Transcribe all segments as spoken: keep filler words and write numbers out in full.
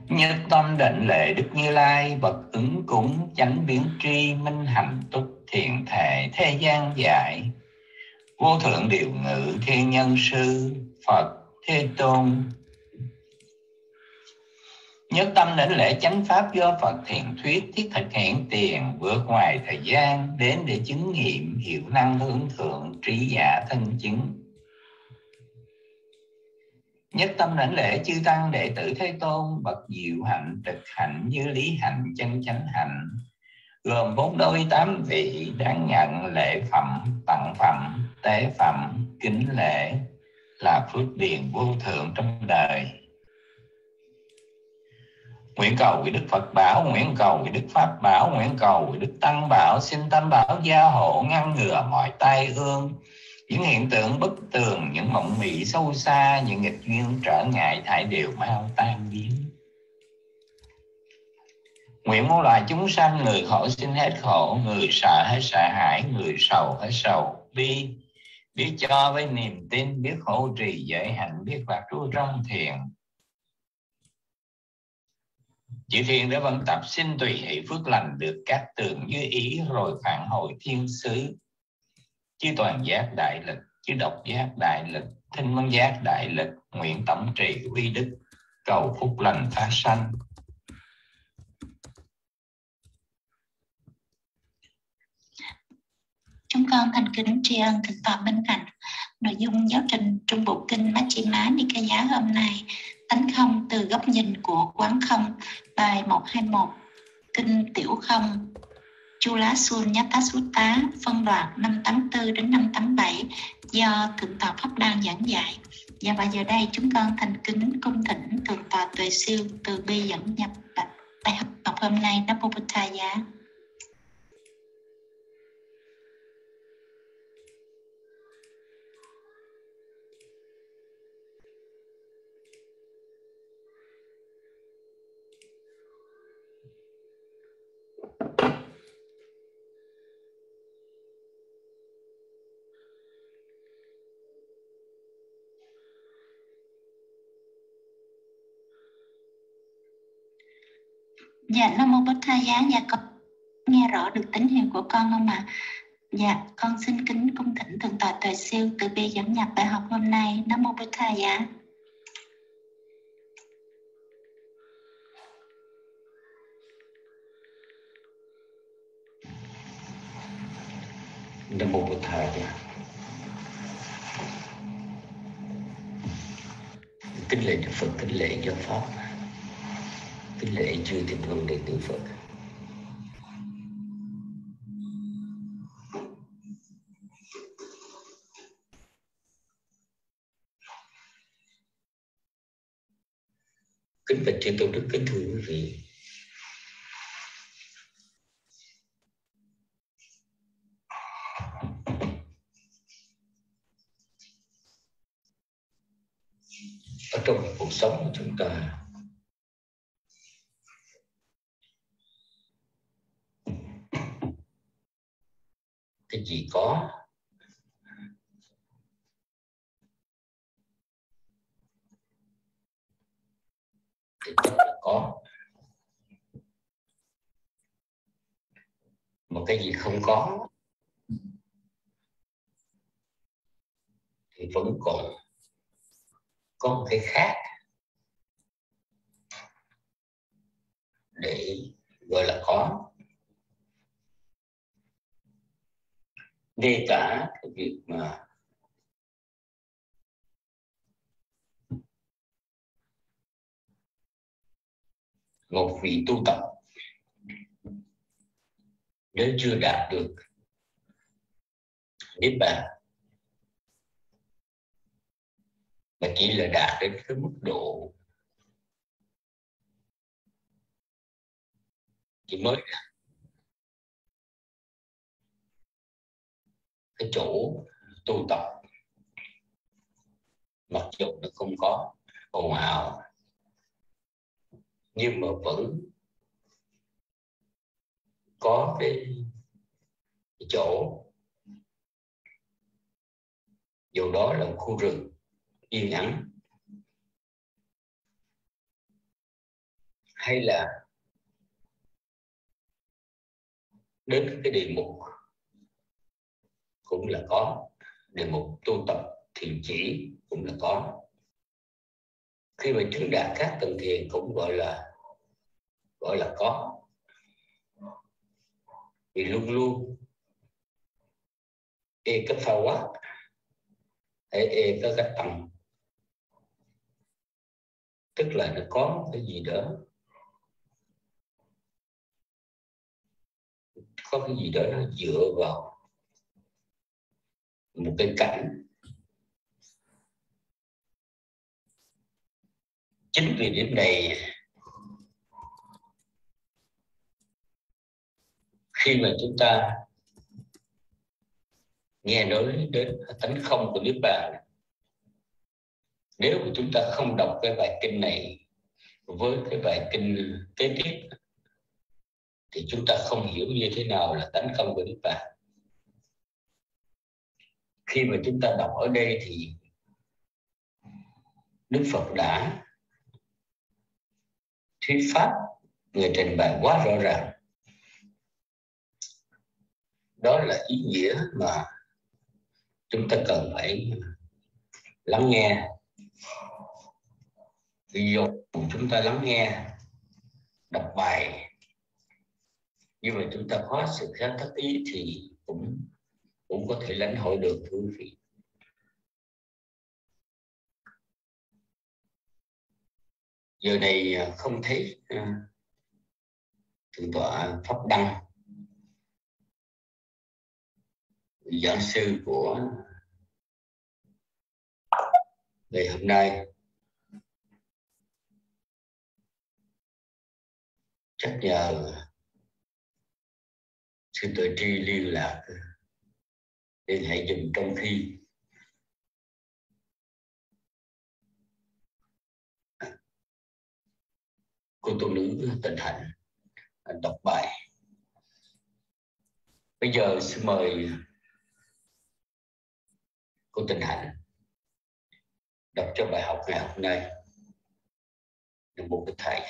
Nhất tâm định lệ Đức Như Lai, bậc ứng cúng chánh biến tri, minh hành túc thiện thể thế gian dạy. Vô thượng điều ngự thiên nhân sư, Phật Thế Tôn. Nhất tâm đảnh lễ chánh pháp do Phật thiện thuyết, thiết thực hiện tiền, vượt ngoài thời gian, đến để chứng nghiệm hiệu năng hướng thượng, trí giả thân chứng. Nhất tâm đảnh lễ chư tăng đệ tử Thế Tôn, bậc diệu hạnh, trực hạnh, như lý hạnh, chân chánh hạnh, gồm bốn đôi tám vị, đáng nhận lễ phẩm, tặng phẩm, tế phẩm, kính lễ, là phước điền vô thượng trong đời. Nguyện cầu vì Đức Phật bảo, nguyện cầu vì Đức Pháp bảo, nguyện cầu vì Đức Tăng bảo, xin Tam bảo gia hộ, ngăn ngừa mọi tai ương, những hiện tượng bất tường, những mộng mị sâu xa, những nghịch duyên trở ngại thải đều mau tan biến. Nguyện muôn loài chúng sanh, người khổ xin hết khổ, người sợ hết sợ hãi, người sầu hết sầu bi, biết cho với niềm tin, biết hộ trì giới hạnh, biết lạc trú trong thiền. Chữ thiền đã vận tập xin tùy hỷ phước lành, được các tường như ý, rồi phản hồi thiên xứ. Chư toàn giác đại lực, chư độc giác đại lực, thinh văn giác đại lực, nguyện tổng trì uy đức, cầu phúc lành phát sanh. Chúng con thành kính tri ân thượng tọa bên cạnh. Nội dung giáo trình Trung Bộ Kinh Majjhima Nikaya hôm nay: tánh không từ góc nhìn của quán không, bài một trăm hai mươi mốt, kinh tiểu không, Chula Sunyata Sutta, phân đoạn năm trăm tám mươi tư đến năm trăm tám mươi bảy, do thượng tọa Pháp Đăng giảng dạy. Và bây giờ đây chúng con thành kính cung thỉnh thượng tọa Tuệ Siêu từ bi dẫn nhập bài học hôm nay. Nam Mô Bụt Thầy Giá. Dạ, Nam Mô Bụt Thầy Giá. Dạ, con nghe rõ được tín hiệu của con không ạ? À? Dạ, con xin kính cung thỉnh thượng tọa Tuệ Siêu từ bi dẫn nhập bài học hôm nay. Nam Mô Bụt Thầy Giá. Nam Mô Bụt Thầy Giá. Kính lễ Đức Phật, kính lễ giáo pháp, kính lễ chư thiện vương đệ tử Phật. Kính bạch chư tôn đức, kính thưa quý vị. Ở trong cuộc sống của chúng ta, cái gì có thì chắc là có, mà cái gì không có thì vẫn còn có một cái khác để gọi là có. Ngay cả cái việc mà một vị tu tập nếu chưa đạt được niết bàn mà chỉ là đạt đến cái mức độ chỉ mới cái chỗ tu tập, mặc dù nó không có ồn ào nhưng mà vẫn có cái, cái chỗ, dù đó là một khu rừng yên ắng, hay là đến cái đề mục cũng là có, đề mục tu tập thiền chỉ cũng là có. Khi mà chứng đạt các tầng thiền cũng gọi là gọi là có, vì luôn luôn e cái pha quá hay e cái cách tầng, tức là nó có cái gì đó, có cái gì đó nó dựa vào một cái cảnh. Chính vì điểm này, khi mà chúng ta nghe nói đến tánh không của Niết Bàn, nếu mà chúng ta không đọc cái bài kinh này với cái bài kinh kế tiếp thì chúng ta không hiểu như thế nào là tánh không của Niết Bàn. Khi mà chúng ta đọc ở đây thì Đức Phật đã thuyết pháp, người trình bày quá rõ ràng. Đó là ý nghĩa mà chúng ta cần phải lắng nghe. Ví dụ chúng ta lắng nghe, đọc bài, nhưng mà chúng ta có sự kháng thất ý thì cũng cũng có thể lãnh hội được, thưa quý vị. Giờ này không thấy uh, thượng tọa Pháp Đăng, giảng sư của ngày hôm nay, chắc nhờ sư Tuệ Tri liên lạc liên hệ dùm, trong khi cô tu nữ Tịnh Hạnh đọc bài. Bây giờ xin mời cô Tịnh Hạnh đọc cho bài học ngày hôm nay được một cái thầy.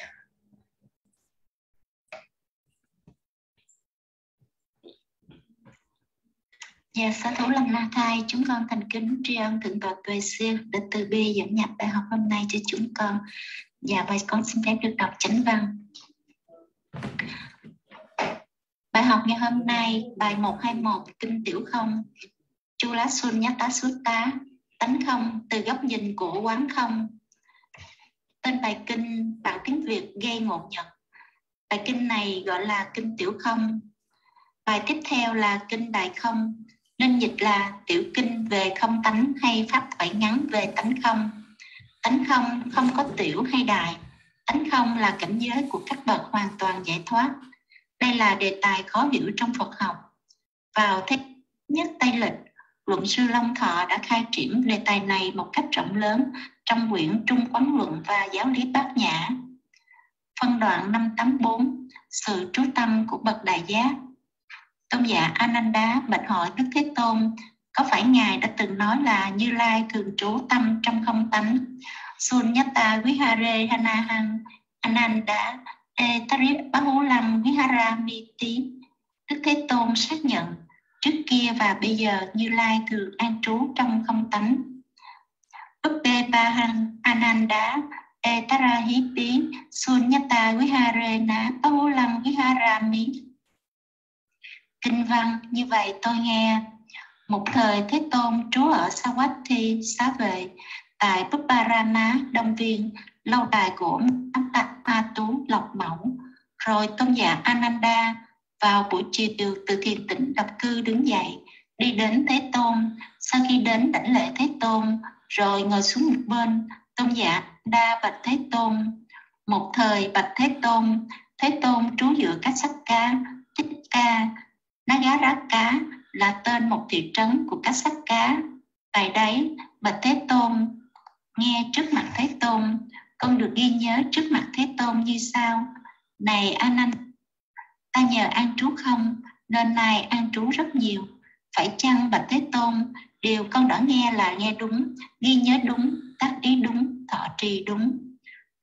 Dạ, sa thú Lâm Na Thai, chúng con thành kính tri ân thượng tọa Tuệ Siêu đã từ bi dẫn nhập bài học hôm nay cho chúng con. Dạ, và con xin phép được đọc chánh văn. Bài học ngày hôm nay, bài một hai một, Kinh Tiểu Không, Chula Sunyata Sutta, tánh không từ góc nhìn của quán không. Tên bài kinh bản tiếng Việt gây ngộ nhận. Bài kinh này gọi là Kinh Tiểu Không. Bài tiếp theo là Kinh Đại Không, nên dịch là tiểu kinh về không tánh hay pháp thoại ngắn về tánh không. Tánh không không có tiểu hay đại. Tánh không là cảnh giới của các bậc hoàn toàn giải thoát. Đây là đề tài khó hiểu trong Phật học. Vào thế nhất Tây Lịch, Luận sư Long Thọ đã khai triển đề tài này một cách rộng lớn trong quyển Trung Quán Luận và Giáo lý Bát Nhã. Phân đoạn năm tám bốn, sự trú tâm của bậc đại giác. Tôn giả Ananda bạch hỏi Đức Thế Tôn, có phải Ngài đã từng nói là Như Lai thường trú tâm trong không tánh? Sunyata Vihare Hanahang Ananda Etarit Bahulam Viharamiti. Đức Thế Tôn xác nhận, trước kia và bây giờ Như Lai thường an trú trong không tánh. Uppe Bahang Ananda Etarahipi Sunyata Viharena Bahulam Viharami. Kinh văn như vậy tôi nghe. Một thời Thế Tôn trú ở Savatthi Xá Vệ tại Puparama Đông Viên, lâu đài của Ma Tú Lộc Mẫu. Rồi Tôn giả Ananda vào buổi chiều từ thiền tĩnh độc cư đứng dậy, đi đến Thế Tôn. Sau khi đến đảnh lễ Thế Tôn, rồi ngồi xuống một bên, Tôn giả Đa bạch Thế Tôn. Một thời bạch Thế Tôn, Thế Tôn trú giữa các sắc cá, Thích Ca, Nagaraka là tên một thị trấn của các sắc cá. Tại đấy, bạch Thế Tôn nghe trước mặt Thế Tôn, con được ghi nhớ trước mặt Thế Tôn như sau: này Ananda, ta nhờ an trú không nên nay an trú rất nhiều. Phải chăng bạch Thế Tôn, điều con đã nghe là nghe đúng, ghi nhớ đúng, tác ý đúng, thọ trì đúng?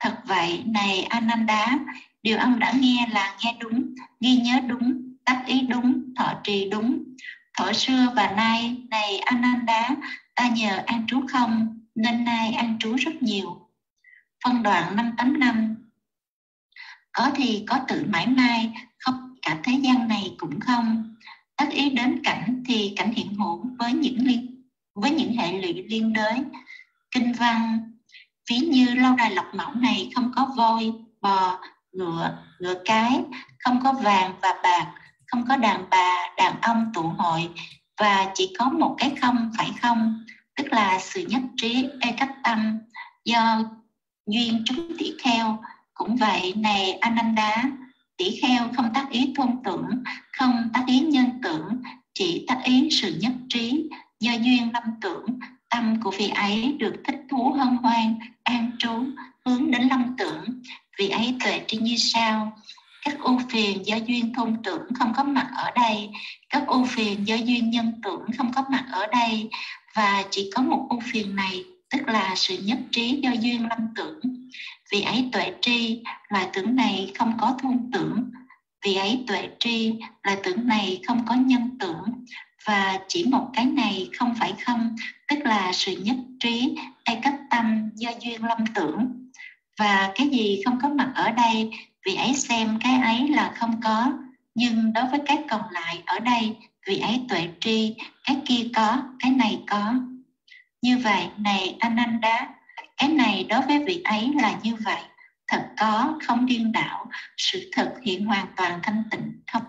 Thật vậy, này Ananda, điều ông đã nghe là nghe đúng, ghi nhớ đúng, tác ý đúng, thọ trì đúng. Thuở xưa và nay, này Ananda, ta nhờ an trú không, nên nay an trú rất nhiều. Phân đoạn năm tám năm. Có thì có tự mãi mai, không cả thế gian này cũng không. Tác ý đến cảnh thì cảnh hiện hữu với những liên với những hệ lụy liên đới. Kinh văn, ví như lâu đài Lộc Mẫu này không có voi, bò, ngựa, ngựa cái, không có vàng và bạc, không có đàn bà, đàn ông tụ hội, và chỉ có một cái không phải không, tức là sự nhất trí ekattam do duyên chúng tỷ kheo. Cũng vậy, này Ananda, tỷ kheo không tác ý thôn tưởng, không tác ý nhân tưởng, chỉ tác ý sự nhất trí do duyên lâm tưởng. Tâm của vị ấy được thích thú hân hoan, an trú, hướng đến lâm tưởng. Vị ấy tuệ tri như sau: các ưu phiền do duyên thôn tưởng không có mặt ở đây, các ưu phiền do duyên nhân tưởng không có mặt ở đây, và chỉ có một ưu phiền này, tức là sự nhất trí do duyên lâm tưởng. Vì ấy tuệ tri, loài tưởng này không có thôn tưởng. Vì ấy tuệ tri, loài tưởng này không có nhân tưởng. Và chỉ một cái này không phải không, tức là sự nhất trí hay cách tâm do duyên lâm tưởng. Và cái gì không có mặt ở đây, vì ấy xem cái ấy là không có. Nhưng đối với cái còn lại ở đây, vì ấy tuệ tri, cái kia có, cái này có. Như vậy, này Ananda, cái này đối với vị ấy là như vậy, thật có, không điên đảo, sự thật hiện hoàn toàn thanh tịnh, không.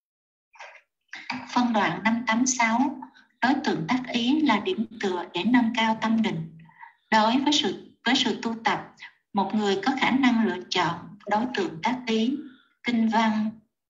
Phân đoạn năm tám sáu. Đối tượng tác ý là điểm tựa để nâng cao tâm định. Đối với sự, với sự tu tập, một người có khả năng lựa chọn đối tượng tác ý. Kinh văn.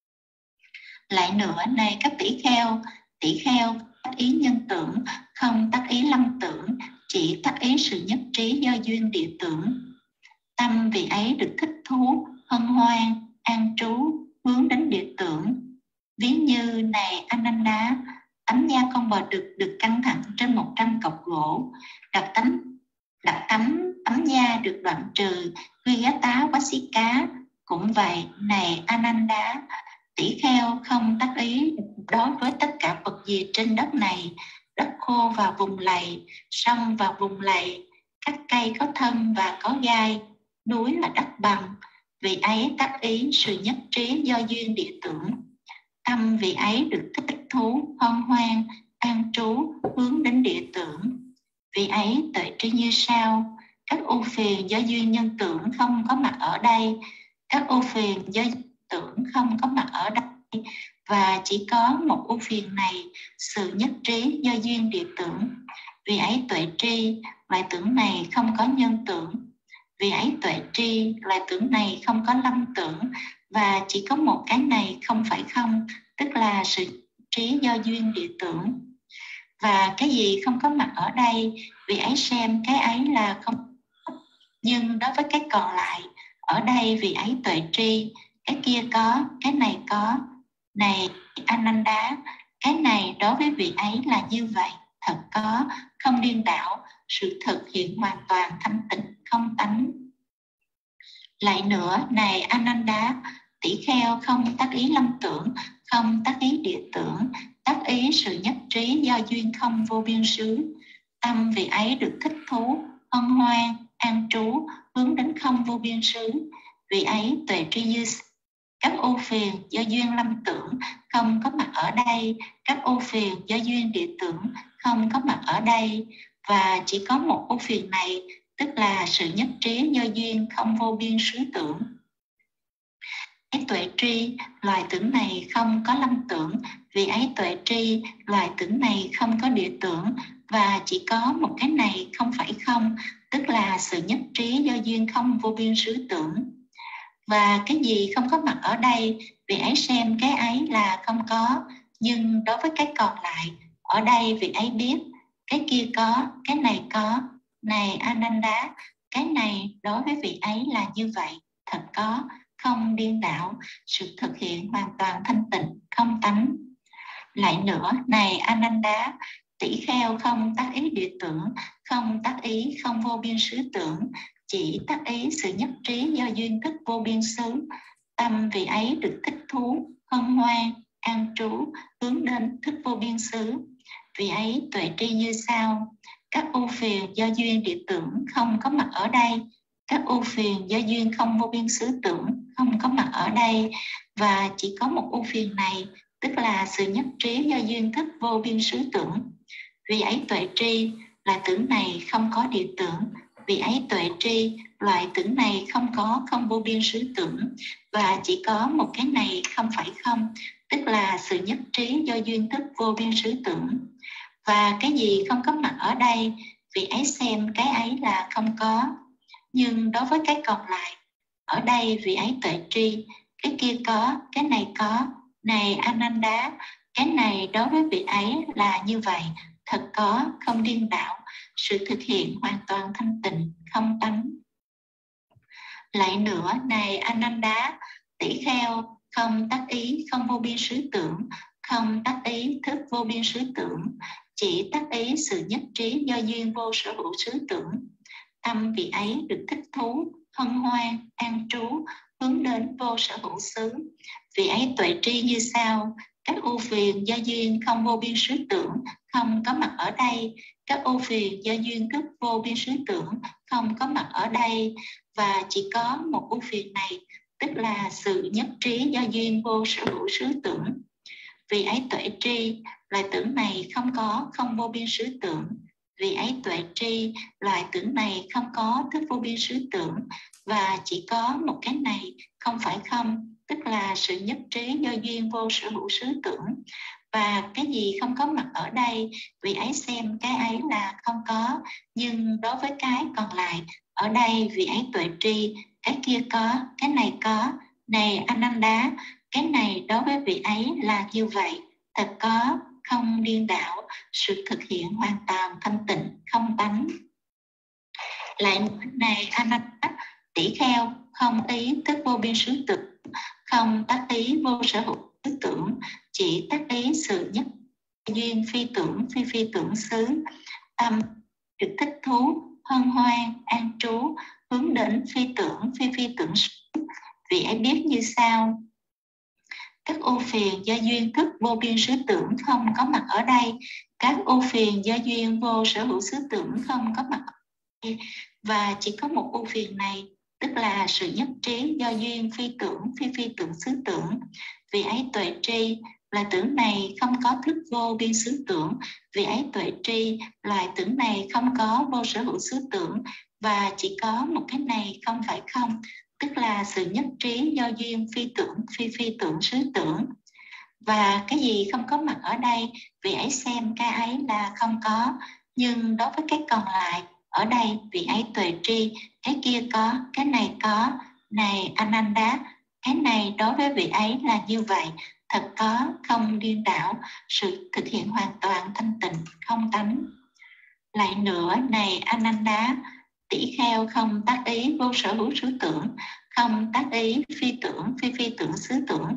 Lại nữa, này các tỷ kheo, tỷ kheo tác ý nhân tưởng, không tác ý lâm tưởng, chỉ tác ý sự nhất trí do duyên địa tưởng. Tâm vị ấy được thích thú, hân hoan, an trú, hướng đến địa tưởng. Ví như, này Ananda, tấm da con bò đực được căng thẳng trên một trăm cọc gỗ, đặt tấm đặt tấm tấm da được đoạn trừ, quy gá tá quá xí cá. Cũng vậy, này Ananda, tỷ kheo không tác ý đối với tất cả vật gì trên đất này, đất khô và vùng lầy, sông và vùng lầy, các cây có thân và có gai, núi là đất bằng. Vì ấy tác ý sự nhất trí do duyên địa tưởng. Tâm vị ấy được thích thú, hân hoan, an trú, hướng đến địa tưởng. Vì ấy tuệ tri như sau: các ưu phiền do duyên nhân tưởng không có mặt ở đây, các ưu phiền do tưởng không có mặt ở đây, và chỉ có một ưu phiền này, sự nhất trí do duyên địa tưởng. Vì ấy tuệ tri, loại tưởng này không có nhân tưởng. Vì ấy tuệ tri, loại tưởng này không có lâm tưởng, và chỉ có một cái này không phải không, tức là sự trí do duyên địa tưởng. Và cái gì không có mặt ở đây, vì ấy xem cái ấy là không. Nhưng đối với cái còn lại, ở đây vì ấy tuệ tri, cái kia có, cái này có. Này Ananda, cái này đối với vị ấy là như vậy, thật có, không điên đảo, sự thực hiện hoàn toàn thanh tịnh, không tánh. Lại nữa, này Ananda, tỷ kheo không tác ý lâm tưởng, không tác ý địa tưởng, tác ý sự nhất trí do duyên không vô biên xứ. Tâm vị ấy được thích thú, hân hoan, an trú, hướng đến không vô biên xứ. Vì ấy tuệ tri như các ô phiền do duyên lâm tưởng không có mặt ở đây, các ô phiền do duyên địa tưởng không có mặt ở đây, và chỉ có một ô phiền này, tức là sự nhất trí do duyên không vô biên xứ tưởng. Ấy tuệ tri, loài tưởng này không có lâm tưởng. Vì ấy tuệ tri, loài tưởng này không có địa tưởng, và chỉ có một cái này không phải không, tức là sự nhất trí do duyên không vô biên xứ tưởng. Và cái gì không có mặt ở đây, vì ấy xem cái ấy là không có. Nhưng đối với cái còn lại, ở đây vì ấy biết, cái kia có, cái này có. Này Ananda, cái này đối với vị ấy là như vậy, thật có, không điên đảo, sự thực hiện hoàn toàn thanh tịnh, không tánh. Lại nữa, này Ananda, tỷ kheo không tác ý địa tưởng, không tác ý không vô biên xứ tưởng, chỉ tác ý sự nhất trí do duyên thức vô biên xứ. Tâm vị ấy được thích thú, hân hoan, an trú, hướng đến thức vô biên xứ. Vị ấy tuệ tri như sau: các ưu phiền do duyên địa tưởng không có mặt ở đây, các ưu phiền do duyên không vô biên xứ tưởng không có mặt ở đây, và chỉ có một ưu phiền này, tức là sự nhất trí do duyên thức vô biên xứ tưởng. Vì ấy tuệ tri, là tưởng này không có địa tưởng. Vì ấy tuệ tri, loại tưởng này không có không vô biên xứ tưởng, và chỉ có một cái này không phải không, tức là sự nhất trí do duyên thức vô biên xứ tưởng. Và cái gì không có mặt ở đây, vì ấy xem cái ấy là không có. Nhưng đối với cái còn lại, ở đây vì ấy tuệ tri, cái kia có, cái này có. Này Ananda, cái này đối với vị ấy là như vậy, thật có, không điên đảo, sự thực hiện hoàn toàn thanh tịnh, không tánh. Lại nữa, này Ananda, tỷ kheo, không tác ý, không vô biên xứ tưởng, không tác ý thức vô biên xứ tưởng, chỉ tác ý sự nhất trí do duyên vô sở hữu xứ tưởng. Tâm vị ấy được thích thú, hân hoan, an trú, hướng đến vô sở hữu xứ. Vị ấy tuệ tri như sau: các ưu phiền do duyên không vô biên xứ tưởng không có mặt ở đây, các ưu phiền do duyên thức vô biên xứ tưởng không có mặt ở đây, và chỉ có một ưu phiền này, tức là sự nhất trí do duyên vô sở hữu xứ tưởng. Vì ấy tuệ tri, loại tưởng này không có không vô biên xứ tưởng. Vì ấy tuệ tri, loại tưởng này không có thức vô biên xứ tưởng, và chỉ có một cái này không phải không, tức là sự nhất trí do duyên vô sở hữu xứ tưởng. Và cái gì không có mặt ở đây, vì ấy xem cái ấy là không có. Nhưng đối với cái còn lại, ở đây vì ấy tuệ tri, cái kia có, cái này có. Này Ananda, cái này đối với vị ấy là như vậy, thật có, không điên đảo, sự thực hiện hoàn toàn thanh tịnh, không tánh. Lại này Ananda, tỷ kheo, không ý thức vô biên xứ tưởng, không tác ý vô sở hữu xứ tưởng, chỉ tác ý sự nhất duyên phi tưởng, phi phi tưởng xứ. Tâm được thích thú, hân hoan, an trú, hướng đến phi tưởng, phi phi tưởng xứ. Vì ấy biết như sau: các ưu phiền do duyên thức vô biên xứ tưởng không có mặt ở đây, các ưu phiền do duyên vô sở hữu xứ tưởng không có mặt ở đây, và chỉ có một ưu phiền này, tức là sự nhất trí do duyên phi tưởng, phi phi tưởng xứ tưởng. Vì ấy tuệ tri, loại tưởng này không có thức vô biên xứ tưởng. Vì ấy tuệ tri, loại tưởng này không có vô sở hữu xứ tưởng, và chỉ có một cái này không phải không, tức là sự nhất trí do duyên phi tưởng, phi phi tưởng xứ tưởng. Và cái gì không có mặt ở đây, vì ấy xem cái ấy là không có. Nhưng đối với cái còn lại, ở đây vì ấy tuệ tri, cái kia có, cái này có. Này Ananda, cái này đối với vị ấy là như vậy, thật có, không điên đảo, sự thực hiện hoàn toàn thanh tịnh, không tánh. Lại nữa, này Ananda, tỷ kheo không tác ý vô sở hữu xứ tưởng, không tác ý phi tưởng, phi phi tưởng xứ tưởng.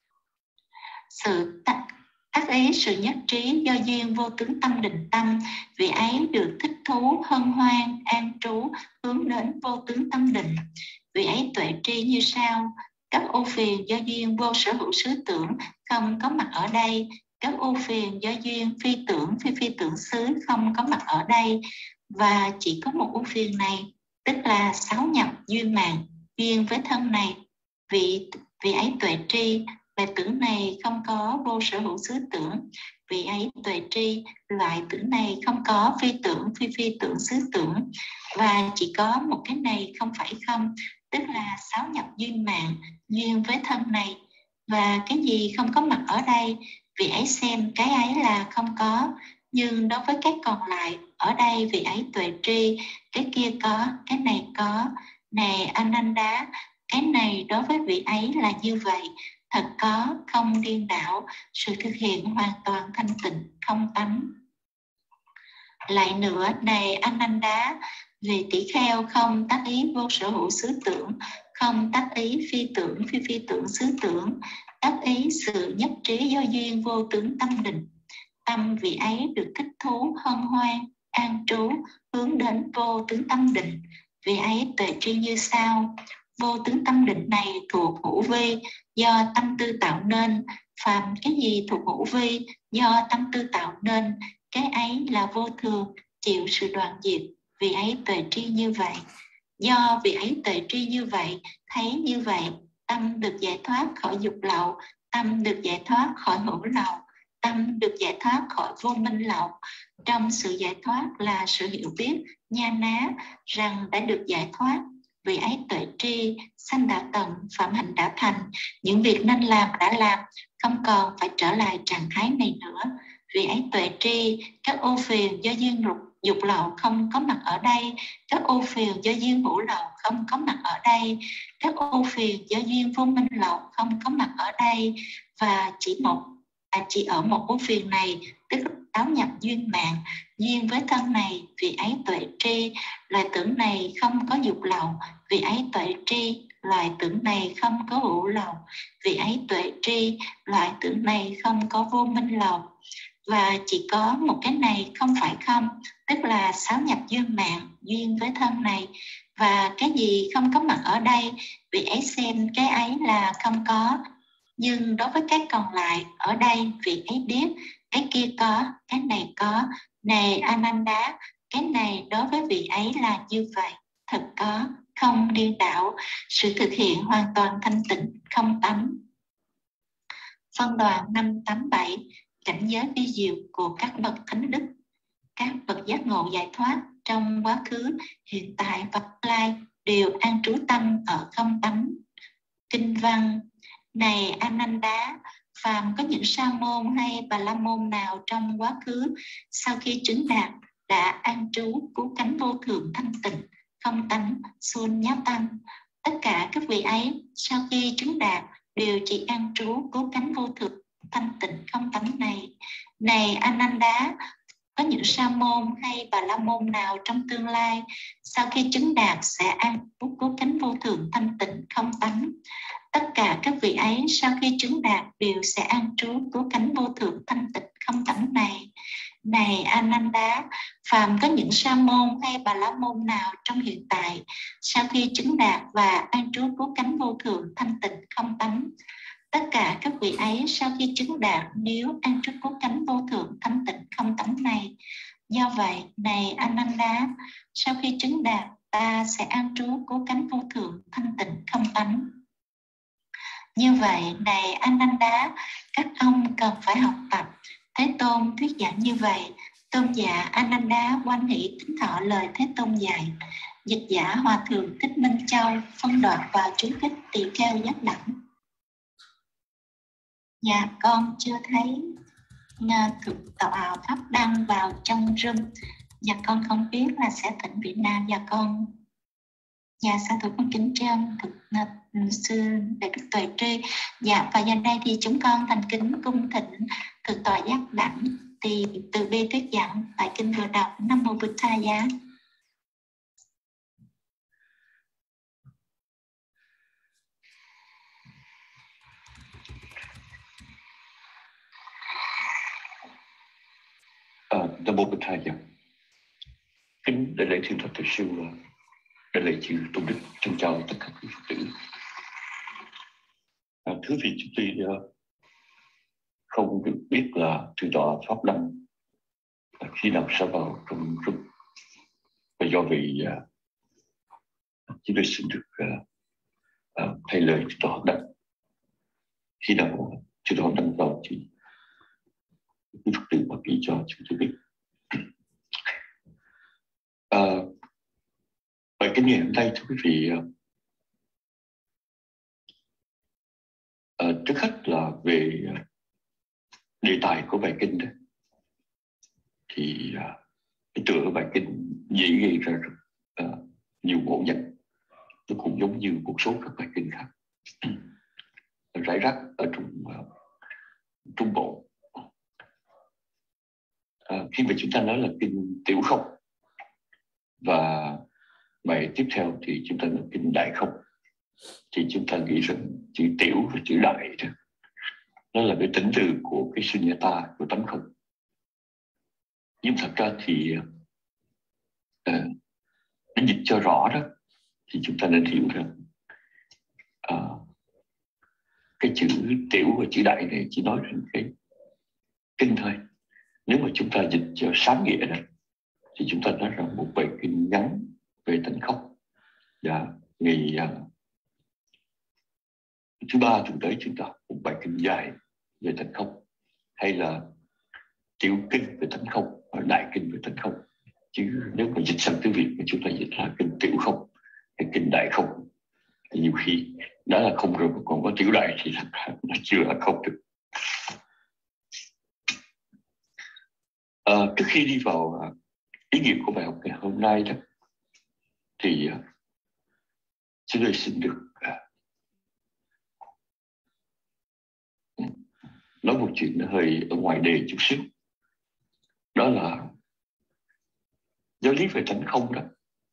Sự tác, tác ý sự nhất trí do duyên vô tướng tâm định tâm, vì ấy được thích thú, hân hoan, an trú, hướng đến vô tướng tâm định. Vì ấy tuệ tri như sau: các ưu phiền do duyên vô sở hữu xứ tưởng không có mặt ở đây, các ưu phiền do duyên phi tưởng, phi phi tưởng xứ không có mặt ở đây, và chỉ có một ưu phiền này, tức là sáu nhập duyên mạng, duyên với thân này. Vì, vì ấy tuệ tri, loại tưởng này không có vô sở hữu xứ tưởng. Vì ấy tuệ tri, loại tưởng này không có phi tưởng, phi phi tưởng xứ tưởng, và chỉ có một cái này không phải không, tức là sáu nhập duyên mạng, duyên với thân này. Và cái gì không có mặt ở đây, vì ấy xem cái ấy là không có. Nhưng đối với cái còn lại, ở đây vì ấy tuệ tri, cái kia có, cái này có. Này Ananda, cái này đối với vị ấy là như vậy, thật có, không điên đảo, sự thực hiện hoàn toàn thanh tịnh, không tánh. Lại nữa, này Ananda, vì tỷ kheo không tác ý vô sở hữu xứ tưởng, không tác ý phi tưởng, phi phi tưởng xứ tưởng, tác ý sự nhất trí do duyên vô tướng tâm định. Tâm vị ấy được thích thú, hân hoan, an trú, hướng đến vô tướng tâm định. vì ấy tuệ tri như sau. Vô tướng tâm định này thuộc hữu vi, do tâm tư tạo nên. Phàm cái gì thuộc hữu vi, do tâm tư tạo nên, cái ấy là vô thường, chịu sự đoạn diệt. Vì ấy tuệ tri như vậy. Do vì ấy tuệ tri như vậy, thấy như vậy, tâm được giải thoát khỏi dục lậu, tâm được giải thoát khỏi hữu lậu, tâm được giải thoát khỏi vô minh lậu. Trong sự giải thoát là sự hiểu biết, nha ná rằng đã được giải thoát. Vì ấy tuệ tri, sanh đã tận, phạm hạnh đã thành, những việc nên làm đã làm, không còn phải trở lại trạng thái này nữa. Vì ấy tuệ tri, các ô phiền do duyên dục, dục lậu không có mặt ở đây, các ô phiền do duyên hữu lậu không có mặt ở đây, các ô phiền do duyên vô minh lậu không có mặt ở đây, và chỉ một à, chỉ ở một ô phiền này, tức táo nhập duyên mạng, duyên với thân này. Vì ấy tuệ tri, loài tưởng này không có dục lậu. Vì ấy tuệ tri, loài tưởng này không có hữu lậu. Vì ấy tuệ tri, loài tưởng này không có vô minh lậu. Và chỉ có một cái này không phải không, tức là sáu nhập duyên mạng, duyên với thân này. Và cái gì không có mặt ở đây, vì ấy xem cái ấy là không có. Nhưng đối với cái còn lại ở đây, vì ấy biết cái kia có, cái này có. Này Ananda, cái này đối với vị ấy là như vậy, thật có, không điên đảo, sự thực hiện hoàn toàn thanh tịnh, không tánh. Phân đoạn năm tám bảy, cảnh giới vi diệu của các bậc thánh đức. Các bậc giác ngộ giải thoát trong quá khứ, hiện tại và tương lai đều an trú tâm ở không tánh. Kinh văn: Này Ananda, phàm có những sa môn hay bà la môn nào trong quá khứ, sau khi chứng đạt đã an trú cứu cánh vô thượng thanh tịnh, không tánh, xuân nhá tăng. Tất cả các vị ấy sau khi chứng đạt đều chỉ an trú cứu cánh vô thượng thanh tịnh không tánh này. Này Ananda, có những sa môn hay bà la môn nào trong tương lai sau khi chứng đạt sẽ an trú cứu cánh vô thượng thanh tịnh không tánh. Tất cả các vị ấy sau khi chứng đạt đều sẽ an trú cứu cánh vô thượng thanh tịnh không tánh này. Này Ananda, phàm có những sa môn hay bà la môn nào trong hiện tại sau khi chứng đạt và an trú cứu cánh vô thượng thanh tịnh không tánh, tất cả các vị ấy sau khi chứng đạt nếu an trú cứu cánh vô thượng thanh tịnh không tánh này. Do vậy, này Ananda, sau khi chứng đạt ta sẽ an trú cứu cánh vô thượng thanh tịnh không tánh. Như vậy, này Ananda, các ông cần phải học tập. Thế Tôn thuyết giảng như vậy. Tôn giả Ananda hoan hỷ thính thọ lời Thế Tôn dạy. Dịch giả Hòa Thượng Thích Minh Châu phân đoạn và chú thích tỳ kheo giác đẳng. Dạ, con chưa thấy thượng tọa Pháp Đăng vào trong room. Dạ, con không biết là sẽ thỉnh vị nào. Dạ, con Dạ, sa thú con kính tri ân thực sư Đại Đức Tuệ Tri. Dạ, và giờ đây thì chúng con thành kính cung thỉnh thượng tọa giác đẳng thì từ bi thuyết giảng tại kinh vừa đọc. Nam mô Bụt Tha Giá. Nam mô Bụt Tha Giá. Kính đại lễ thiên thập thượng sư, đại lễ chư tôn đức, chân chào tất cả quý Phật tử. À, thưa vị chúng tôi không được biết là thượng tọa Pháp Đăng khi nào sẽ vào trong rung, và do vậy chúng tôi xin được uh, uh, thay lời thượng tọa Đăng. Khi nào thượng tọa Đăng vào thì quý Phật tử báo ý cho chúng tôi biết. Uh, Bài kinh ngày hôm nay, thưa quý vị, uh, trước hết là về uh, đề tài của bài kinh đó. Thì uh, cái tựa bài kinh dễ gây ra rất uh, nhiều ngộ nhận. Nó cũng giống như một số các bài kinh khác rải rác ở trong uh, Trung Bộ. Uh, khi mà chúng ta nói là kinh tiểu không, và bài tiếp theo thì chúng ta nói kinh đại không, thì chúng ta nghĩ rằng chữ tiểu và chữ đại đó, nó là cái tính từ của cái sunyata, của tánh không. Nhưng thật ra thì uh, đến nói dịch cho rõ đó thì chúng ta nên hiểu rằng à, cái chữ tiểu và chữ đại này chỉ nói đến cái kinh thôi. Nếu mà chúng ta dịch cho sáng nghĩa đó thì chúng ta nói rằng một bài kinh ngắn về tánh không. Và ngày uh, thứ ba tuần tới chúng ta một bài kinh dài về tánh không, hay là tiểu kinh về tánh không, đại kinh về tánh không. Chứ nếu mà dịch sang tiếng Việt thì chúng ta dịch là kinh tiểu không hay kinh đại không, thì nhiều khi đã là không rồi mà còn có tiểu đại thì nó chưa là không được. À, trước khi đi vào uh, ý nghĩa của bài học ngày hôm nay đó thì uh, chúng tôi xin được uh, nói một chuyện nó hơi ở ngoài đề chút xíu. Đó là giáo lý về tánh không đó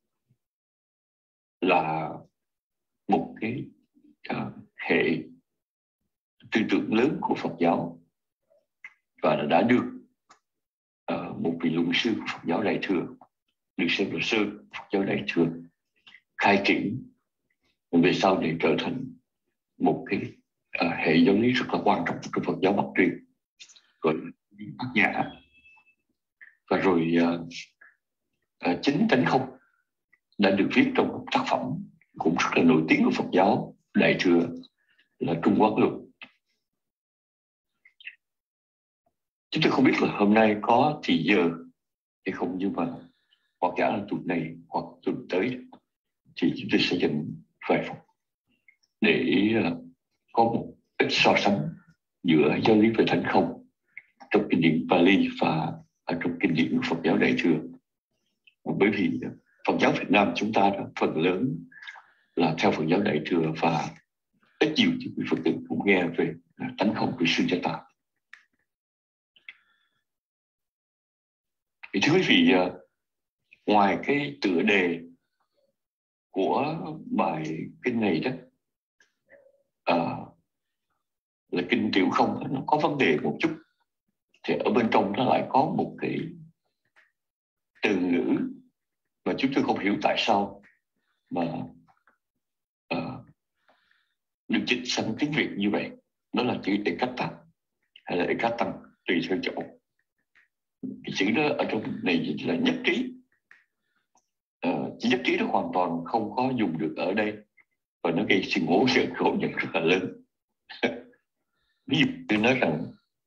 là một cái uh, hệ tư tưởng lớn của Phật giáo, và đã được uh, một vị luận sư của Phật giáo Đại Thừa, được xem là sư Phật giáo Đại Thừa, khai triển về sau để trở thành một cái uh, hệ giáo lý rất là quan trọng của Phật giáo Bắc truyền, gọi là Bát Nhã. Và rồi uh, uh, chính tánh không đã được viết trong một tác phẩm cũng rất là nổi tiếng của Phật giáo Đại Thừa là Trung Quán Luận. Chúng tôi không biết là hôm nay có thì giờ hay không, nhưng mà hoặc giả là tuần này hoặc tuần tới thì chúng tôi sẽ dành vài phút để uh, có một ít so sánh giữa giáo lý về tánh không trong kinh điển Pali và ở trong kinh điển của Phật giáo Đại Thừa. Bởi vì Phật giáo Việt Nam chúng ta đã phần lớn là theo Phật giáo Đại Thừa, và ít nhiều thì quý Phật tử cũng nghe về tánh không của Sunyata. Thì thưa quý vị, ngoài cái tựa đề của bài kinh này đó à, là kinh tiểu không, nó có vấn đề một chút, thì ở bên trong nó lại có một cái từ ngữ mà chúng tôi không hiểu tại sao mà uh, được dịch sang tiếng Việt như vậy. Đó là chữ ekata hay là ekatang, tùy theo chỗ. Cái chữ đó ở trong này dịch là nhất trí. Uh, chữ nhất trí đó hoàn toàn không có dùng được ở đây, và nó gây sự ngộ sự khổ nhận rất là lớn. Ví dụ tôi nói rằng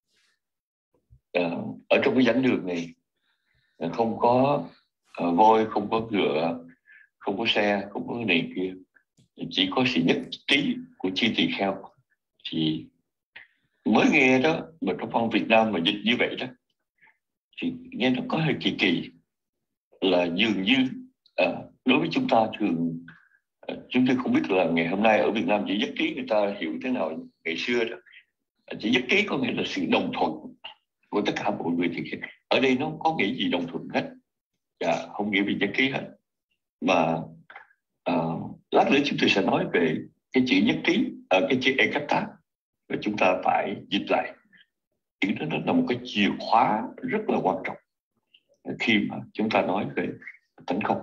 uh, ở trong cái giảng đường này uh, không có uh, voi, không có ngựa, không có xe, không có này kia, chỉ có sự nhất trí của chi tỳ kheo. Thì mới nghe đó, mà trong văn Việt Nam mà dịch như vậy đó thì nghe nó có hơi kỳ kỳ, là dường như uh, đối với chúng ta thường uh, chúng tôi không biết là ngày hôm nay ở Việt Nam chỉ nhất trí người ta hiểu thế nào. Ngày xưa đó chỉ nhất trí có nghĩa là sự đồng thuận của tất cả mọi người, thì ở đây nó có nghĩa gì đồng thuận hết, dạ, không nghĩa gì nhất trí hết. Mà uh, lát nữa chúng tôi sẽ nói về cái chữ nhất trí ở uh, cái chữ ekata, và chúng ta phải dịch lại. Chữ đó nó là một cái chìa khóa rất là quan trọng khi mà chúng ta nói về tánh không.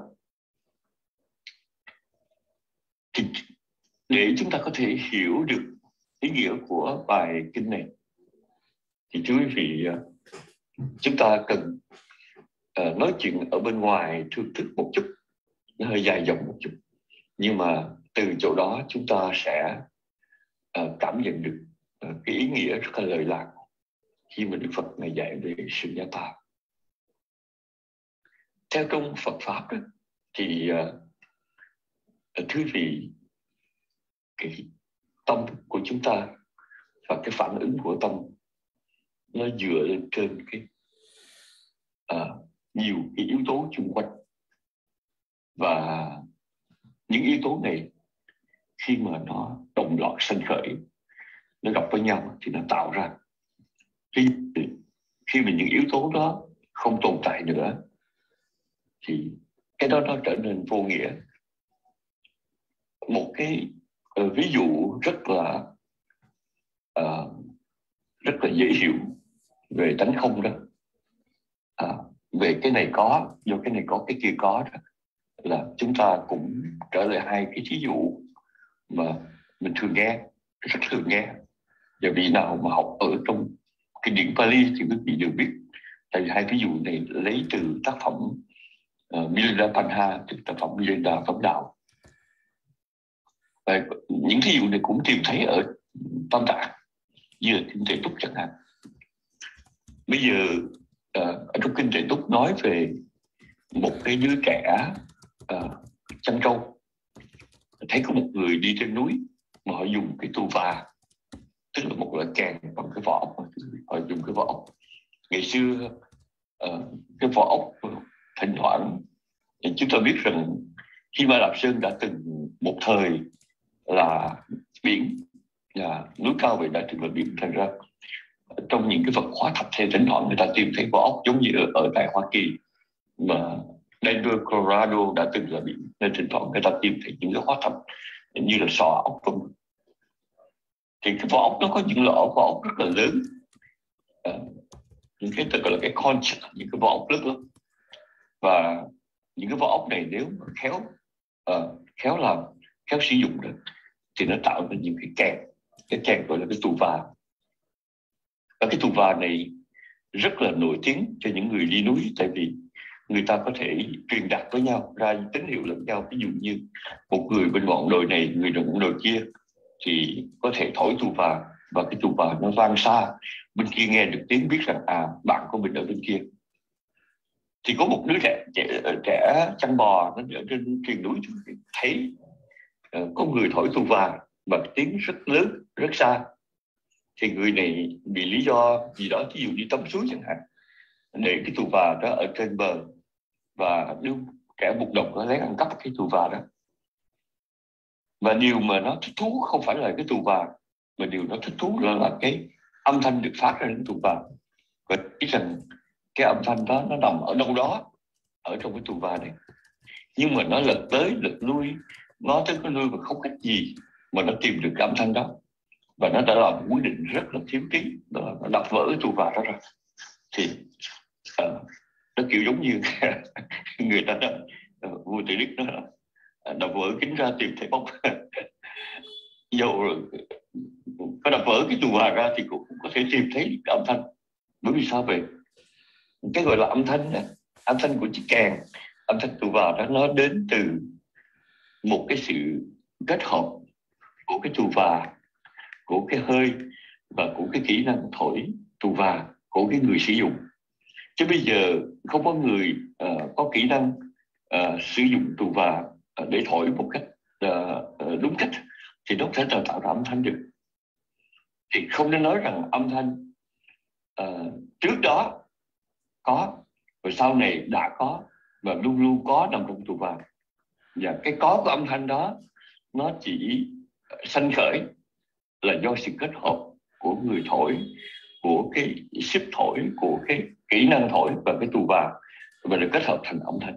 Thì để chúng ta có thể hiểu được ý nghĩa của bài kinh này thì thưa quý vị, chúng ta cần uh, nói chuyện ở bên ngoài thưởng thức một chút, nó hơi dài dòng một chút, nhưng mà từ chỗ đó chúng ta sẽ uh, cảm nhận được uh, cái ý nghĩa rất là lời lạc khi mà Đức Phật này dạy về Sunyata. Theo trong Phật pháp đó, thì uh, thưa quý vị, cái tâm của chúng ta và cái phản ứng của tâm nó dựa lên trên cái uh, nhiều cái yếu tố xung quanh, và những yếu tố này khi mà nó đồng loạt sanh khởi, nó gặp với nhau thì nó tạo ra. Khi, khi mà những yếu tố đó không tồn tại nữa thì cái đó nó trở nên vô nghĩa. Một cái uh, ví dụ rất là uh, rất là dễ hiểu về tánh không đó, uh, về cái này có, do cái này có cái kia có đó, là chúng ta cũng trở lại hai cái thí dụ mà mình thường nghe, rất thường nghe. Và vị nào mà học ở trong kinh điển Pali thì quý vị đều biết. Tại vì hai ví dụ này lấy từ tác phẩm uh, Milinda Panha, từ tác phẩm Milinda Phẩm Đạo. Và những thí dụ này cũng tìm thấy ở Tam Tạng, như là Kinh Tệ Túc chẳng hạn. Bây giờ uh, ở trong Kinh Tệ Túc nói về một cái đứa trẻ uh, chăn trâu, thấy có một người đi trên núi mà họ dùng cái tu va, tức là một loại kèn bằng cái vỏ ốc, họ dùng cái vỏ ốc. Ngày xưa uh, cái vỏ ốc thỉnh thoảng thì chúng ta biết rằng khi mà Lạp Sơn đã từng một thời là biển, là núi cao vậy đã từng là biển, thành ra trong những cái vật hóa thạch thì thỉnh thoảng người ta tìm thấy vỏ ốc, giống như ở, ở tại Hoa Kỳ mà Denver, Colorado đã từng là biển, nên thỉnh thoảng người ta tìm thấy những cái hóa thạch như là sò ốc trong. Thì cái vỏ ốc nó có những lỗ vỏ ốc rất là lớn, à, những cái tự gọi là cái conch, những cái vỏ ốc lớn lắm. Và những cái vỏ ốc này nếu mà khéo uh, khéo làm, khéo sử dụng được thì nó tạo ra những cái kèn, cái kèn gọi là cái tù va. Và cái tù va này rất là nổi tiếng cho những người đi núi, tại vì người ta có thể truyền đạt với nhau, ra tín hiệu lẫn nhau. Ví dụ như một người bên ngọn đồi này, người bên ngọn đồi kia thì có thể thổi tù va, và cái tù va nó vang xa, bên kia nghe được tiếng biết rằng à bạn của mình ở bên kia. Thì có một đứa trẻ trẻ, trẻ chăn bò nó ở trên triền núi, thấy uh, có người thổi tù va và tiếng rất lớn rất xa. Thì người này vì lý do gì đó, ví dụ như tắm suối chẳng hạn, để cái tù va đó ở trên bờ, và đứa kẻ bục độc nó lấy ăn cắp cái tù va đó. Và điều mà nó thích thú không phải là cái tù va, mà điều nó thích thú là, là cái âm thanh được phát ra đến tù va. Và biết rằng cái âm thanh đó nó nằm ở đâu đó ở trong cái tù va này, nhưng mà nó lật tới lật lui, ngó tới cái lui mà không cách gì mà nó tìm được cái âm thanh đó. Và nó đã làm một quyết định rất là thiếu trí, đó là nó đập vỡ cái tù va đó ra. Thì uh, nó kiểu giống như người ta đó, uh, vua Tề Đức nó đập vỡ kính ra tìm thấy bóng. Dầu có đập vỡ cái tù va ra thì cũng có thể tìm thấy cái âm thanh. Bởi vì sao vậy? Cái gọi là âm thanh đó, âm thanh của chiếc kèn, âm thanh tù va đó, nó đến từ một cái sự kết hợp của cái tù va, của cái hơi và của cái kỹ năng thổi tù va của cái người sử dụng. Chứ bây giờ không có người uh, có kỹ năng uh, sử dụng tù va uh, để thổi một cách uh, đúng cách thì nó không thể tạo ra âm thanh được. Thì không nên nói rằng âm thanh uh, trước đó có, rồi sau này đã có, và luôn luôn có nằm trong tù va. Và cái có của âm thanh đó nó chỉ sanh khởi là do sự kết hợp của người thổi, của cái ship thổi, của cái kỹ năng thổi và cái tù va, và được kết hợp thành âm thanh.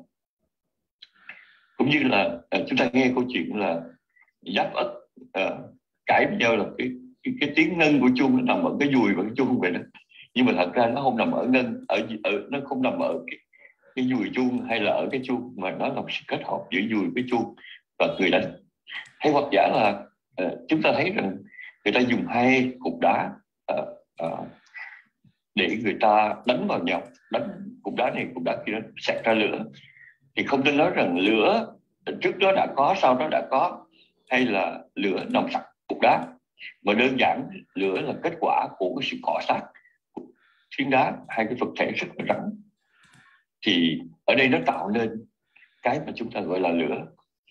Cũng như là chúng ta nghe câu chuyện là giáp ất uh, cãi với nhau là cái, cái, cái tiếng ngân của chuông nó nằm ở cái dùi và cái chuông vậy đó. Nhưng mà thật ra nó không nằm ở ngân, ở, ở nó không nằm ở cái, cái dùi chuông hay là ở cái chuông, mà nó là sự kết hợp giữa dùi với chuông và người đánh. Hay hoặc giả là uh, chúng ta thấy rằng người ta dùng hai cục đá uh, uh, để người ta đánh vào nhau, đánh cục đá này cục đá kia, nó xẹt ra lửa. Thì không nên nói rằng lửa trước đó đã có, sau đó đã có, hay là lửa nằm sặc cục đá, mà đơn giản lửa là kết quả của cái sự cọ sát phiến đá, hai cái vật thể rất là rắn. Thì ở đây nó tạo nên cái mà chúng ta gọi là lửa.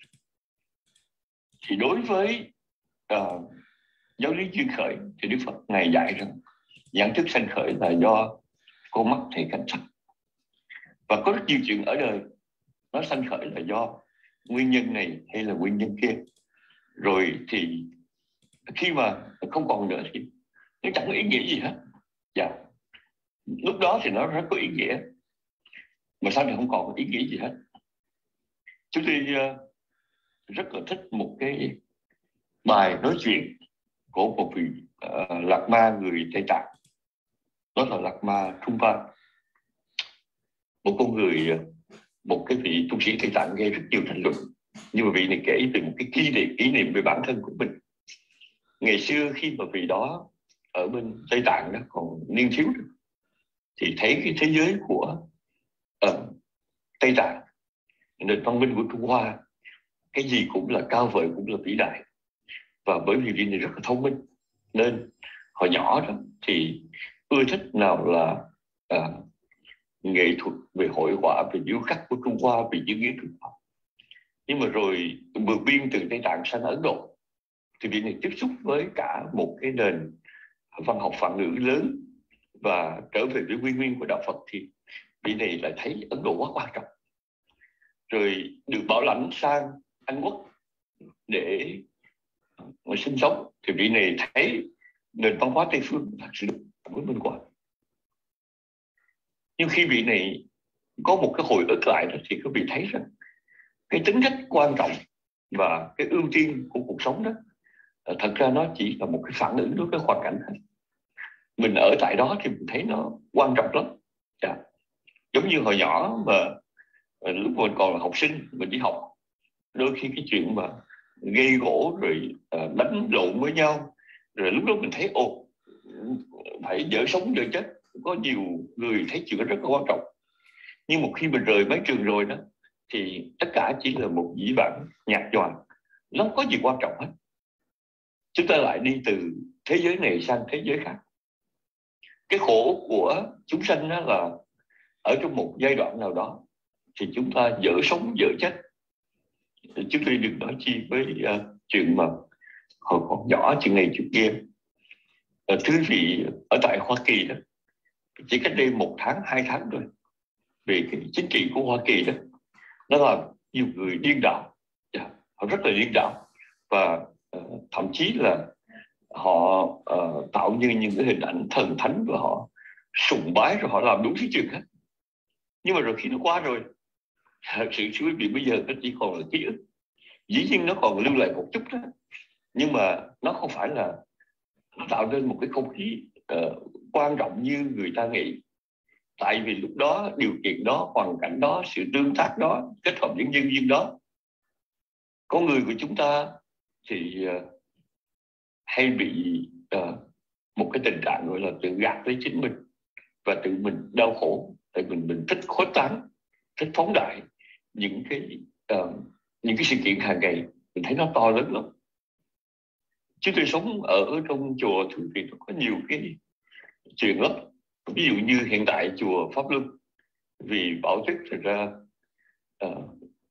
Thì đối với uh, giáo lý duyên khởi thì Đức Phật Ngài dạy rằng nhận thức sanh khởi là do con mắt thấy cảnh sắc. Và có rất nhiều chuyện ở đời nó sanh khởi là do nguyên nhân này hay là nguyên nhân kia. Rồi thì khi mà không còn nữa thì nó chẳng có ý nghĩa gì hết. Dạ. Lúc đó thì nó rất có ý nghĩa, mà sau này không còn ý nghĩa gì hết. Chúng tôi uh, rất là thích một cái bài nói chuyện của một vị uh, Lạc Ma người Tây Tạng. Đó là Lạc Ma Trung Va, một con người một cái vị tu sĩ Tây Tạng gây rất nhiều tranh luận, nhưng mà vị này kể về một cái kỷ niệm, kỷ niệm về bản thân của mình. Ngày xưa khi mà vị đó ở bên Tây Tạng đó còn niên thiếu thì thấy cái thế giới của uh, Tây Tạng, nền văn minh của Trung Hoa, cái gì cũng là cao vời, cũng là vĩ đại. Và bởi vì vị này rất là thông minh nên hồi nhỏ đó thì ưa thích nào là uh, nghệ thuật về hội họa, về điêu khắc của Trung Hoa, về chữ nghĩa Trung Hoa. Nhưng mà rồi vượt biên từ Tây Tạng sang Ấn Độ thì vị này tiếp xúc với cả một cái nền văn học Phạn ngữ lớn và trở về với nguyên nguyên của đạo Phật thì vị này lại thấy Ấn Độ quá quan trọng. Rồi được bảo lãnh sang Anh Quốc để sinh sống thì vị này thấy nền văn hóa Tây phương thật sự với mình quá. Nhưng khi vị này có một cái hồi ức lại đó, thì các vị thấy rằng cái tính cách quan trọng và cái ưu tiên của cuộc sống đó thật ra nó chỉ là một cái phản ứng đối với hoàn cảnh. Mình ở tại đó thì mình thấy nó quan trọng lắm. Dạ. Giống như hồi nhỏ mà lúc mình còn là học sinh, mình đi học, đôi khi cái chuyện mà gây gỗ rồi đánh lộn với nhau, rồi lúc đó mình thấy ồ, phải dở sống dở chết. Có nhiều người thấy chuyện đó rất là quan trọng. Nhưng một khi mình rời mái trường rồi đó thì tất cả chỉ là một dĩ vãng nhạt nhòa, nó không có gì quan trọng hết. Chúng ta lại đi từ thế giới này sang thế giới khác. Cái khổ của chúng sanh đó là ở trong một giai đoạn nào đó thì chúng ta dở sống dở chết. Chúng tôi đừng nói chi với uh, chuyện mà hồi còn nhỏ chuyện này chuyện kia. Uh, thưa vị ở tại Hoa Kỳ đó, chỉ cách đây một tháng hai tháng thôi, về cái chính trị của Hoa Kỳ đó, nó làm nhiều người điên đảo, yeah, họ rất là điên đảo và uh, thậm chí là họ uh, tạo như những cái hình ảnh thần thánh và họ sùng bái rồi họ làm đúng cái chuyện hết. Nhưng mà rồi khi nó qua rồi, thật sự quý vị bây giờ nó chỉ còn là ký ức. Dĩ nhiên nó còn lưu lại một chút đó, nhưng mà nó không phải là nó tạo nên một cái không khí uh, quan trọng như người ta nghĩ. Tại vì lúc đó điều kiện đó, hoàn cảnh đó, sự tương tác đó, kết hợp những nhân viên đó, con người của chúng ta thì uh, hay bị uh, một cái tình trạng gọi là tự gạt lấy chính mình và tự mình đau khổ. Tại mình mình thích khuếch tán, thích phóng đại những cái uh, những cái sự kiện hàng ngày, mình thấy nó to lớn lắm. Chúng tôi sống ở trong chùa thì nó có nhiều cái chuyện lắm. Ví dụ như hiện tại chùa Pháp Luân vì bão tuyết thật ra uh,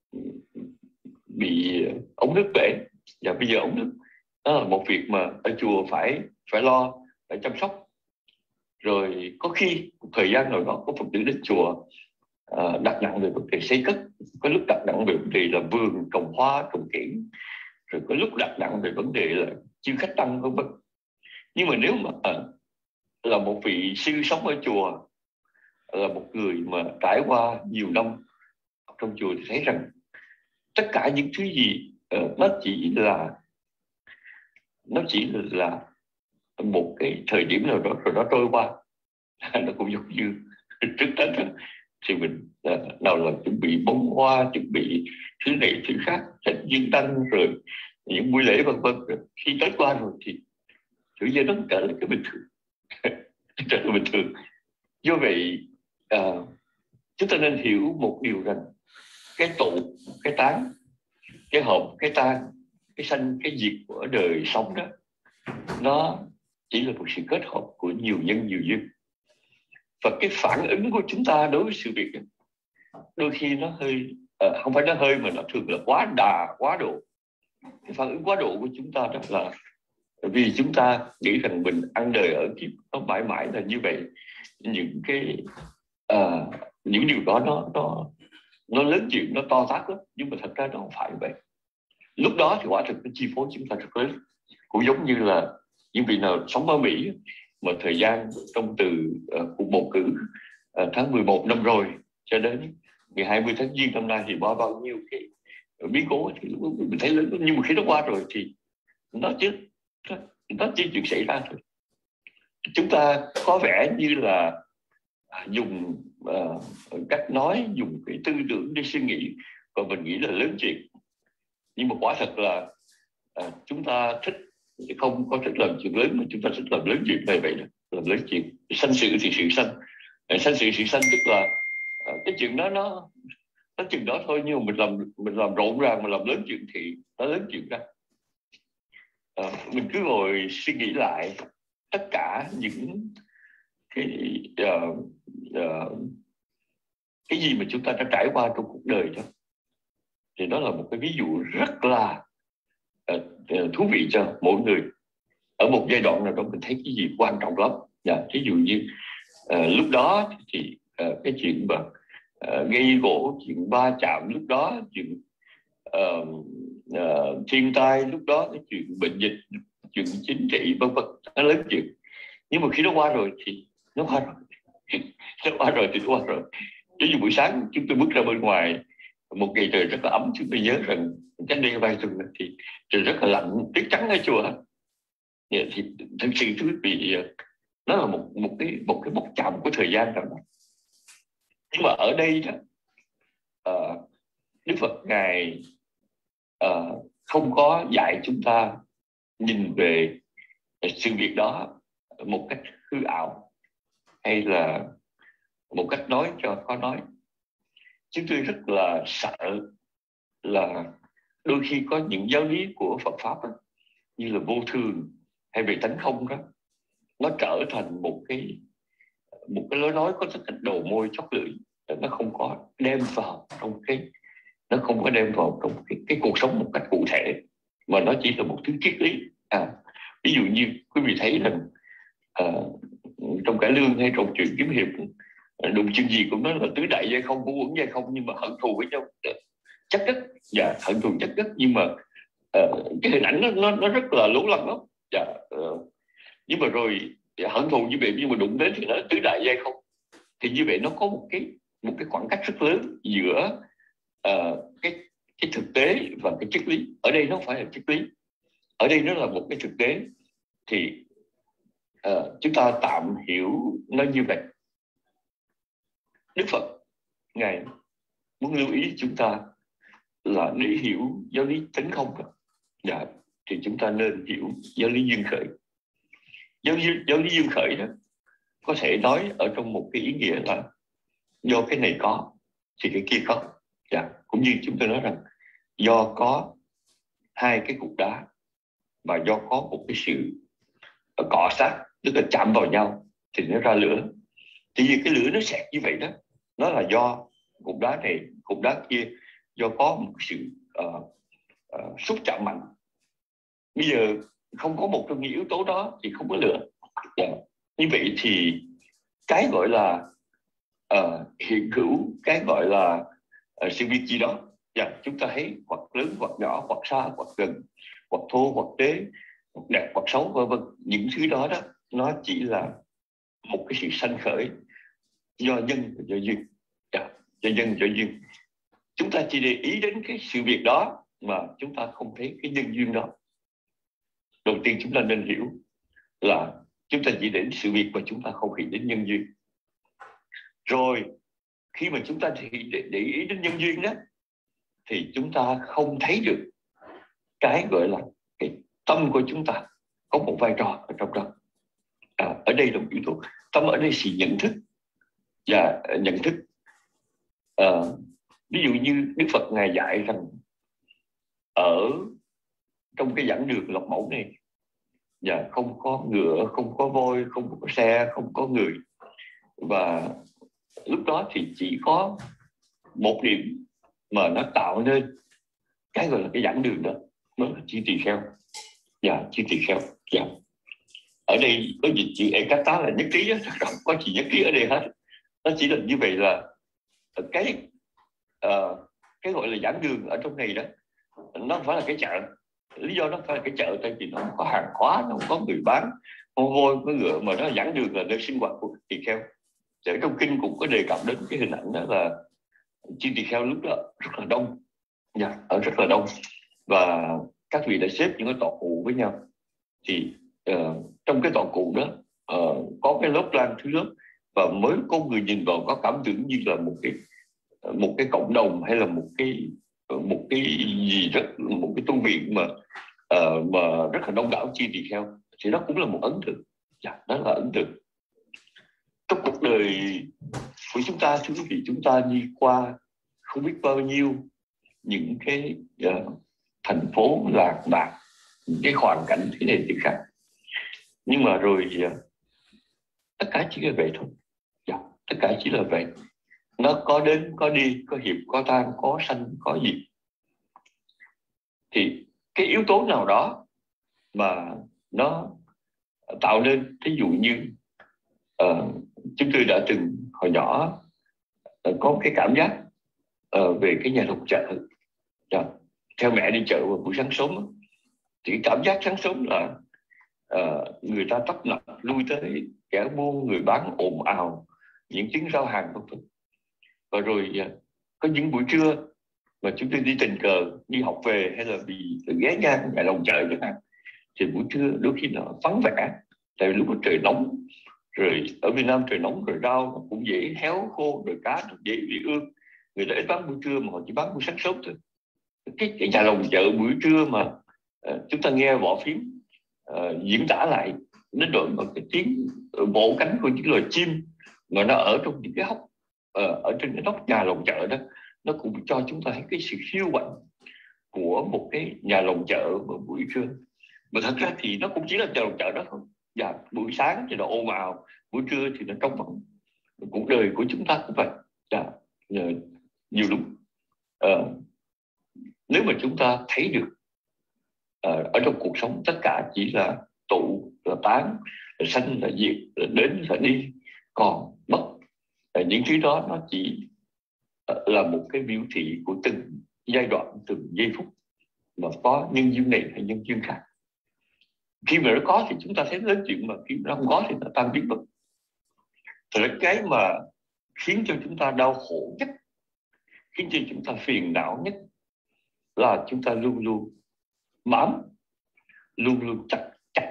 bị ống nước bể, và bây giờ ống nước đó là một việc mà ở chùa phải phải lo, phải chăm sóc. Rồi có khi một thời gian nào đó có Phật tử đến chùa uh, đặt nặng về vấn đề xây cất, có lúc đặt nặng về vấn đề là vườn trồng hoa trồng kiển, rồi có lúc đặt nặng về vấn đề là chiêu khách tăng vân vân. Nhưng mà nếu mà uh, là một vị sư sống ở chùa, là một người mà trải qua nhiều năm trong chùa thì thấy rằng tất cả những thứ gì uh, nó chỉ là nó chỉ là một cái thời điểm nào đó rồi nó trôi qua. Nó cũng giống như trước Tết thì mình uh, nào là chuẩn bị bông hoa, chuẩn bị thứ này thứ khác, thành dương tăng rồi những buổi lễ vân vân. Khi Tết qua rồi thì tự nhiên nó trở lại cái bình thường. Trở lại bình thường. Do vậy uh, chúng ta nên hiểu một điều rằng cái tụ, cái tán, cái hợp, cái tan, cái sanh, cái diệt của đời sống đó, nó chỉ là một sự kết hợp của nhiều nhân nhiều duyên. Và cái phản ứng của chúng ta đối với sự việc đó, đôi khi nó hơi uh, không phải nó hơi mà nó thường là quá đà, quá độ. Cái phản ứng quá độ của chúng ta đó là vì chúng ta nghĩ rằng mình ăn đời ở kiếp nó mãi mãi là như vậy. Những cái uh, những điều đó nó nó nó lớn chuyện, nó to tát lắm, nhưng mà thật ra nó không phải vậy. Lúc đó thì quả thực nó chi phối chúng ta rất lớn. Cũng giống như là những vị nào sống ở Mỹ mà thời gian trong từ uh, cuộc bầu cử uh, tháng mười một năm rồi cho đến ngày hai mươi tháng Giêng năm nay thì bao bao nhiêu cái biến cố thì mình thấy lớn. Nhưng mà khi nó qua rồi thì nó chứ nó chỉ chuyện xảy ra thôi. Chúng ta có vẻ như là dùng uh, cách nói, dùng cái tư tưởng để suy nghĩ, và mình nghĩ là lớn chuyện. Nhưng mà quả thật là uh, chúng ta thích không có thích làm chuyện lớn, mà chúng ta thích làm lớn chuyện này vậy đó, làm lớn chuyện. Sanh sự thì sự sanh, sanh sự sự sanh tức là uh, cái chuyện đó nó nó chừng đó thôi, nhưng mà mình làm mình làm rộn ràng, mình làm lớn chuyện thì nó lớn chuyện ra. Uh, mình cứ ngồi suy nghĩ lại tất cả những cái uh, uh, cái gì mà chúng ta đã trải qua trong cuộc đời đó, thì đó là một cái ví dụ rất là uh, uh, thú vị cho mỗi người. Ở một giai đoạn nào đó mình thấy cái gì quan trọng lắm. Yeah, ví dụ như uh, lúc đó thì uh, cái chuyện mà uh, gây gỗ, chuyện va chạm lúc đó, chuyện uh, uh, thiên tai lúc đó, cái chuyện bệnh dịch, chuyện chính trị vân vân, nó lớn chuyện. Nhưng mà khi nó qua rồi thì nó qua rồi nó qua rồi thì nó qua rồi. Giống như buổi sáng chúng tôi bước ra bên ngoài, một ngày trời rất là ấm. Chúng tôi nhớ rằng cách đây vài tuần thì trời rất là lạnh, tuyết trắng ở chùa. Thì thật sự thú vị, nó là một một cái một cái mốc chạm của thời gian rồi. Nhưng mà ở đây đó, uh, Đức Phật ngài uh, không có dạy chúng ta nhìn về sự việc đó một cách hư ảo, hay là một cách nói cho có nói. Chúng tôi rất là sợ là đôi khi có những giáo lý của Phật Pháp đó, như là vô thường hay về tánh không đó, nó trở thành một cái một cái lối nói có tất cả đầu môi chót lưỡi, nó không có đem vào trong cái nó không có đem vào trong cái, cái cuộc sống một cách cụ thể, mà nó chỉ là một thứ triết lý. À, ví dụ như quý vị thấy rằng uh, trong cải lương hay trong chuyện kiếm hiệp, đụng chân gì cũng nói là tứ đại giai không, cũng quẩn giai không, nhưng mà hận thù với nhau chắc đất. Dạ, hận thù chắc đất, nhưng mà uh, cái hình ảnh nó, nó nó rất là lố lăng lắm. Dạ, uh, nhưng mà rồi hận thù như vậy, nhưng mà đụng đến thì nó tứ đại giai không, thì như vậy nó có một cái một cái khoảng cách rất lớn giữa uh, cái cái thực tế và cái triết lý. Ở đây nó không phải là triết lý, ở đây nó là một cái thực tế. Thì uh, chúng ta tạm hiểu nó như vậy. Đức Phật ngài muốn lưu ý chúng ta là để hiểu giáo lý tánh không đó, dạ, thì chúng ta nên hiểu giáo lý duyên khởi. Giáo lý, giáo lý duyên khởi đó có thể nói ở trong một cái ý nghĩa là do cái này có thì cái kia có. Dạ, cũng như chúng tôi nói rằng do có hai cái cục đá và do có một cái sự cọ sát, tức là chạm vào nhau thì nó ra lửa. Thì vì cái lửa nó xẹt như vậy đó, nó là do cục đá này, cục đá kia, do có một sự uh, uh, xúc chạm mạnh. Bây giờ không có một trong những yếu tố đó thì không có lửa. Yeah. Như vậy thì cái gọi là uh, hiện hữu, cái gọi là uh, sự việc gì đó, yeah, chúng ta thấy hoặc lớn hoặc nhỏ, hoặc xa hoặc gần, hoặc thô hoặc tế, hoặc đẹp hoặc xấu, vân vân. Những thứ đó đó nó chỉ là một cái sự sanh khởi do nhân và do duyên. Yeah. Do nhân do duyên. Chúng ta chỉ để ý đến cái sự việc đó mà chúng ta không thấy cái nhân duyên đó. Đầu tiên chúng ta nên hiểu là chúng ta chỉ đến sự việc mà chúng ta không nghĩ đến nhân duyên. Rồi khi mà chúng ta để, để ý đến nhân duyên đó, thì chúng ta không thấy được cái gọi là cái tâm của chúng ta có một vai trò ở trong đó. À, ở đây là một yếu tố. Tâm ở đây là nhận thức. Và nhận thức, à, ví dụ như Đức Phật ngài dạy rằng ở trong cái giảng đường Lộc Mẫu này, và không có ngựa, không có voi, không có xe, không có người. Và lúc đó thì chỉ có một điểm mà nó tạo nên cái gọi là cái giảng đường đó, đó là chư tỳ kheo. Dạ, chư tỳ kheo. Dạ. Ở đây có dịch chữ ekata là nhất trí, không có gì nhất trí ở đây hết. Nó chỉ là như vậy là cái uh, cái gọi là giảng đường ở trong này đó, nó không phải là cái chợ. Lý do nó phải là cái chợ tại vì nó không có hàng hóa, nó không có người bán, không voi, có ngựa, mà nó giảng đường là nơi sinh hoạt của tỳ kheo. Ở trong kinh cũng có đề cập đến cái hình ảnh đó là chư tỳ kheo lúc đó rất là đông, dạ, ở rất là đông, và các vị đã xếp những cái tọa cụ với nhau. Thì uh, trong cái tọa cụ đó uh, có cái lớp lan thứ lớp, và mới con người nhìn vào có cảm tưởng như là một cái một cái cộng đồng hay là một cái một cái gì rất một cái tu viện mà uh, mà rất là đông đảo chi tỳ kheo, thì đó cũng là một ấn tượng. Dạ, đó là ấn tượng. Trong cuộc đời của chúng ta, thưa quý vị, chúng ta đi qua không biết bao nhiêu những cái uh, thành phố lạc bạc, những cái hoàn cảnh thế này thế khác, nhưng mà rồi uh, tất cả chỉ là vậy thôi. Dạ, tất cả chỉ là vậy. Nó có đến có đi, có hiệp có tan, có sanh có diệt. Thì cái yếu tố nào đó mà nó tạo nên, ví dụ như uh, chúng tôi đã từng hồi nhỏ uh, có cái cảm giác uh, về cái nhà đồng chợ. Yeah. Theo mẹ đi chợ vào buổi sáng sớm, thì cảm giác sáng sớm là uh, người ta tấp nập lui tới, kẻ buôn người bán ồn ào, những tiếng rao hàng vân vân. Và rồi uh, có những buổi trưa mà chúng tôi đi tình cờ đi học về, hay là vì ghé ngang nhà lòng chợ chẳng hạn, thì buổi trưa đôi khi nó vắng vẻ, tại vì lúc đó trời nóng, rồi ở Việt Nam trời nóng rồi rau nó cũng dễ héo khô, rồi cá nó dễ bị ương, người ta ít bán buổi trưa mà họ chỉ bán buổi sáng sớm thôi. Cái, cái nhà lòng chợ buổi trưa mà uh, chúng ta nghe võ phím uh, diễn tả lại đến độ mà cái tiếng vỗ cánh của những loài chim mà nó ở trong những cái hốc uh, ở trên cái nóc nhà lòng chợ đó, nó cũng cho chúng ta thấy cái sự hiu quạnh của một cái nhà lòng chợ vào buổi trưa. Mà thật ra thì nó cũng chỉ là nhà lòng chợ đó thôi. Và buổi sáng thì nó ồn ào, buổi trưa thì nó trống vắng. Cuộc đời của chúng ta cũng vậy. Dạ, nhiều lúc uh, nếu mà chúng ta thấy được uh, ở trong cuộc sống tất cả chỉ là tụ, là tán, là sanh, là diệt, là đến, là đi, còn mất, uh, những thứ đó nó chỉ uh, là một cái biểu thị của từng giai đoạn, từng giây phút mà có nhân duyên này hay nhân duyên khác. Khi mà nó có thì chúng ta thấy lớn chuyện, mà khi nó không có thì nó tan biến mất. Thì cái mà khiến cho chúng ta đau khổ nhất, khiến cho chúng ta phiền não nhất là chúng ta luôn luôn bám, luôn luôn chặt chặt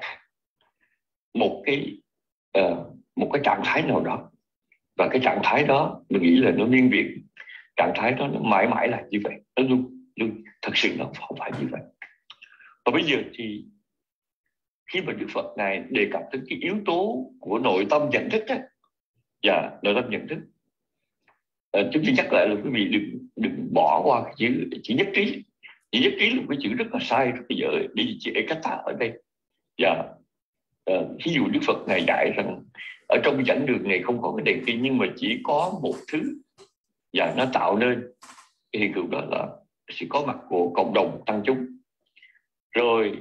một cái uh, một cái trạng thái nào đó, và cái trạng thái đó mình nghĩ là nó miên viện, trạng thái đó nó mãi mãi là như vậy, nó luôn luôn thật sự nó không phải như vậy. Và bây giờ thì khi mà Đức Phật Ngài đề cập đến cái yếu tố của nội tâm nhận thức á, và nội tâm nhận thức, à, chúng tôi nhắc lại là quý vị đừng đừng bỏ qua cái chữ chữ nhất trí. Chữ nhất trí là một cái chữ rất là sai, rất là dở. Đi chữ ekata ở đây. Và à, ví dụ Đức Phật Ngài dạy rằng ở trong cái chặng đường này không có cái đèn pin, nhưng mà chỉ có một thứ, và nó tạo nên cái hiện tượng đó là sự có mặt của cộng đồng tăng chúng. Rồi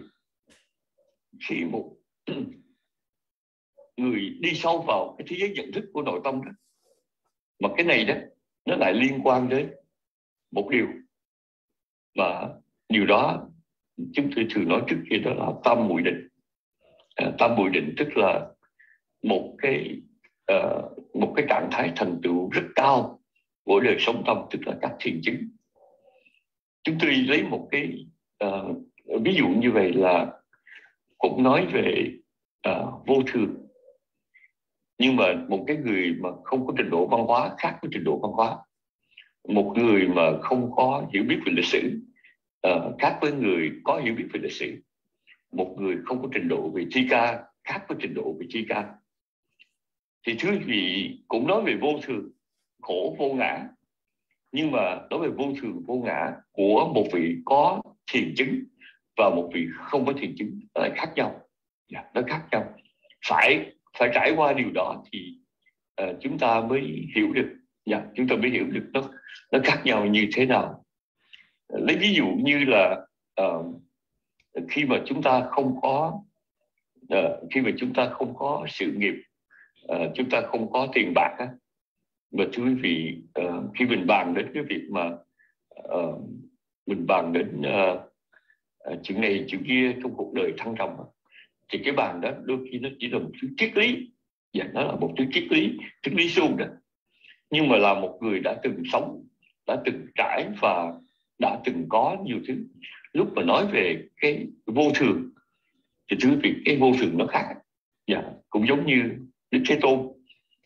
khi một người đi sâu vào cái thế giới nhận thức của nội tâm đó, mà cái này đó nó lại liên quan đến một điều, và điều đó chúng tôi thường nói trước kia, đó là tam muội định. À, tam muội định tức là một cái uh, một cái trạng thái thành tựu rất cao của đời sống tâm, tức là các thiền chứng. Chúng tôi lấy một cái uh, ví dụ như vậy là cũng nói về uh, vô thường, nhưng mà một cái người mà không có trình độ văn hóa khác với trình độ văn hóa, một người mà không có hiểu biết về lịch sử uh, khác với người có hiểu biết về lịch sử, một người không có trình độ về thi ca khác với trình độ về thi ca. Thì thưa quý vị, cũng nói về vô thường, khổ vô ngã, nhưng mà nói về vô thường vô ngã của một vị có thiền chứng và một vị không có thiền chứng lại khác nhau. Yeah, nó khác nhau. Phải phải trải qua điều đó thì uh, chúng ta mới hiểu được. Yeah, chúng ta mới hiểu được nó nó khác nhau như thế nào. Uh, lấy ví dụ như là uh, khi mà chúng ta không có uh, khi mà chúng ta không có sự nghiệp, uh, chúng ta không có tiền bạc á, mà thưa quý vị, uh, khi mình bàn đến cái việc mà uh, mình bàn đến uh, uh, chuyện này chuyện kia trong cuộc đời thăng trầm, thì cái bàn đó đôi khi nó chỉ là một thứ triết lý, và nó là một thứ triết lý, triết lý suông đó. Nhưng mà là một người đã từng sống, đã từng trải và đã từng có nhiều thứ, lúc mà nói về cái vô thường thì thưa quý vị, cái vô thường nó khác. Dạ, cũng giống như Đức Thế Tôn.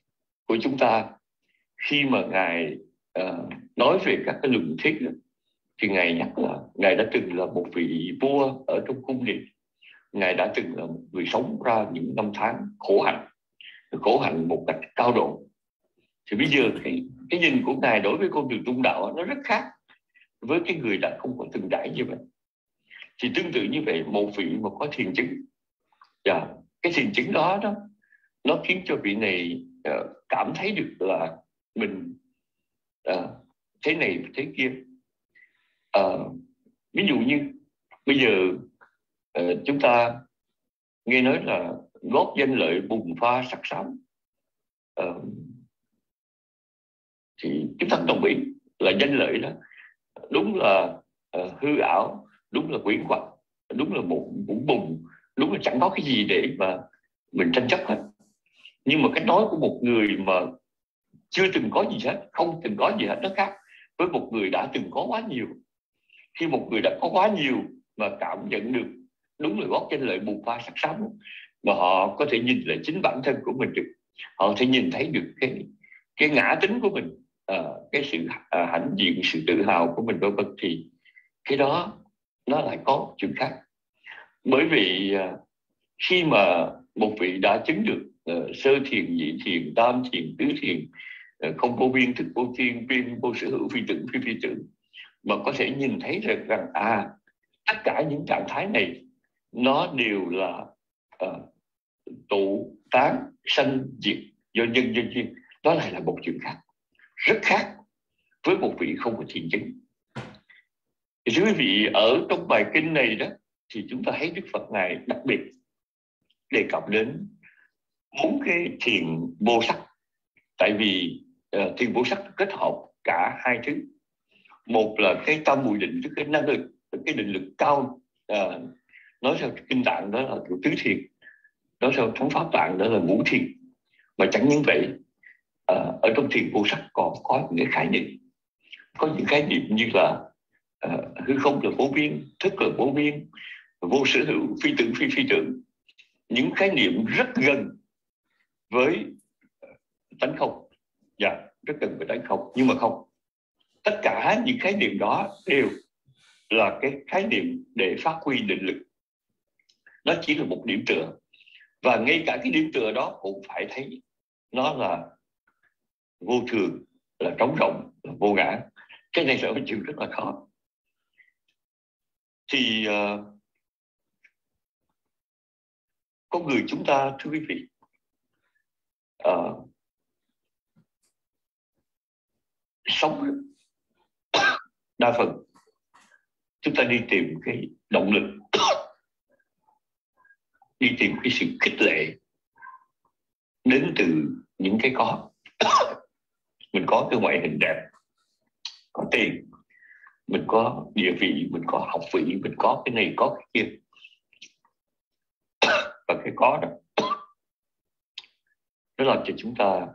của chúng ta khi mà Ngài uh, nói về các cái luận thuyết đó, thì Ngài nhắc là Ngài đã từng là một vị vua ở trong cung điện. Ngài đã từng là một người sống ra những năm tháng khổ hạnh, khổ hạnh một cách cao độ. Thì bây giờ cái, cái nhìn của Ngài đối với con đường trung đạo nó rất khác với cái người đã không có từng trải như vậy. Thì tương tự như vậy, một vị mà có thiền chứng, yeah, cái thiền chứng đó, đó nó khiến cho vị này uh, cảm thấy được là mình uh, thế này thế kia. Uh, ví dụ như bây giờ uh, chúng ta nghe nói là gót danh lợi bùng pha sắc xám, uh, thì chúng ta đồng ý là danh lợi đó đúng là uh, hư ảo, đúng là quyến hoặc, đúng là một vũng bùng, đúng là chẳng có cái gì để mà mình tranh chấp hết. Nhưng mà cách nói của một người mà chưa từng có gì hết, không từng có gì hết, nó khác với một người đã từng có quá nhiều. Khi một người đã có quá nhiều mà cảm nhận được đúng là gót danh lợi bùng pha sắc xám, mà họ có thể nhìn lại chính bản thân của mình được, họ có thể nhìn thấy được cái cái ngã tính của mình, uh, cái sự uh, hãnh diện, sự tự hào của mình, vân vân, thì cái đó nó lại có chuyện khác. Bởi vì uh, khi mà một vị đã chứng được uh, sơ thiền, nhị thiền, tam thiền, tứ thiền, uh, không vô biên, thức vô thiên, biên vô sở hữu, phi tưởng, phi phi tưởng, mà có thể nhìn thấy rằng, rằng à tất cả những trạng thái này nó đều là uh, tụ tán sanh diệt do nhân nhân duyên, đó lại là một chuyện khác, rất khác với một vị không có thiền chứng. Thì quý vị, ở trong bài kinh này đó thì chúng ta thấy Đức Phật Ngài đặc biệt đề cập đến bốn cái thiền vô sắc. Tại vì uh, thiền vô sắc kết hợp cả hai thứ. Một là cái tam muội định, tức cái năng lực, cái định lực cao, uh, nói theo kinh tạng đó là tứ thiền, nói theo thống pháp tạng đó là ngũ thiền. Mà chẳng những vậy, uh, ở trong thiền vô sắc còn có những cái khái niệm, có những khái niệm như là uh, hư không là vô biên, thức là vô biên, vô sở hữu, phi tưởng phi phi tưởng, những khái niệm rất gần với tánh không. Dạ, rất gần với tánh không. Nhưng mà không, tất cả những khái niệm đó đều là cái khái niệm để phát huy định lực. Nó chỉ là một điểm tựa, và ngay cả cái điểm tựa đó cũng phải thấy nó là vô thường, là trống rỗng, là vô ngã. Cái này là một chuyện rất là khó. Thì uh, con người chúng ta, thưa quý vị, uh, sống đa phần chúng ta đi tìm cái động lực, đi tìm cái sự khích lệ đến từ những cái có. Mình có cái ngoại hình đẹp, có tiền, mình có địa vị, mình có học vị, mình có cái này, có cái kia. Và cái có đó nó làm cho chúng ta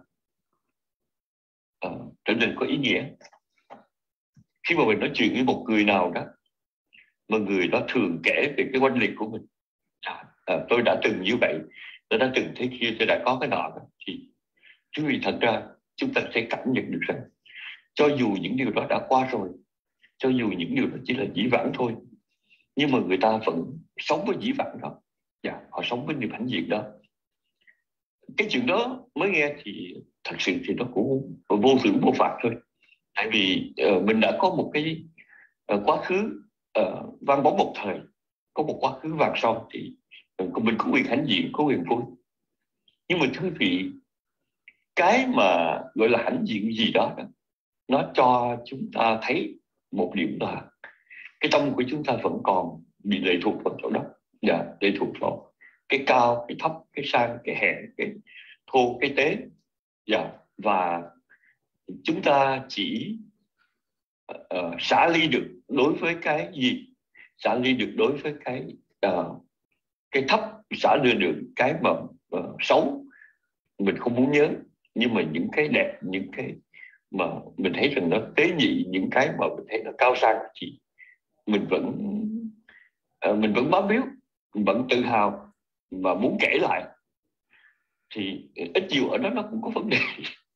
uh, trở nên có ý nghĩa. Khi mà mình nói chuyện với một người nào đó mà người đó thường kể về cái oanh liệt của mình, à, à, tôi đã từng như vậy, tôi đã từng thế kia, tôi đã có cái nọ đó, thì chứ vì thật ra chúng ta sẽ cảm nhận được rằng cho dù những điều đó đã qua rồi, cho dù những điều đó chỉ là dĩ vãng thôi, nhưng mà người ta vẫn sống với dĩ vãng đó. Dạ, họ sống với niềm hãnh diện đó. Cái chuyện đó mới nghe thì thật sự thì nó cũng vô thưởng vô phạt thôi. Tại vì uh, mình đã có một cái uh, quá khứ uh, vang bóng một thời, có một quá khứ vàng son, thì uh, mình có quyền hãnh diện, có quyền vui. Nhưng mà thưa vị, cái mà gọi là hãnh diện gì đó, nó cho chúng ta thấy một điểm là cái tâm của chúng ta vẫn còn bị lệ thuộc vào chỗ đó. Dạ, lệ thuộc vào cái cao, cái thấp, cái sang, cái hèn, cái thô, cái tế. Dạ, và chúng ta chỉ uh, xả ly được đối với cái gì? Xả ly được đối với cái uh, cái thấp, xả ly được cái mà uh, xấu mình không muốn nhớ. Nhưng mà những cái đẹp, những cái mà mình thấy rằng nó tế nhị, những cái mà mình thấy nó cao sang thì mình vẫn uh, mình vẫn bám víu, mình vẫn tự hào và muốn kể lại. Thì ít nhiều ở đó nó cũng có vấn đề.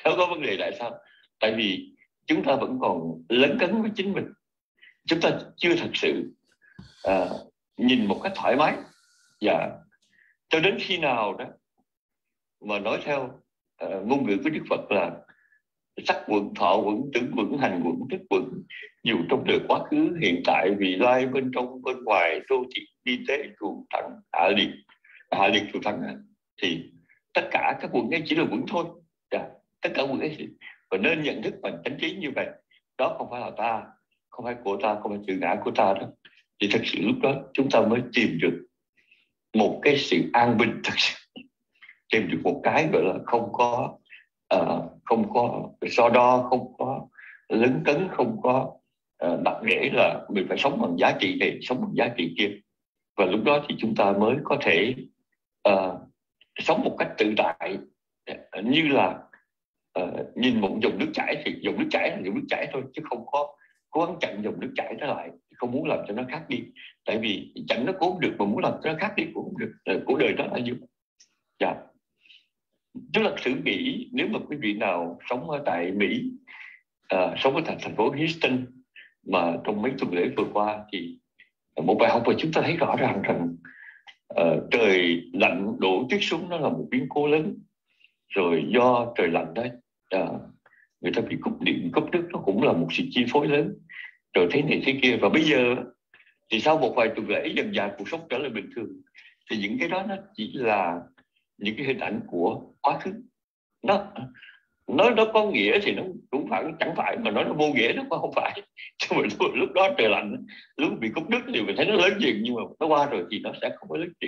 Đâu có vấn đề. Tại sao? Tại vì chúng ta vẫn còn lấn cấn với chính mình. Chúng ta chưa thật sự uh, nhìn một cách thoải mái. Dạ. Cho đến khi nào đó mà nói theo uh, ngôn ngữ của Đức Phật là sắc vững, thọ vững, tưởng vững, hành vững, thức vững, dù trong đời quá khứ, hiện tại, vị lai, bên trong, bên ngoài, đô thị, y tế, thù thắng, hạ liệt, hạ liệt thù thắng, thì tất cả các quận ấy chỉ là vững thôi. Yeah. Tất cả quận ấy và nên nhận thức bằng chánh trí như vậy. Đó không phải là ta, không phải của ta, không phải tự ngã của ta đó. Thì thật sự lúc đó chúng ta mới tìm được một cái sự an bình thật sự, tìm được một cái gọi là không có uh, không có so đo, không có lấn cấn, không có uh, đặt để là mình phải sống bằng giá trị này, sống bằng giá trị kia. Và lúc đó thì chúng ta mới có thể uh, sống một cách tự tại, uh, như là uh, nhìn một dòng nước chảy thì dòng nước chảy là dòng nước chảy thôi, chứ không có cố gắng chặn dòng nước chảy đó lại, không muốn làm cho nó khác đi. Tại vì chặn nó cũng không được, mà muốn làm cho nó khác đi cũng không được. Cuộc đời đó là như vậy. Dạ. Tức là thử nghĩ nếu mà quý vị nào sống ở tại Mỹ, uh, sống ở thành, thành phố Houston mà trong mấy tuần lễ vừa qua, thì một bài học mà chúng ta thấy rõ ràng rằng uh, trời lạnh đổ tuyết xuống nó là một biến cố lớn. Rồi do trời lạnh đó uh, người ta bị cúp điện cúp nước, nó cũng là một sự chi phối lớn. Rồi thế này thế kia. Và bây giờ thì sau một vài tuần lễ dần dần cuộc sống trở lại bình thường, thì những cái đó nó chỉ là những cái hình ảnh của quá khứ. Nó nói nó có nghĩa thì nó cũng phải, chẳng phải, mà nói nó vô nghĩa nó cũng không phải. Chứ mà lúc, lúc đó trời lạnh, lúc bị cúp nước thì mình thấy nó lớn chuyện, nhưng mà nó qua rồi thì nó sẽ không có lớn chuyện.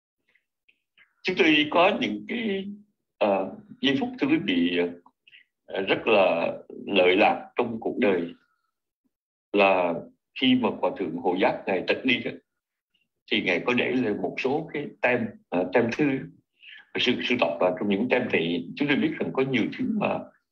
Chúng tôi có những cái uh, giây phút thưa quý vị uh, rất là lợi lạc trong cuộc đời, là khi mà Hòa thượng Hồ Giác ngài tịch đi thì ngài có để lên một số cái tem uh, tem thư sự sưu tập. Và trong những tem thì chúng tôi biết rằng có nhiều thứ mà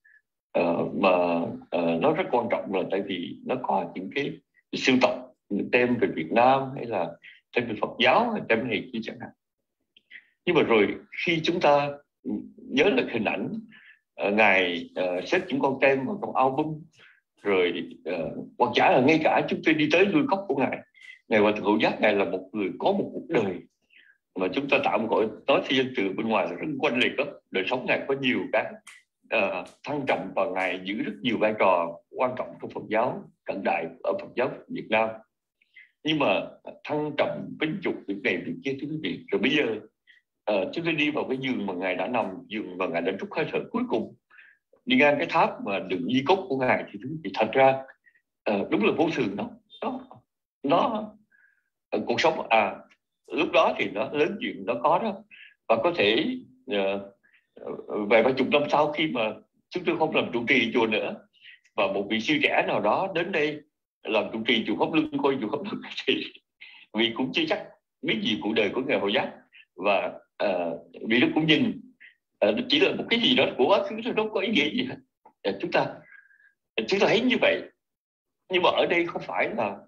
uh, mà uh, nó rất quan trọng, là tại vì nó có những cái sưu tập tem về Việt Nam, hay là tem về Phật giáo, hay tem này kia chẳng hạn. Nhưng mà rồi khi chúng ta nhớ lại hình ảnh uh, ngài uh, xếp những con tem vào trong album, rồi uh, hoặc giả là ngay cả chúng tôi đi tới lui góc của ngài, ngài Hòa thượng Hữu Giác, ngài là một người có một cuộc đời mà chúng ta tạm gọi nói thi dân từ bên ngoài là rất quanh liệt đó. Đời sống ngài có nhiều cái uh, thăng trầm, và ngài giữ rất nhiều vai trò quan trọng trong Phật giáo cận đại ở Phật giáo Việt Nam. Nhưng mà thăng trầm vinh dục việc này việc kia thưa quý vị. Rồi bây giờ uh, chúng tôi đi vào cái giường mà ngài đã nằm, giường mà ngài đã trút hơi thở cuối cùng, đi ngang cái tháp mà đựng di cốt của ngài, thì thưa quý vị, thật ra uh, đúng là vô thường đó. Nó, nó uh, cuộc sống à lúc đó thì nó lớn chuyện nó có đó. Và có thể uh, vài ba chục năm sau, khi mà chúng tôi không làm trụ trì chùa nữa, và một vị sư trẻ nào đó đến đây làm trụ trì chùa Pháp Luân, coi chùa Pháp Luân, thì vì cũng chưa chắc biết gì cuộc đời của ngài Hồ Giác, và uh, vì nó cũng nhìn uh, chỉ là một cái gì đó của quá khứ thôi, đâu có ý nghĩa gì hết. Uh, chúng ta chúng ta thấy như vậy. Nhưng mà ở đây không phải là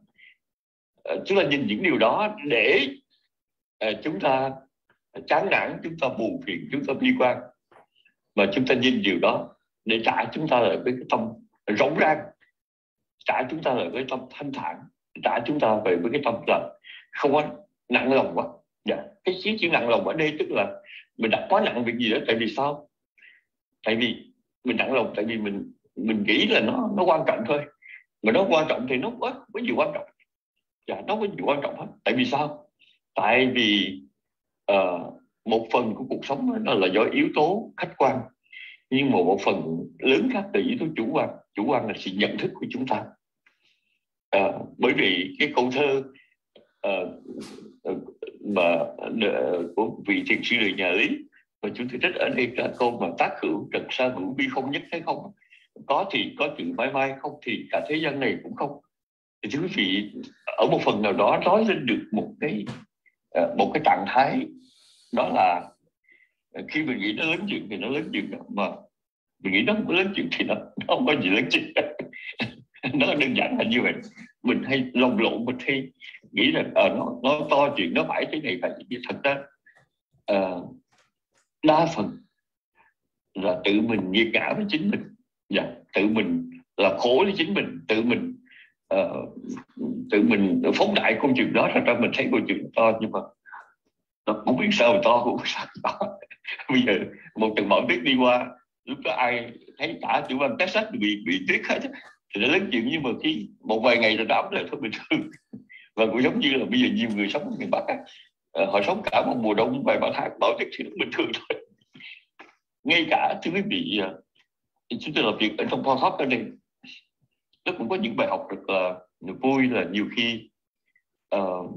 uh, chúng ta nhìn những điều đó để uh, chúng ta chán nản, chúng ta buồn phiền, chúng ta bi quan, mà chúng ta nhìn điều đó để trả chúng ta lại với cái tâm rỗng rang, trả chúng ta lại với tâm thanh thản, trả chúng ta về với cái tâm là không có nặng lòng quá. Dạ. Cái chữ chữ nặng lòng ở đây tức là mình đặt quá nặng việc gì đó. Tại vì sao? Tại vì mình nặng lòng, tại vì mình mình nghĩ là nó nó quan trọng thôi, mà nó quan trọng thì nó có có gì quan trọng. Dạ, nó có gì quan trọng hết. Tại vì sao? Tại vì uh, một phần của cuộc sống đó là do yếu tố khách quan, nhưng một, một phần lớn khác là yếu tố chủ quan. Chủ quan là sự nhận thức của chúng ta. Uh, bởi vì cái câu thơ uh, mà uh, của vị thiền sư đời nhà Lý mà chúng tôi trích ở đây là câu mà tác hữu trần sa hữu bi không nhất thấy không. Có thì có chuyện mãi mãi, không thì cả thế gian này cũng không. Thì thưa quý vị, ở một phần nào đó nói lên được một cái uh, một cái trạng thái, đó là khi mình nghĩ nó lớn chuyện thì nó lớn chuyện đó, mà mình nghĩ nó không có lớn chuyện thì nó, nó không có gì lớn chuyện. Nó đơn giản là như vậy. Mình hay lồng lộn, mình hay nghĩ là uh, nó, nó to chuyện, nó phải thế này phải như. Thật ra uh, đa phần là tự mình nghiệt ngã với chính mình, dạ, tự mình làm khổ với chính mình, tự mình uh, tự mình phóng đại câu chuyện đó. Thật ra mình thấy câu chuyện to, nhưng mà nó cũng biết sao mà to, cũng sao to. Bây giờ một trận bão tuyết đi qua, lúc đó ai thấy cả tiểu bang Texas bị bị tuyết hết thì nó lớn chuyện, nhưng mà khi một vài ngày rồi nó ấm lại thôi, bình thường. Và cũng giống như là bây giờ nhiều người sống ở miền Bắc á, họ sống cả một mùa đông vài ba tháng bão tuyết thì nó bình thường thôi. Ngay cả thưa quý vị, chúng tôi làm việc ở trong Paul Talk ở đây, nó cũng có những bài học rất là vui, là nhiều khi uh,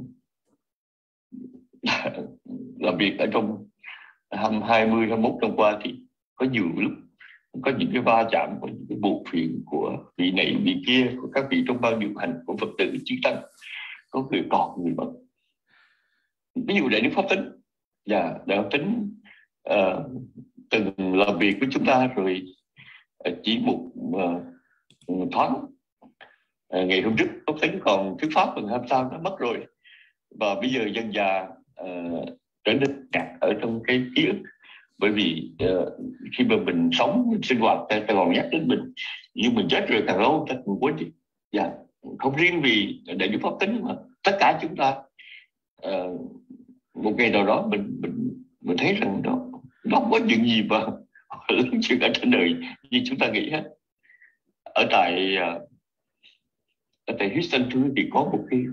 làm việc ở trong hai mươi, hai mươi mốt năm qua thì có nhiều lúc có những cái va chạm, có những cái buộc phiền của vị này vị kia, của các vị trong ban điều hành, của Phật tử chư tăng, có người còn người mất. Ví dụ Đại Đức Pháp Tính, và Đại Pháp Tính uh, từng làm việc với chúng ta rồi, uh, chỉ một uh, thoáng. Uh, ngày hôm trước Pháp Tính còn thuyết pháp, còn hôm sau nó mất rồi, và bây giờ dần dà uh, trở nên cạn ở trong cái ký ức. Bởi vì uh, khi mà mình sống, mình sinh hoạt, ta, ta còn nhắc đến mình, nhưng mình chết rồi càng lâu ta cũng quên đi. Dạ, không riêng vì Đại Đức Pháp Tính mà tất cả chúng ta uh, một ngày nào đó mình mình mình thấy rằng đó nó không có chuyện gì mà lớn chuyện ở trên đời như chúng ta nghĩ hết. Ở tại uh, ở tại Houston thì có một cái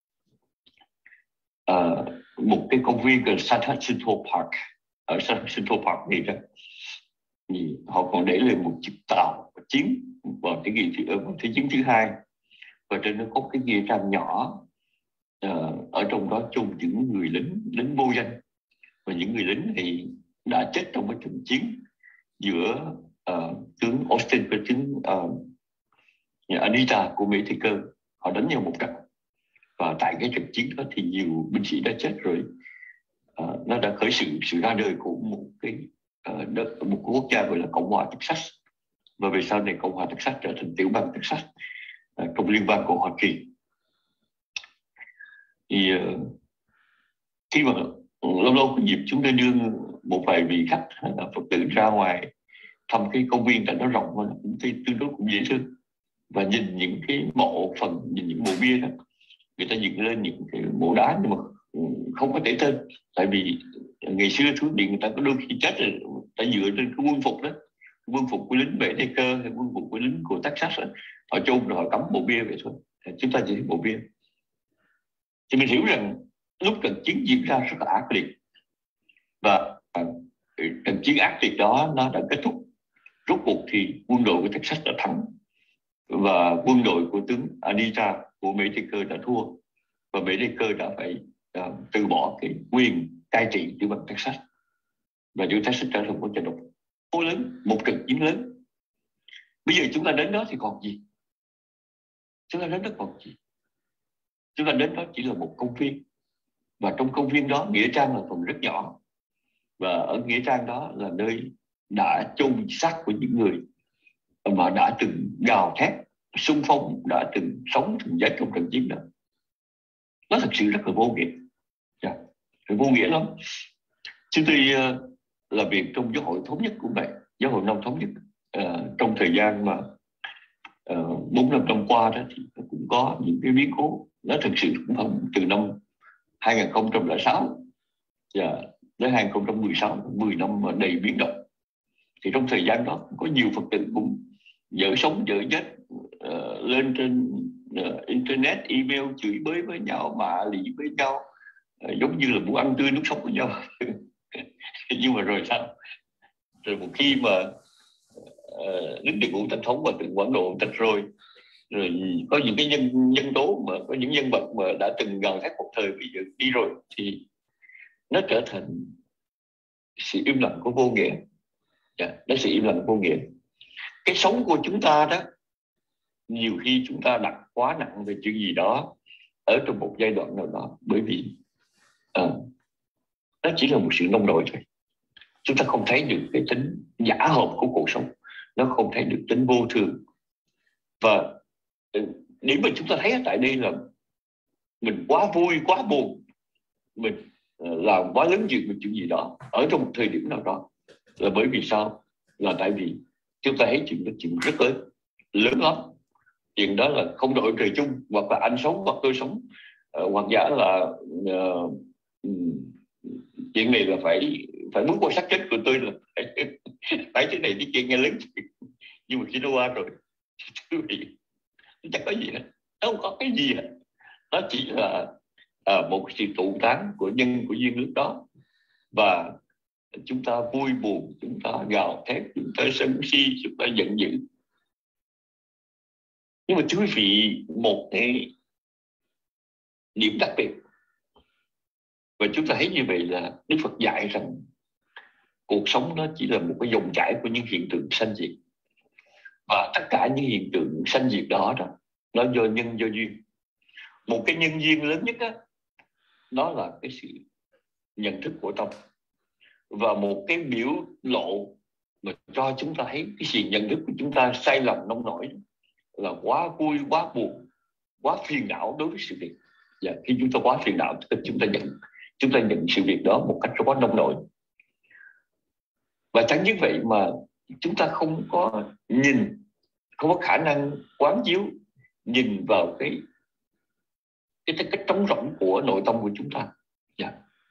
uh, một cái công viên gần San Jacinto Park, ở San Jacinto Park này đó, thì họ còn để lên một chiếc tàu chiến vào thế kỷ vào thế chiến thứ hai, và trên nó có cái nghĩa trang nhỏ. Uh, ở trong đó chôn những người lính lính vô danh, và những người lính thì đã chết trong cái trận chiến giữa uh, tướng Austin và tướng uh, Anita của Mỹ Thị Cơ. Họ đánh nhau một trận, và tại cái trận chiến đó thì nhiều binh sĩ đã chết rồi. Uh, nó đã khởi sự sự ra đời của một cái uh, đất, một quốc gia gọi là Cộng hòa Texas, và về sau này Cộng hòa Texas trở thành tiểu bang Texas uh, trong liên bang của Hoa Kỳ. Thì uh, khi mà lâu lâu có dịp chúng tôi đưa một vài vị khách Phật tử ra ngoài thăm cái công viên, tại nó rộng mà cũng tương đối cũng dễ thương, và nhìn những cái mộ phần, nhìn những mộ bia đó, người ta dựng lên những cái mộ đá nhưng mà không có thể tên, tại vì ngày xưa thú điện người ta có đôi khi chết rồi, ta dựa trên cái quân phục đó, quân phục của lính Mỹ Cơ hay quân phục của lính của Texas đó, họ chôn rồi họ cắm mộ bia vậy thôi. Chúng ta chỉ thấy mộ bia thì mình hiểu rằng lúc trận chiến diễn ra rất là ác liệt, và trận chiến ác liệt đó nó đã kết thúc. Rốt cuộc thì quân đội của Texas đã thắng, và quân đội của tướng Anita của Mỹ Thị Cơ đã thua, và Mỹ Thị Cơ đã phải uh, từ bỏ cái quyền cai trị tiểu bang Texas, và tiểu Texas trở thành một trận động lớn, một trận chiến lớn. Bây giờ chúng ta đến đó thì còn gì? Chúng ta đến đó còn gì? Chúng ta đến đó chỉ là một công viên, và trong công viên đó nghĩa trang là phần rất nhỏ, và ở nghĩa trang đó là nơi đã chôn xác của những người mà đã từng gào thét xung phong, đã từng sống từng chết trong trận chiến đó. Nó thật sự rất là vô nghĩa, yeah. Vô nghĩa lắm. Chúng tôi uh, làm việc trong giáo hội thống nhất cũng vậy, giáo hội Nông thống nhất. Uh, trong thời gian mà bốn năm năm qua đó thì cũng có những cái biến cố. Nó thực sự cũng không, từ năm hai nghìn không trăm lẻ sáu và đến hai nghìn không trăm mười sáu, mười năm mà đầy biến động. Thì trong thời gian đó có nhiều Phật tử cũng dở sống dở chết, uh, lên trên uh, internet, email chửi bới với nhau, mạ lị với nhau, uh, giống như là muốn ăn tươi nước sống với nhau. Nhưng mà rồi sao? Rồi một khi mà uh, Đức Địa Ngũ Thánh Thống và Thượng Quảng Độ tách rồi, rồi có những cái nhân nhân tố mà có những nhân vật mà đã từng gần hết một thời bây giờ đi rồi, thì nó trở thành sự im lặng của vô nghĩa. Yeah, nó sự im lặng vô nghĩa. Cái sống của chúng ta đó, nhiều khi chúng ta đặt quá nặng về chuyện gì đó ở trong một giai đoạn nào đó, bởi vì uh, nó chỉ là một sự nông nổi thôi. Chúng ta không thấy được cái tính giả hợp của cuộc sống, nó không thấy được tính vô thường. Và nếu mà chúng ta thấy tại đây là mình quá vui, quá buồn, mình làm quá lớn chuyện về chuyện gì đó ở trong một thời điểm nào đó, là bởi vì sao? là tại vì chúng ta thấy chuyện đó chuyện rất lớn, lớn lắm. Chuyện đó là không đội trời chung, hoặc là anh sống hoặc tôi sống, uh, hoặc giả là uh, chuyện này là phải phải bước qua xác chết của tôi, là phải, phải thế này đi kia nghe lớn. Nhưng mà khi nó qua rồi quý vị, chẳng có gì hết, nó không có cái gì hết. Nó chỉ là uh, một sự tụ tán của nhân của duyên lúc đó, và chúng ta vui buồn, chúng ta gào thét, chúng ta sân si, chúng ta giận dữ. Nhưng mà thưa quý vị, một cái điểm đặc biệt, và chúng ta thấy như vậy là Đức Phật dạy rằng cuộc sống nó chỉ là một cái dòng chảy của những hiện tượng sanh diệt, và tất cả những hiện tượng sanh diệt đó đó nó do nhân do duyên. Một cái nhân duyên lớn nhất đó, đó là cái sự nhận thức của tâm, và một cái biểu lộ mà cho chúng ta thấy cái sự nhận thức của chúng ta sai lầm nông nổi, là quá vui, quá buồn, quá phiền não đối với sự việc. Và khi chúng ta quá phiền não, chúng ta nhận chúng ta nhận sự việc đó một cách quá nông nổi. Và chẳng như vậy mà chúng ta không có nhìn, không có khả năng quán chiếu nhìn vào cái cái cái, cái trống rỗng của nội tâm của chúng ta. Yeah.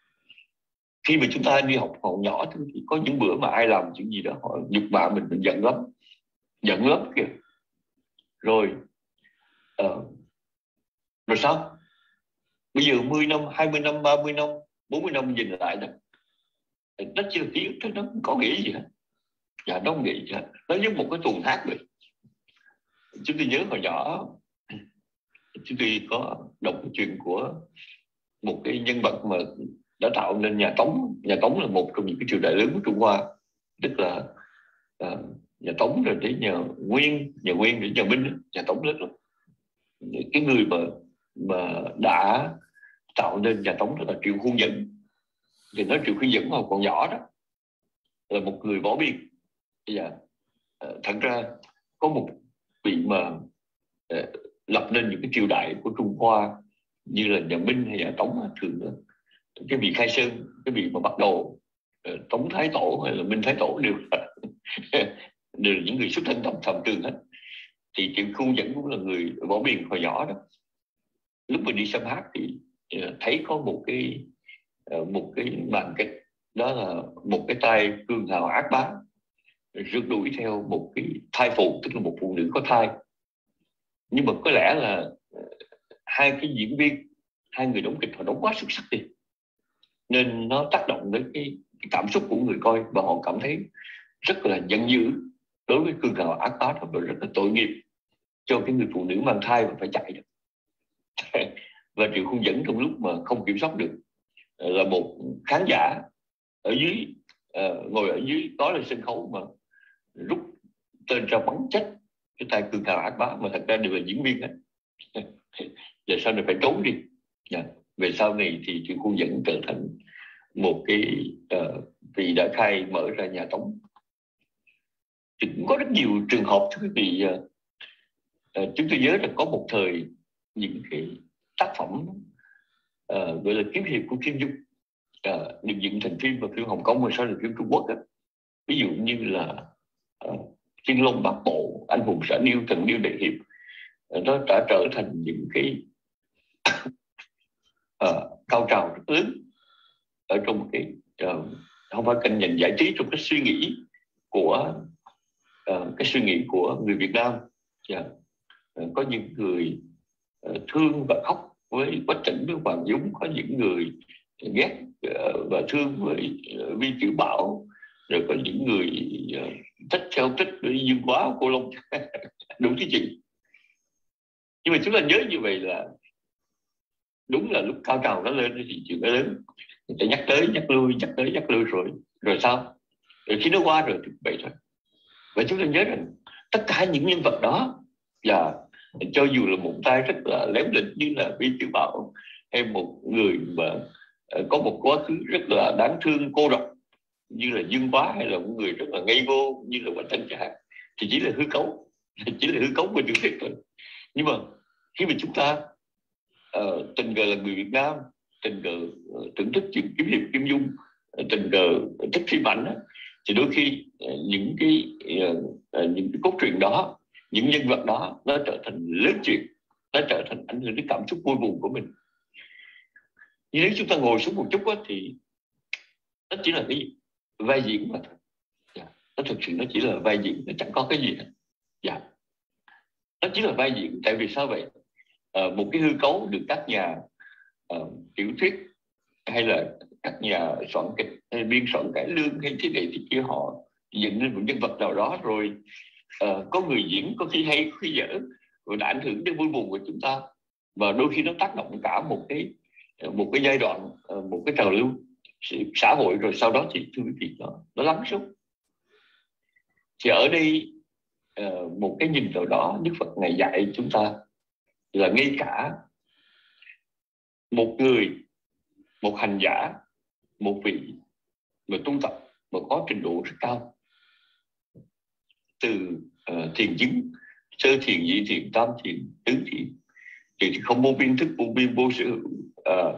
Khi mà chúng ta đi học còn nhỏ thì có những bữa mà ai làm chuyện gì đó họ nhục mạ mình, mình giận lắm, giận lắm kìa. Rồi uh, rồi sao? Bây giờ mười năm, hai mươi năm, ba mươi năm, bốn mươi năm nhìn lại đó, nó chỉ là ký ức thôi, nó không có nghĩa gì hết. Dạ, nó không nghĩ gì hết. Nó giống một cái tuồng hát vậy. Chúng tôi nhớ hồi nhỏ, chúng tôi có đọc cái chuyện của một cái nhân vật mà đã tạo nên nhà Tống. Nhà Tống là một trong những cái triều đại lớn của Trung Hoa, tức là uh, nhà Tống rồi đến nhà Nguyên, nhà Nguyên đến nhà Minh, nhà Tống lớn lắm. Cái người mà mà đã tạo nên nhà Tống đó là Triệu Khuôn Dẫn. Thì nói Triệu Khuôn Dẫn mà còn nhỏ đó là một người võ biên. Dạ. Uh, thật ra có một vị mà uh, lập nên những cái triều đại của Trung Hoa như là nhà Minh hay nhà Tống, thường là cái vị Khai Sơn, cái vị mà bắt đầu uh, Tống Thái Tổ hay là Minh Thái Tổ đều là, đều là những người xuất thân tầm tầm trường hết. Thì Triệu Khuôn Dẫn cũng là người võ biên hồi nhỏ đó. Lúc mình đi xem hát thì uh, thấy có một cái uh, một cái màn kịch, đó là một cái tay cường hào ác bá rượt đuổi theo một cái thai phụ, tức là một phụ nữ có thai. Nhưng mà có lẽ là hai cái diễn viên, hai người đóng kịch họ đóng quá xuất sắc đi, nên nó tác động đến cái, cái cảm xúc của người coi, và họ cảm thấy rất là giận dữ đối với cường hào ác bá đó, và rất là tội nghiệp cho cái người phụ nữ mang thai và phải chạy được. Và Triệu Khuôn Dẫn trong lúc mà không kiểm soát được, là một khán giả ở dưới, uh, ngồi ở dưới đó là sân khấu, mà rút tên ra bắn chết cái tay cường hào ác bá, mà thật ra đều là diễn viên hết. Về sau này phải trốn đi. Yeah. Về sau này thì Triệu Khuôn Dẫn trở thành một cái uh, vị đã khai mở ra nhà Tống. Thì cũng có rất nhiều trường hợp thưa quý vị. Uh, uh, chúng tôi nhớ là có một thời những cái tác phẩm uh, gọi là kiếm hiệp của Kim Dung uh, được dựng thành phim, và phim Hồng Kông và sau là phim Trung Quốc đó. Ví dụ như là uh, Thiên Long Bát Bộ, Anh Hùng Xạ Điêu, Thần Điêu Đại Hiệp, uh, nó đã trở thành những cái uh, cao trào rất lớn ở trong cái uh, không phải kênh nhìn giải trí, trong cái suy nghĩ của uh, cái suy nghĩ của người Việt Nam. Yeah. Uh, có những người uh, thương và khóc với Quách Trịnh, với Hoàng Dũng, có những người ghét uh, và thương với uh, Vi Tiểu Bảo, rồi có những người uh, thích theo tích với Dương Quá, Cô Long, đủ thứ chuyện. Nhưng mà chúng ta nhớ như vậy là đúng là lúc cao trào nó lên thì chuyện nó lớn, người ta nhắc tới nhắc lui, nhắc tới nhắc lui, rồi rồi sao? Rồi khi nó qua rồi thì vậy thôi. Và chúng ta nhớ rằng tất cả những nhân vật đó, và cho dù là một tay rất là lém lĩnh như là Vi Tiểu Bảo, hay một người mà uh, có một quá khứ rất là đáng thương cô độc như là Dương Quá, hay là một người rất là ngây ngô như là Quách Thanh Trà, thì chỉ là hư cấu, chỉ là hư cấu của tiểu thuyết thôi. Nhưng mà khi mà chúng ta uh, tình cờ là người Việt Nam, tình cờ uh, thưởng thức chuyện kiếm hiệp Kim Dung, uh, tình cờ thích phim ảnh, thì đôi khi những cái những cái cốt truyện đó, những nhân vật đó nó trở thành lớn chuyện, nó trở thành ảnh hưởng đến cảm xúc vui buồn của mình. Nhưng nếu chúng ta ngồi xuống một chút á, thì nó chỉ là cái gì? Vai diễn mà thôi. Dạ. Nó thực sự nó chỉ là vai diễn, nó chẳng có cái gì hết. Dạ. Nó chỉ là vai diễn. Tại vì sao vậy? À, một cái hư cấu được các nhà uh, tiểu thuyết hay là các nhà soạn kịch hay biên soạn cải lương hay thế này thế kia, họ dựng lên một nhân vật nào đó rồi uh, có người diễn có khi hay có khi dở, rồi đã ảnh hưởng đến vui buồn của chúng ta, và đôi khi nó tác động cả một cái một cái giai đoạn, uh, một cái trào lưu xã hội, rồi sau đó thì thưa quý vị, nó nó lắng xuống. Thì ở đây uh, một cái nhìn nào đó Đức Phật Ngài dạy chúng ta là ngay cả một người, một hành giả, một vị mà tu tập mà có trình độ rất cao, từ uh, thiền chứng, sơ thiền, nhị thiền, tam thiền, tứ thiền, thì không vô biên thức, vô biên vô sở hữu, uh,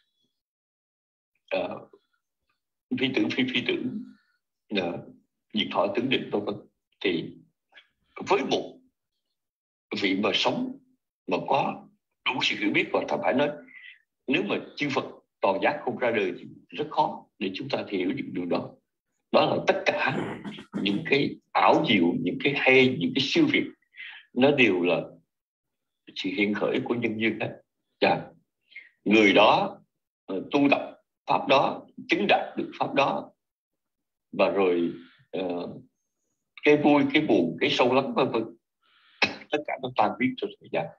uh, phi tưởng phi phi tưởng, uh, diệt thọ tưởng định, vân vân. Thì với một vị mà sống mà có đủ sự hiểu biết, và thậm phải nói nếu mà chư Phật toàn giác không ra đời thì rất khó để chúng ta hiểu được điều đó. Đó là tất cả những cái ảo diệu, những cái hay, những cái siêu việt, nó đều là sự hiện khởi của nhân duyên hết. Dạ. Người đó uh, tu tập pháp đó, chứng đạt được pháp đó, và rồi uh, cái vui, cái buồn, cái sâu lắng, vân vân, tất cả nó tan biến trong thời gian.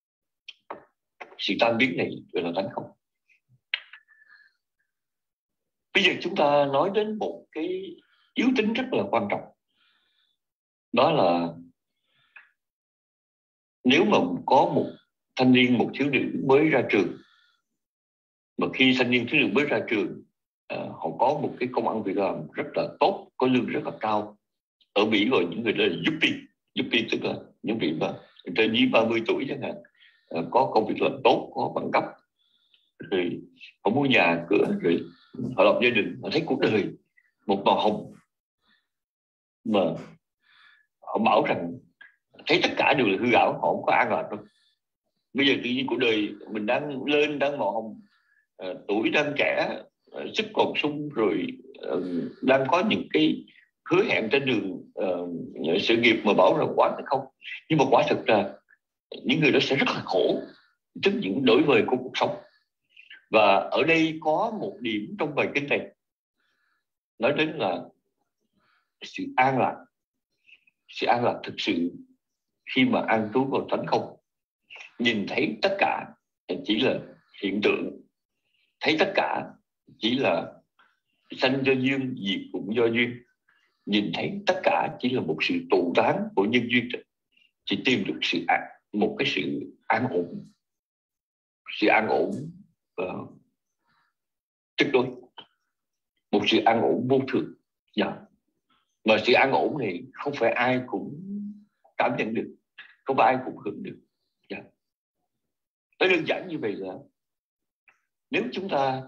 Sự tan biến này gọi là tánh không. Bây giờ chúng ta nói đến một cái yếu tính rất là quan trọng. Đó là nếu mà có một thanh niên, một thiếu nữ mới ra trường, mà khi thanh niên thiếu nữ mới ra trường, uh, họ có một cái công ăn việc làm rất là tốt, có lương rất là cao. Ở Mỹ gọi những người đó là yuppie. Yuppie tức là những vị mà trên dưới ba mươi tuổi chẳng hạn, uh, có công việc làm tốt, có bằng cấp, rồi họ mua nhà cửa, rồi họ lập gia đình, họ thấy cuộc đời một màu hồng, mà họ bảo rằng thấy tất cả đều là hư ảo, họ không có an lạc đâu. Bây giờ tự nhiên cuộc đời mình đang lên, đang màu hồng, uh, tuổi đang trẻ, uh, sức còn sung, rồi uh, đang có những cái hứa hẹn trên đường uh, sự nghiệp mà bảo rằng quá hay không. Nhưng mà quả thực là những người đó sẽ rất là khổ trước những đổi vời của cuộc sống. Và ở đây có một điểm trong bài kinh này nói đến là sự an lạc. Sự an lạc thực sự khi mà an trú vào tánh không, nhìn thấy tất cả chỉ là hiện tượng, thấy tất cả chỉ là sanh do duyên, diệt cũng do duyên, nhìn thấy tất cả chỉ là một sự tụ tán của nhân duyên, chỉ tìm được sự an, một cái sự an ổn, sự an ổn uh, tuyệt đối, một sự an ổn vô thường. Yeah. Mà sự an ổn này không phải ai cũng cảm nhận được, không phải ai cũng hưởng được. Yeah. Nói đơn giản như vậy là nếu chúng ta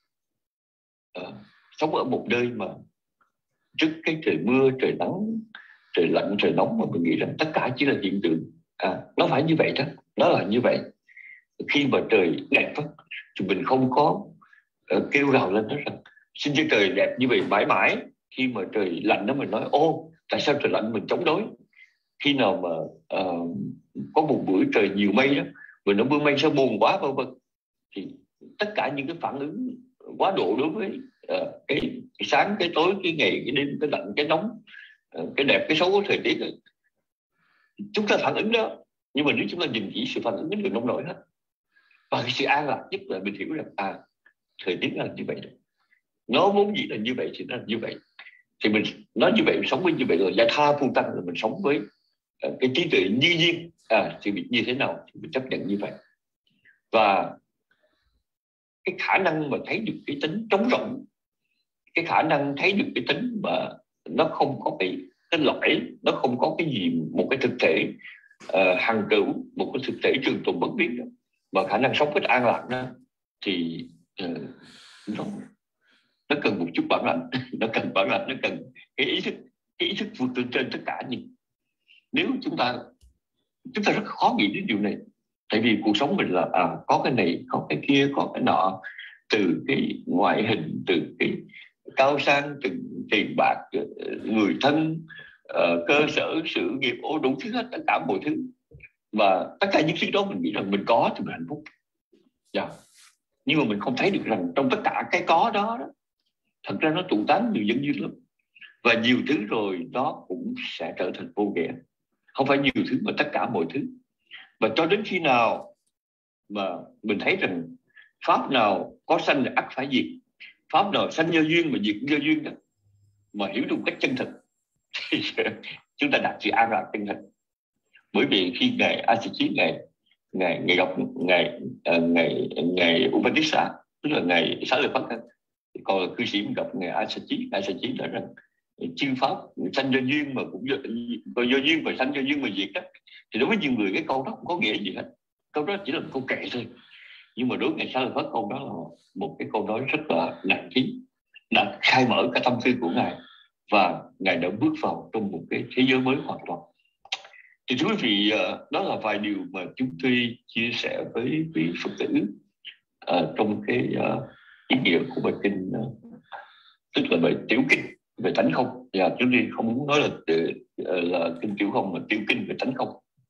uh, sống ở một nơi mà trước cái trời mưa, trời nắng, trời lạnh, trời nóng, mà mình nghĩ rằng tất cả chỉ là hiện tượng, à, nó phải như vậy đó, nó là như vậy. Khi mà trời đẹp đó, thì mình không có uh, kêu gào lên đó rằng xin cho trời đẹp như vậy mãi mãi. Khi mà trời lạnh đó mình nói ô, tại sao trời lạnh, mình chống đối. Khi nào mà uh, có một buổi trời nhiều mây đó, mình nói mưa mây sao buồn quá, vân vân, thì tất cả những cái phản ứng quá độ đối với uh, cái, cái sáng, cái tối, cái ngày, cái đêm, cái lạnh, cái nóng, uh, cái đẹp, cái xấu của thời tiết, chúng ta phản ứng đó. Nhưng mà nếu chúng ta nhìn chỉ sự phản ứng đến người nông nổi hết. Và cái sự an lạc nhất là mình hiểu rằng à, thời tiết là như vậy đó, nó vốn dĩ là như vậy thì nó là như vậy. Thì mình nói như vậy, mình sống với như vậy rồi, gia tha phu tăng là mình sống với uh, cái trí tuệ như nhiên, à, thì như thế nào thì mình chấp nhận như vậy. Và cái khả năng mà thấy được cái tính trống rỗng, cái khả năng thấy được cái tính mà nó không có cái cái lõi, nó không có cái gì, một cái thực thể uh, hằng cửu, một cái thực thể trường tồn bất biến đó, mà khả năng sống với an lạc đó, thì uh, nó, nó cần một chút bản lãnh, nó cần bản lãnh, nó cần cái ý thức, cái ý thức vượt lên trên tất cả. Nhưng nếu chúng ta chúng ta rất khó nghĩ đến điều này, tại vì cuộc sống mình là à, có cái này, có cái kia, có cái nọ, từ cái ngoại hình, từ cái cao sang, từ tiền bạc, người thân, uh, cơ sở, sự nghiệp, ô đủ thứ hết, tất cả mọi thứ. Và tất cả những thứ đó mình nghĩ rằng mình có thì mình hạnh phúc. Yeah. Nhưng mà mình không thấy được rằng trong tất cả cái có đó, đó thật ra nó tụ tán nhiều dân dư lắm. Và nhiều thứ rồi nó cũng sẽ trở thành vô nghĩa. Không phải nhiều thứ mà tất cả mọi thứ. Và cho đến khi nào mà mình thấy rằng pháp nào có sanh là ắt phải diệt, pháp nào sanh do duyên mà diệt do duyên đó, mà hiểu được cách chân thực thì chúng ta đạt sự an lạc chân thực. Bởi vì khi ngày A Sĩ Chí ngày ngày ngày gặp ngày uh, ngày ngày Upanishad, tức là ngày Xá Lợi Phất, còn là cư sĩ mình gặp ngày A Sĩ Chí, A Sĩ Chí nói rằng chư pháp sanh do duyên mà cũng do, do duyên và sanh do duyên mà diệt đó. Thì đối với nhiều người cái câu đó không có nghĩa gì hết, câu đó chỉ là một câu kệ thôi. Nhưng mà đối với ngày Xá Lợi Phất, câu đó là một cái câu nói rất là nặng ký, đã khai mở cả tâm tư của ngài, và ngài đã bước vào trong một cái thế giới mới hoàn toàn. Thì thưa quý vị, đó là vài điều mà chúng tôi chia sẻ với quý Phật tử uh, trong cái uh, ý nghĩa của bài kinh, uh, tức là bài tiểu kinh về tánh không. Và chúng tôi không muốn nói là uh, là kinh tiểu không, mà tiểu kinh về tánh không.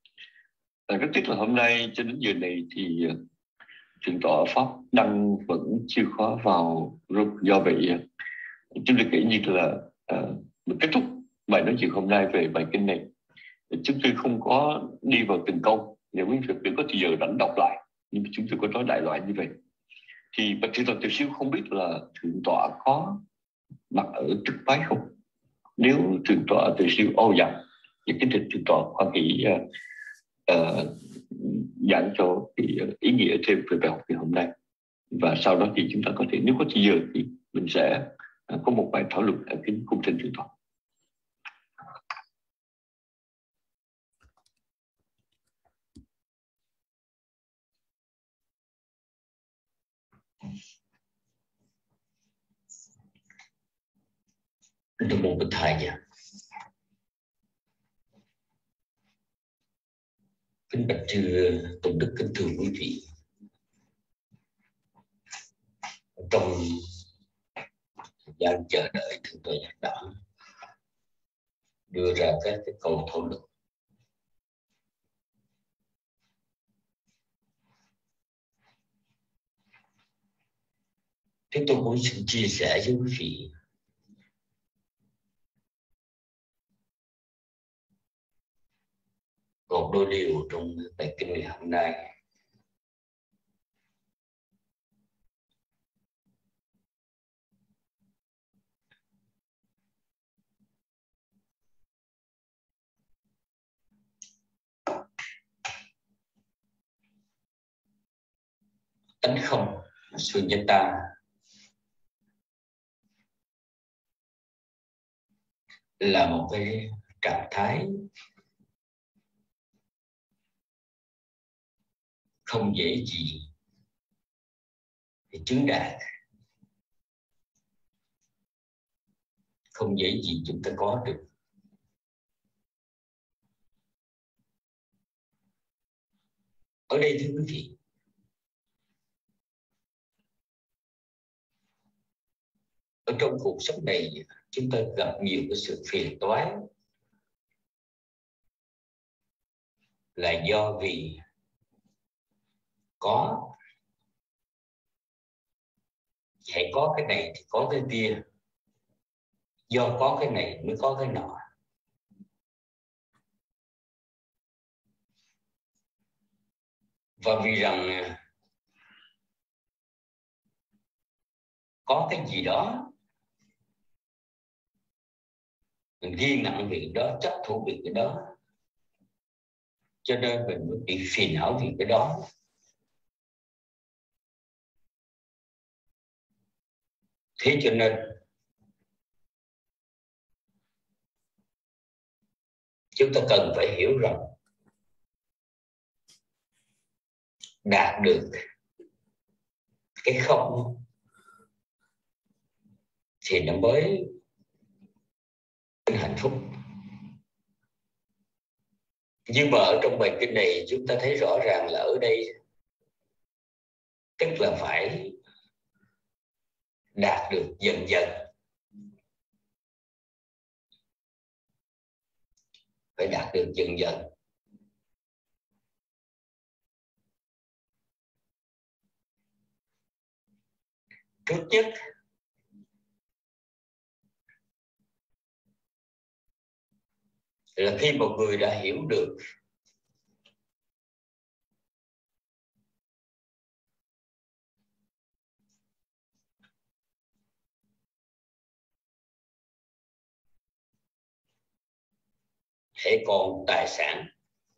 Uh, rất tiếc là hôm nay cho đến giờ này thì uh, thượng tọa pháp đăng vẫn chưa khóa vào group. Do vậy uh, chúng tôi kể như là uh, kết thúc bài nói chuyện hôm nay về bài kinh này. Chúng tôi không có đi vào từng câu, nếu quý vị có thời giờ rảnh đọc lại, nhưng mà chúng tôi có nói đại loại như vậy. Thì bạch thượng tọa Tiểu Siêu không biết là thượng tọa có mặt ở trước bái không. Nếu thượng tọa Tiểu Siêu ô dạ, thì kính thỉnh thượng tọa khoan hỷ uh, uh, giảng cho cái ý nghĩa thêm về bài học ngày hôm nay. Và sau đó thì chúng ta có thể, nếu có thời giờ thì mình sẽ uh, có một bài thảo luận ở kính cung thỉnh thượng tọa. Nam mô Bổn Thầy. Kính bạch chư tôn đức, kính thưa quý vị. Trong thời gian chờ đợi, thượng tọa Giác Đẳng đưa ra các cái câu thảo luận. Chúng tôi muốn xin chia sẻ với quý vị một đôi điều trong bài kinh ngày hôm nay. Tánh không sunyata là một cái trạng thái không dễ gì để chứng đạt, không dễ gì chúng ta có được. Ở đây thưa quý vị, ở trong cuộc sống này chúng ta gặp nhiều cái sự phiền toái là do vì có, hãy có cái này thì có cái kia, do có cái này mới có cái nọ. Và vì rằng có cái gì đó mình ghi nặng việc đó, chấp thủ việc cái đó, cho nên mình mới bị phiền não vì cái đó. Thế cho nên chúng ta cần phải hiểu rằng đạt được cái không thì nó mới hạnh phúc. Nhưng mà ở trong bài kinh này chúng ta thấy rõ ràng là ở đây tức là phải đạt được dần dần, phải đạt được dần dần. Trước nhất là khi một người đã hiểu được hễ còn tài sản,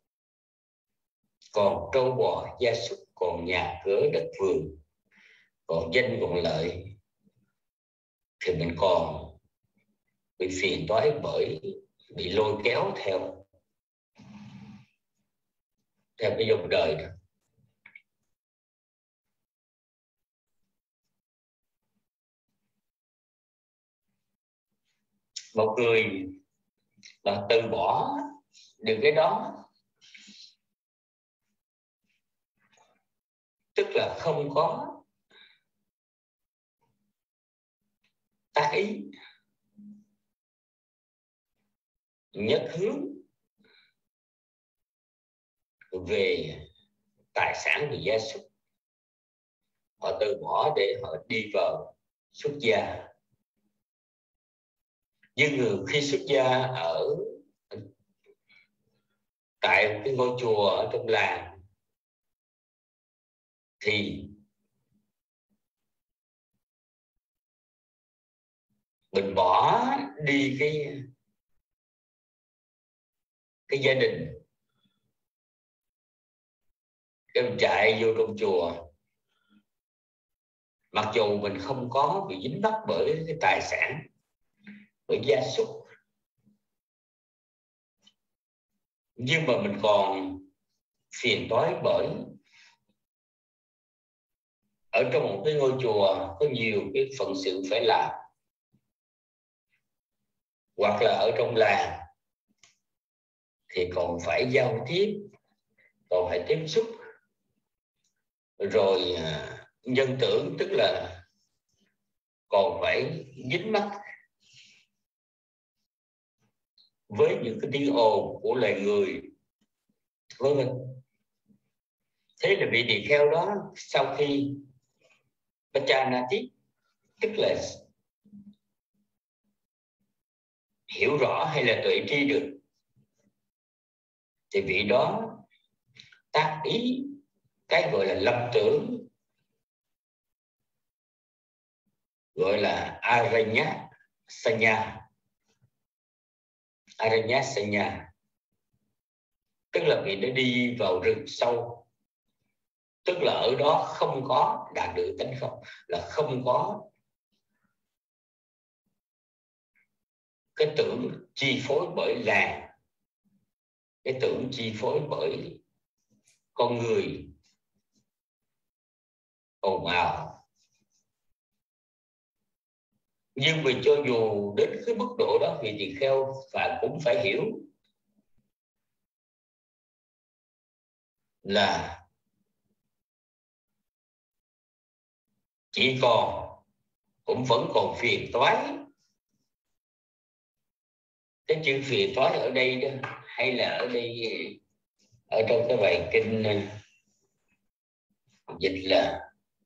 còn trâu bò gia súc, còn nhà cửa đất vườn, còn danh còn lợi, thì mình còn bị phiền toái bởi bị lôi kéo theo theo cái dòng đời đó. Một người mà từ bỏ được cái đó tức là không có tác ý, nhất hướng về tài sản và gia súc. Họ từ bỏ để họ đi vào xuất gia. Nhưng người khi xuất gia ở tại cái ngôi chùa ở trong làng thì mình bỏ đi cái cái gia đình, em chạy vô trong chùa, mặc dù mình không có bị dính mắc bởi cái tài sản, bởi gia súc, nhưng mà mình còn phiền toái bởi ở trong một cái ngôi chùa có nhiều cái phận sự phải làm, hoặc là ở trong làng thì còn phải giao tiếp, còn phải tiếp xúc, rồi nhân tưởng, tức là còn phải dính mắc với những cái tiếng ồn của loài người, vân vân. Thế là vị tỳ kheo đó sau khi Pachanati, tức là hiểu rõ hay là tuệ tri được, thì vị đó tác ý cái gọi là lâm tưởng, gọi là Aranya Sanya. Aranya Sanya tức là vị đã đi vào rừng sâu, tức là ở đó không có đạt được tánh không, là không có cái tưởng chi phối bởi làng, cái tưởng chi phối bởi con người ồn ào. Nhưng mà cho dù đến cái mức độ đó thì tỳ kheo phải cũng phải hiểu là chỉ còn cũng vẫn còn phiền toái. Cái chữ phiền toái ở đây đó, hay là ở đây ở trong cái bài kinh dịch là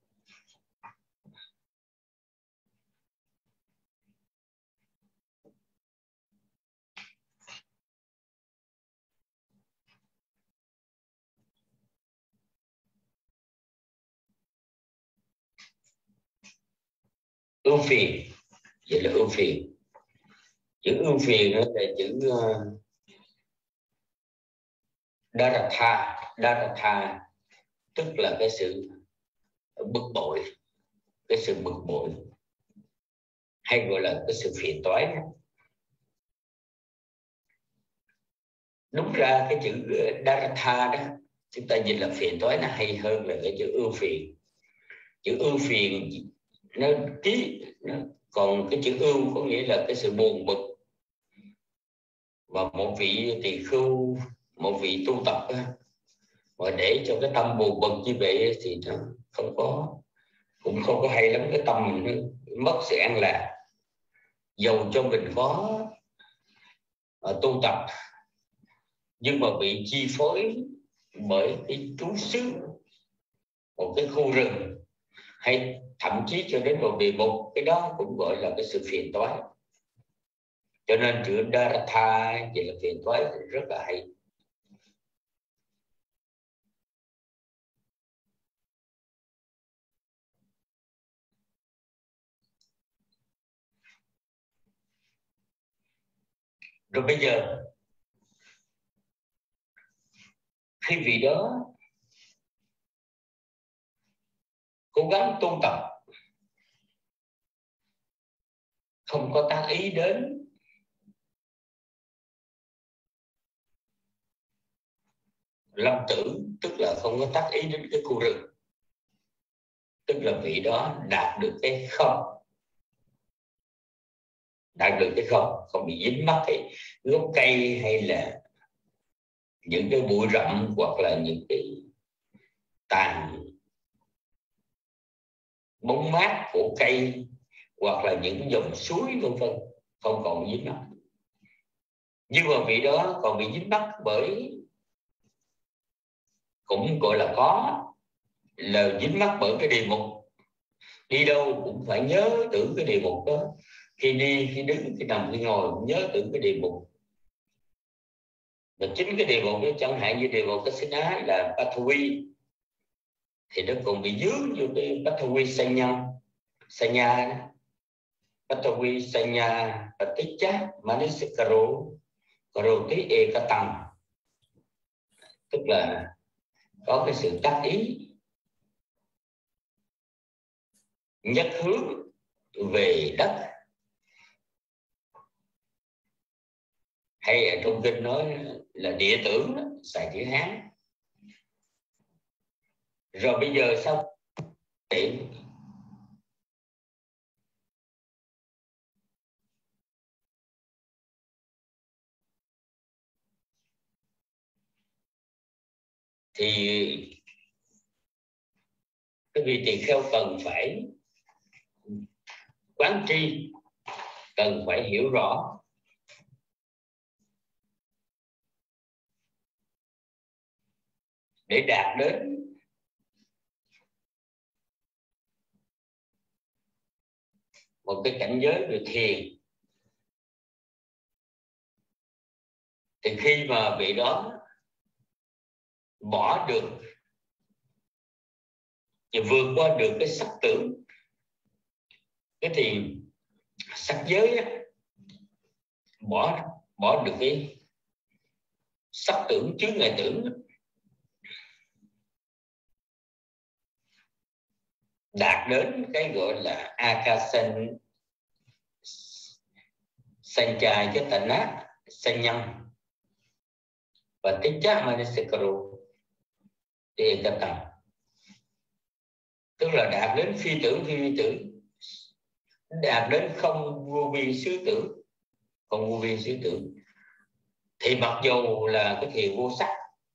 ưu phiền, vậy là ưu phiền. Chữ ưu phiền đó là chữ uh, Daratha. Daratha tức là cái sự bực bội, cái sự bực bội hay gọi là cái sự phiền toái. Đúng ra cái chữ Daratha đó chúng ta dịch là phiền toái nó hay hơn là cái chữ ưu phiền. Chữ ưu phiền nó ký nó Còn cái chữ ưu có nghĩa là cái sự buồn bực. Và một vị tỳ khưu, một vị tu tập mà để cho cái tâm buồn bực như vậy thì nó không có, cũng không có hay lắm. Cái tâm mình mất sự an lạc. Dầu cho mình có uh, tu tập nhưng mà bị chi phối bởi cái trú xứ một cái khu rừng, hay thậm chí cho đến một địa ngục, cái đó cũng gọi là cái sự phiền toái. Cho nên chữ Daratha vậy là phiền toái rất là hay. Rồi bây giờ khi vị đó cố gắng tu tập, không có tác ý đến lâm tử, tức là không có tác ý đến cái khu rừng, tức là vị đó đạt được cái không, đạt được cái không, không bị dính mắc cái gốc cây hay là những cái bụi rậm hoặc là những cái tàn bóng mát của cây hoặc là những dòng suối vân vân, không còn dính mắc. Nhưng mà vị đó còn bị dính mắc bởi, cũng gọi là có, là dính mắc bởi cái địa ngục. Đi đâu cũng phải nhớ tưởng cái địa ngục đó. Khi đi, khi đứng, khi nằm, khi ngồi cũng nhớ tưởng cái địa ngục. Và chính cái địa ngục đó, chẳng hạn như địa ngục Kasina là Pathavi, thì nó còn bị dướng vô cái Pathavi Sanya, Sanya đó. Pathavi Sanya Paticha Manisikaro Karoti Ekatang, tức là có cái sự tác ý nhất hướng về đất, hay ở trong kinh nói là địa tưởng đó, xài chữ Hán. Rồi bây giờ sao để thì cái vị tỳ kheo cần phải quán tri, cần phải hiểu rõ để đạt đến một cái cảnh giới về thiền. Thì khi mà vị đó bỏ được và vượt qua được cái sắc tưởng, cái thì sắc giới á, bỏ bỏ được cái sắc tưởng chướng ngại tưởng, đạt đến cái gọi là akasan sanchai chetana sanyam và tích chắc manisikaro thì tập tầng, tức là đạt đến phi tưởng phi vi tưởng, đạt đến không vô vi xứ tưởng, không vô vi xứ tưởng. Thì mặc dù là cái thiền vô sắc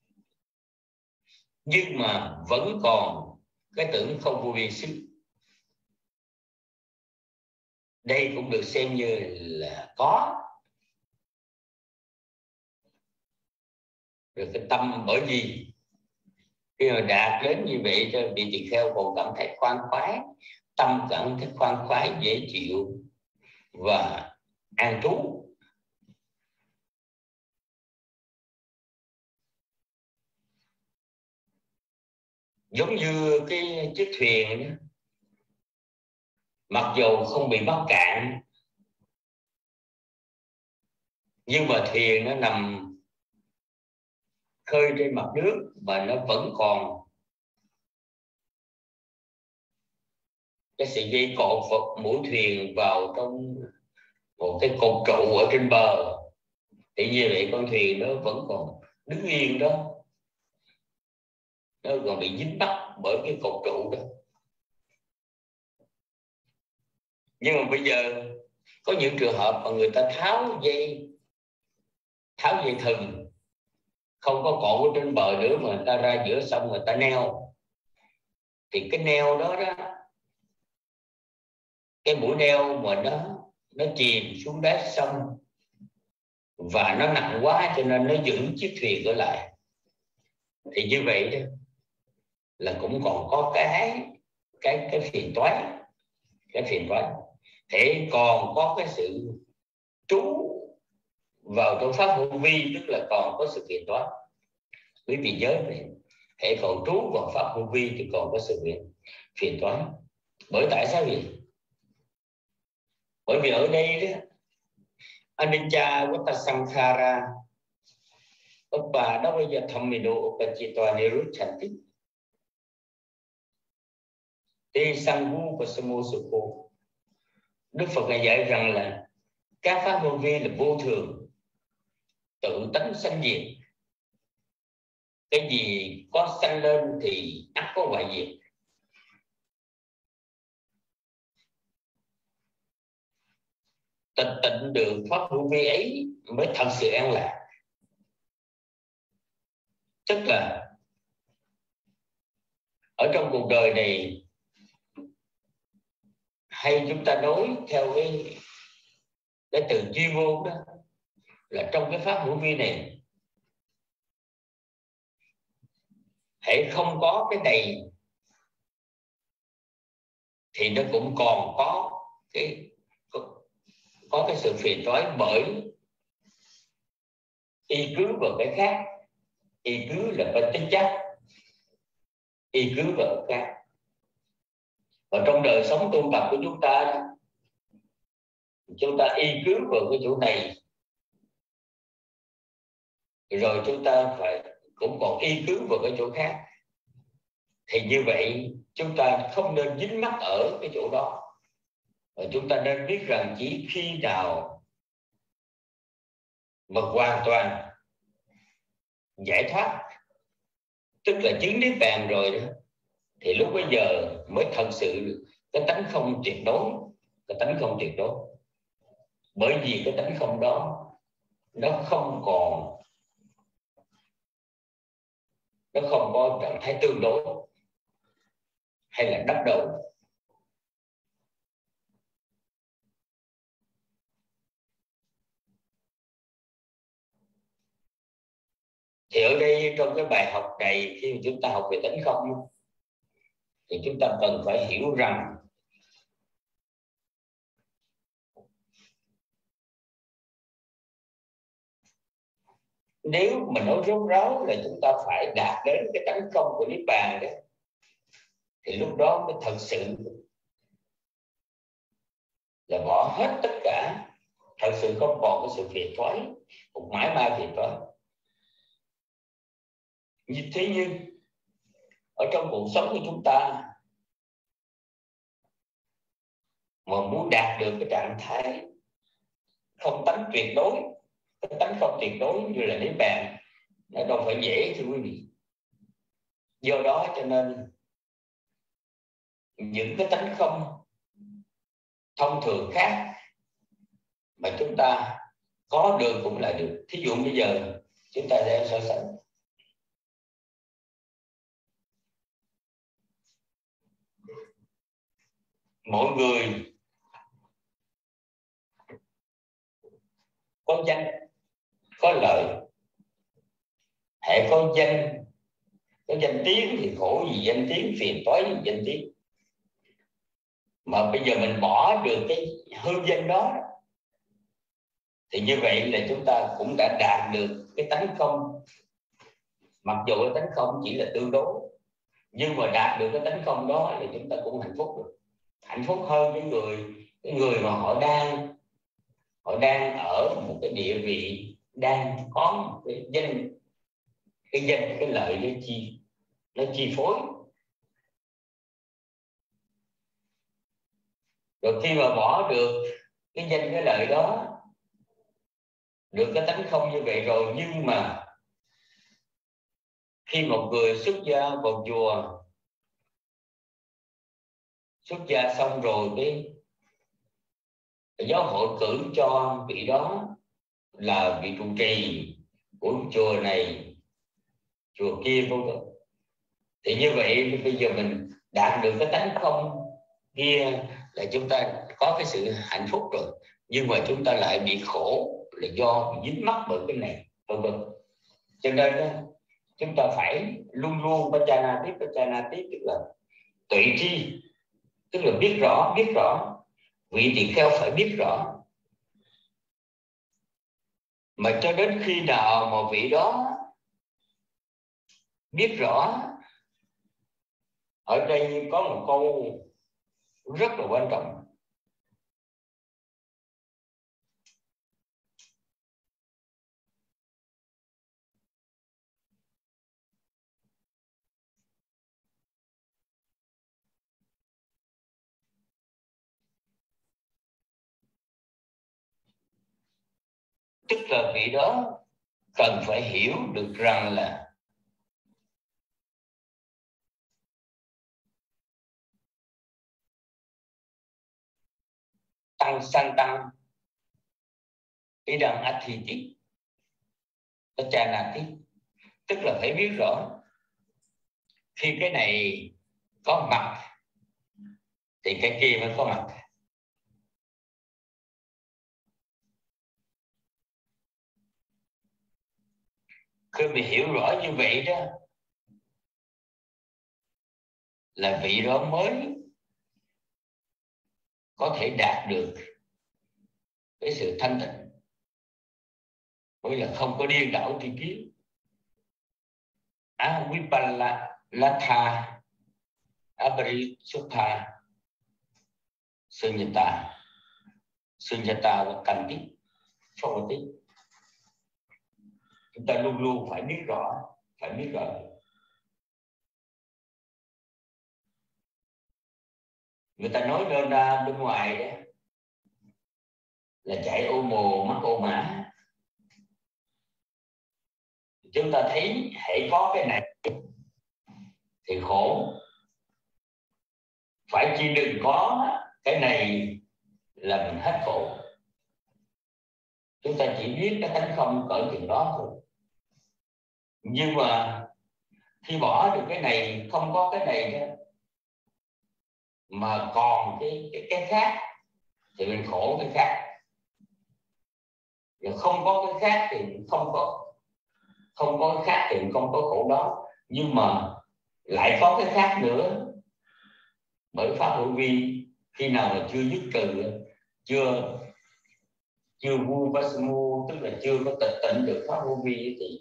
nhưng mà vẫn còn cái tưởng không vô vi xứ. Đây cũng được xem như là có. Rồi cái tâm, bởi vì khi mà đạt đến như vậy cho vị tỳ kheo còn cảm thấy khoan khoái, tâm cảm thấy khoan khoái, dễ chịu và an trú. Giống như cái chiếc thuyền đó, mặc dù không bị mắc cạn nhưng mà thuyền nó nằm khơi trên mặt nước và nó vẫn còn cái sợi dây cột vật mũi thuyền vào trong một cái cột trụ ở trên bờ. Thì như vậy con thuyền nó vẫn còn đứng yên đó, nó còn bị dính mắc bởi cái cột trụ đó. Nhưng mà bây giờ có những trường hợp mà người ta tháo dây tháo dây thừng, không có cột ở trên bờ nữa mà người ta ra giữa sông người ta neo, thì cái neo đó đó, cái mũi neo mà nó nó chìm xuống đáy sông và nó nặng quá cho nên nó giữ chiếc thuyền ở lại, thì như vậy đó là cũng còn có cái cái cái phiền toái, cái phiền toái thế còn có cái sự trú vào trong pháp vô vi, tức là còn có sự phiền toái. Quý vị nhớ vậy, hệ còn trú vào pháp vô vi thì còn có sự phiền phiền toái. Bởi tại sao vậy? Bởi vì ở đây đó, anicca vatasankhara uppa đó bây giờ thammino upachitwa niruchanti ti sanghu pasamosukho. Đức Phật ngài dạy rằng là các pháp vô vi là vô thường, tự tánh sanh diệt. Cái gì có sanh lên thì ắt có hoại diệt. Tịch tịnh được pháp vô vi ấy mới thật sự an lạc. Tức là ở trong cuộc đời này, hay chúng ta nói theo cái cái từ chuyên môn đó, là trong cái pháp hữu vi này, hễ không có cái này thì nó cũng còn có cái có, có cái sự phiền toái, bởi y cứ vào cái khác, y cứ là bên tính chất, y cứ vào cái khác. Và trong đời sống tu tập của chúng ta đó, chúng ta y cứ vào cái chỗ này, rồi chúng ta phải cũng còn y cứ vào cái chỗ khác. Thì như vậy chúng ta không nên dính mắc ở cái chỗ đó, và chúng ta nên biết rằng chỉ khi nào mà hoàn toàn giải thoát, tức là chứng niết bàn rồi đó, thì lúc bây giờ mới thật sự cái tánh không tuyệt đối, cái tánh không tuyệt đối. Bởi vì cái tánh không đó nó không còn, nó không có trạng thái tương đối hay là đắc độ. Thì ở đây trong cái bài học này, khi mà chúng ta học về tánh không, thì chúng ta cần phải hiểu rằng nếu mình nói rốt ráo là chúng ta phải đạt đến cái tánh không của niết bàn đó, thì lúc đó mới thật sự là bỏ hết tất cả, thật sự không còn cái sự phiền toái, một mãi mãi phiền toái. Thế nhưng ở trong cuộc sống của chúng ta mà muốn đạt được cái trạng thái không tánh tuyệt đối, cái tánh không tuyệt đối như là niết bàn, nó đâu phải dễ thưa quý vị. Do đó cho nên những cái tánh không thông thường khác mà chúng ta có được cũng là được. Thí dụ bây giờ chúng ta sẽ so sánh mỗi người có danh có lợi, hễ có danh có danh tiếng thì khổ gì danh tiếng, phiền toái gì danh tiếng. Mà bây giờ mình bỏ được cái hư danh đó thì như vậy là chúng ta cũng đã đạt được cái tánh không. Mặc dù cái tánh không chỉ là tương đối, nhưng mà đạt được cái tánh không đó thì chúng ta cũng hạnh phúc được. Hạnh phúc hơn những người cái người mà họ đang họ đang ở một cái địa vị, đang có một cái danh cái danh cái lợi nó chi nó chi phối. Rồi khi mà bỏ được cái danh cái lợi đó, được cái tánh không như vậy rồi, nhưng mà khi một người xuất gia vào chùa, xuất gia xong rồi cái giáo hội cử cho vị đó là vị trụ trì của chùa này chùa kia vân vân. Thì như vậy bây giờ mình đạt được cái tánh không kia là chúng ta có cái sự hạnh phúc rồi, nhưng mà chúng ta lại bị khổ là do bị dính mắc bởi cái này vân vân. Cho nên chúng ta phải luôn luôn Pachana tiếp Pachana tiếp, tức là tuệ tri, tức là biết rõ biết rõ vị tỳ kheo phải biết rõ. Mà cho đến khi nào mà vị đó biết rõ, ở đây có một câu rất là quan trọng. Tức là vị đó cần phải hiểu được rằng là tăng sanh tăng ý đăng athiti pachanati, tức là phải biết rõ khi cái này có mặt thì cái kia mới có mặt. Khi mình hiểu rõ như vậy đó là vị đó mới có thể đạt được cái sự thanh tịnh, mới là không có điên đảo tri kiến. Avipallatha Aparisukha Sunyata Sunyata và Kanti Phawati. Chúng ta luôn luôn phải biết rõ, phải biết rõ. Người ta nói đơn ra bên ngoài đó là chạy ô mồ mắc ô mã. Chúng ta thấy hãy có cái này thì khổ, phải chi đừng có cái này là mình hết khổ. Chúng ta chỉ biết cái tánh không cỡ chừng đó thôi. Nhưng mà khi bỏ được cái này, không có cái này đó, mà còn cái, cái, cái khác thì mình khổ cái khác. Và không có cái khác thì mình không có không có cái khác thì mình không có khổ đó. Nhưng mà lại có cái khác nữa, bởi pháp hữu vi khi nào mà chưa dứt trừ, chưa chưa vu vasamu, tức là chưa có tịch tỉnh được pháp hữu vi thì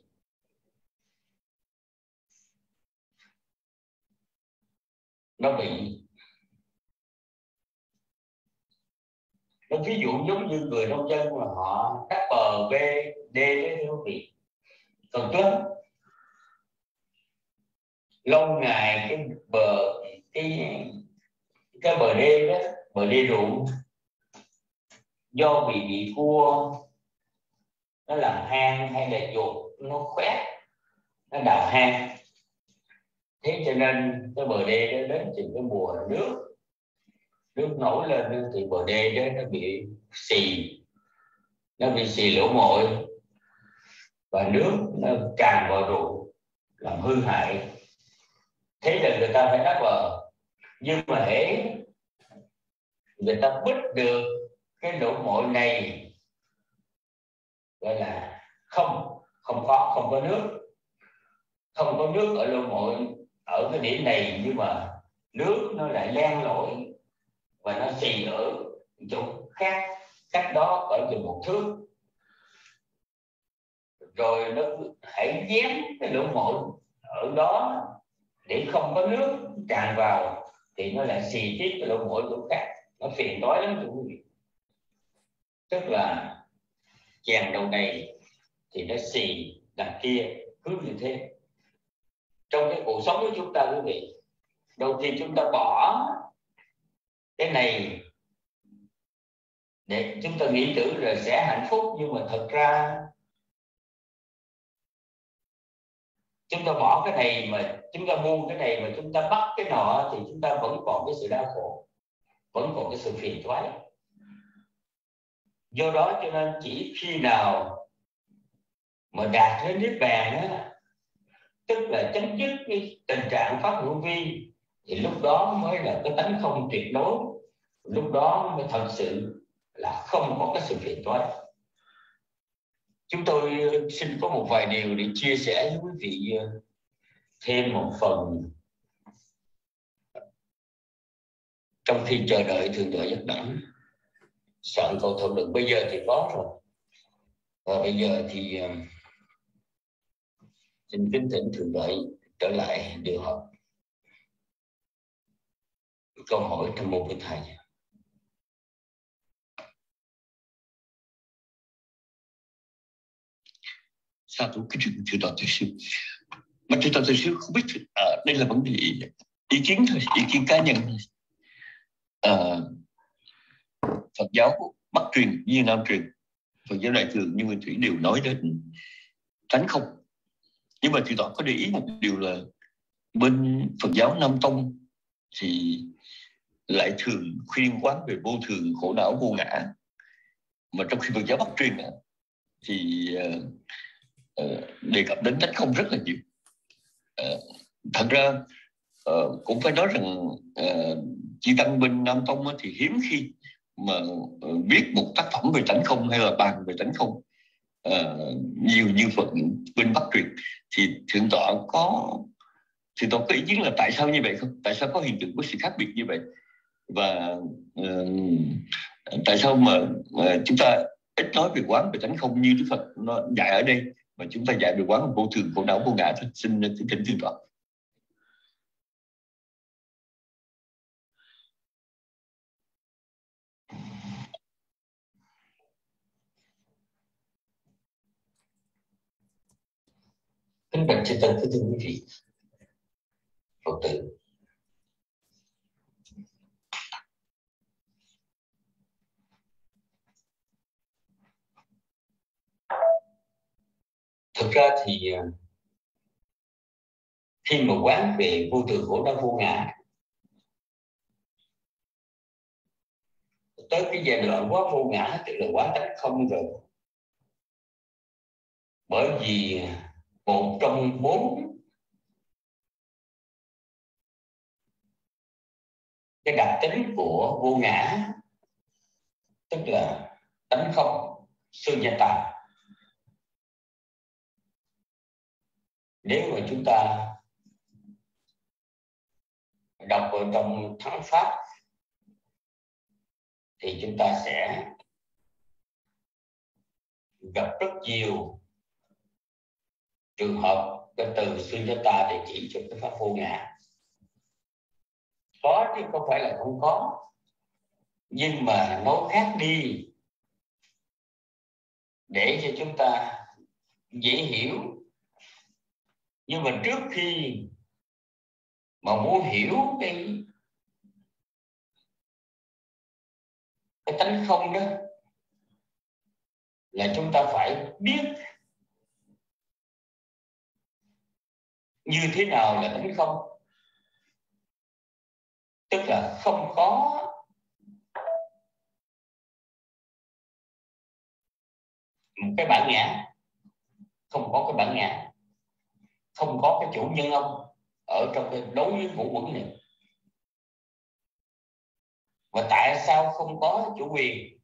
nó bị nó ví dụ giống như người nông dân mà họ cắt bờ bê đê đấy thưa quý vị, còn trước lâu ngày cái bờ cái cái bờ đê đó, bờ đê ruộng do bị bị cua nó làm hang hay là chuột nó khoét nó đào hang, thế cho nên cái bờ đê đó đến chừng cái mùa nước nước nổi lên thì bờ đê đó nó bị xì nó bị xì lỗ mội và nước nó tràn vào ruộng làm hư hại. Thế là người ta phải đắp bờ, nhưng mà hễ người ta bứt được cái lỗ mội này, gọi là không không có không có nước không có nước ở lỗ mội ở cái điểm này, nhưng mà nước nó lại len lỏi và nó xì ở chỗ khác cách đó ở chừng một thước, rồi nó hãy dán cái lỗ mội ở đó để không có nước tràn vào thì nó lại xì tiếp cái lỗ mội chỗ khác, nó phiền toái lắm thưa quý vị. Tức là chèn đầu này thì nó xì đằng kia, cứ như thế. Trong cái cuộc sống của chúng ta quý vị, đôi khi chúng ta bỏ cái này để chúng ta nghĩ tưởng rồi sẽ hạnh phúc, nhưng mà thật ra chúng ta bỏ cái này mà chúng ta buông cái này mà chúng ta bắt cái nọ thì chúng ta vẫn còn cái sự đau khổ, vẫn còn cái sự phiền toái. Do đó cho nên chỉ khi nào mà đạt đến niết bàn á, tức là chấm dứt cái tình trạng pháp hữu vi, thì lúc đó mới là cái tánh không tuyệt đối, lúc đó mới thật sự là không có cái sự phiền toái. Chúng tôi xin có một vài điều để chia sẻ với quý vị thêm một phần trong khi chờ đợi Thượng Tọa Giác Đẳng soạn câu thảo luận. Bây giờ thì có rồi, và bây giờ thì xin kính thỉnh Thượng Tọa trở lại điều học. Câu hỏi trong môn của thầy. Sao tôi cái chuyện Thượng Tọa Thầy Sư, mà Thượng Tọa Thầy Sư không biết, à, đây là vấn đề ý kiến thôi, ý kiến cá nhân thôi. À, Phật giáo Bắc truyền với Nam truyền, Phật giáo Đại thừa như Nguyên Thủy đều nói đến tánh không. Nhưng mà Thượng Tọa có để ý một điều là bên Phật giáo Nam Tông thì lại thường khuyên quán về vô thường, khổ não, vô ngã. Mà trong khi Phật giáo Bắc truyền thì uh, uh, đề cập đến tánh không rất là nhiều. Uh, thật ra uh, cũng phải nói rằng uh, chư tăng bên Nam Tông thì hiếm khi mà uh, viết một tác phẩm về tánh không hay là bàn về tánh không uh, nhiều như Phật bên Bắc truyền. Thì Thượng Tọa có Thượng Tọa có ý kiến là tại sao như vậy không? Tại sao có hiện tượng có sự khác biệt như vậy? Và uh, tại sao mà uh, chúng ta ít nói về quán về tánh không như Đức Phật nó dạy ở đây, mà chúng ta dạy về quán vô thường, khổ não, vô ngã thôi? Xin thỉnh Thượng Tọa. Kính bạch chư tăng, kính thưa quý vị Phật tử, thực ra thì khi mà quán về vô thường, khổ đau, vô ngã, tới cái giai đoạn quá vô ngã tức là quá tánh không rồi. Bởi vì một trong bốn cái đặc tính của vô ngã, tức là tánh không, sunyata, nếu mà chúng ta đọc ở trong Thắng Pháp thì chúng ta sẽ gặp rất nhiều trường hợp cái từ sunyata để chỉ cho cái pháp vô ngã. Có chứ không phải là không có, nhưng mà nói khác đi để cho chúng ta dễ hiểu. Nhưng mà trước khi mà muốn hiểu cái cái tánh không đó là chúng ta phải biết như thế nào là tánh không. Tức là không có một cái bản ngã, không có cái bản ngã, không có cái chủ nhân ông ở trong cái đối với ngũ uẩn này. Và tại sao không có chủ quyền?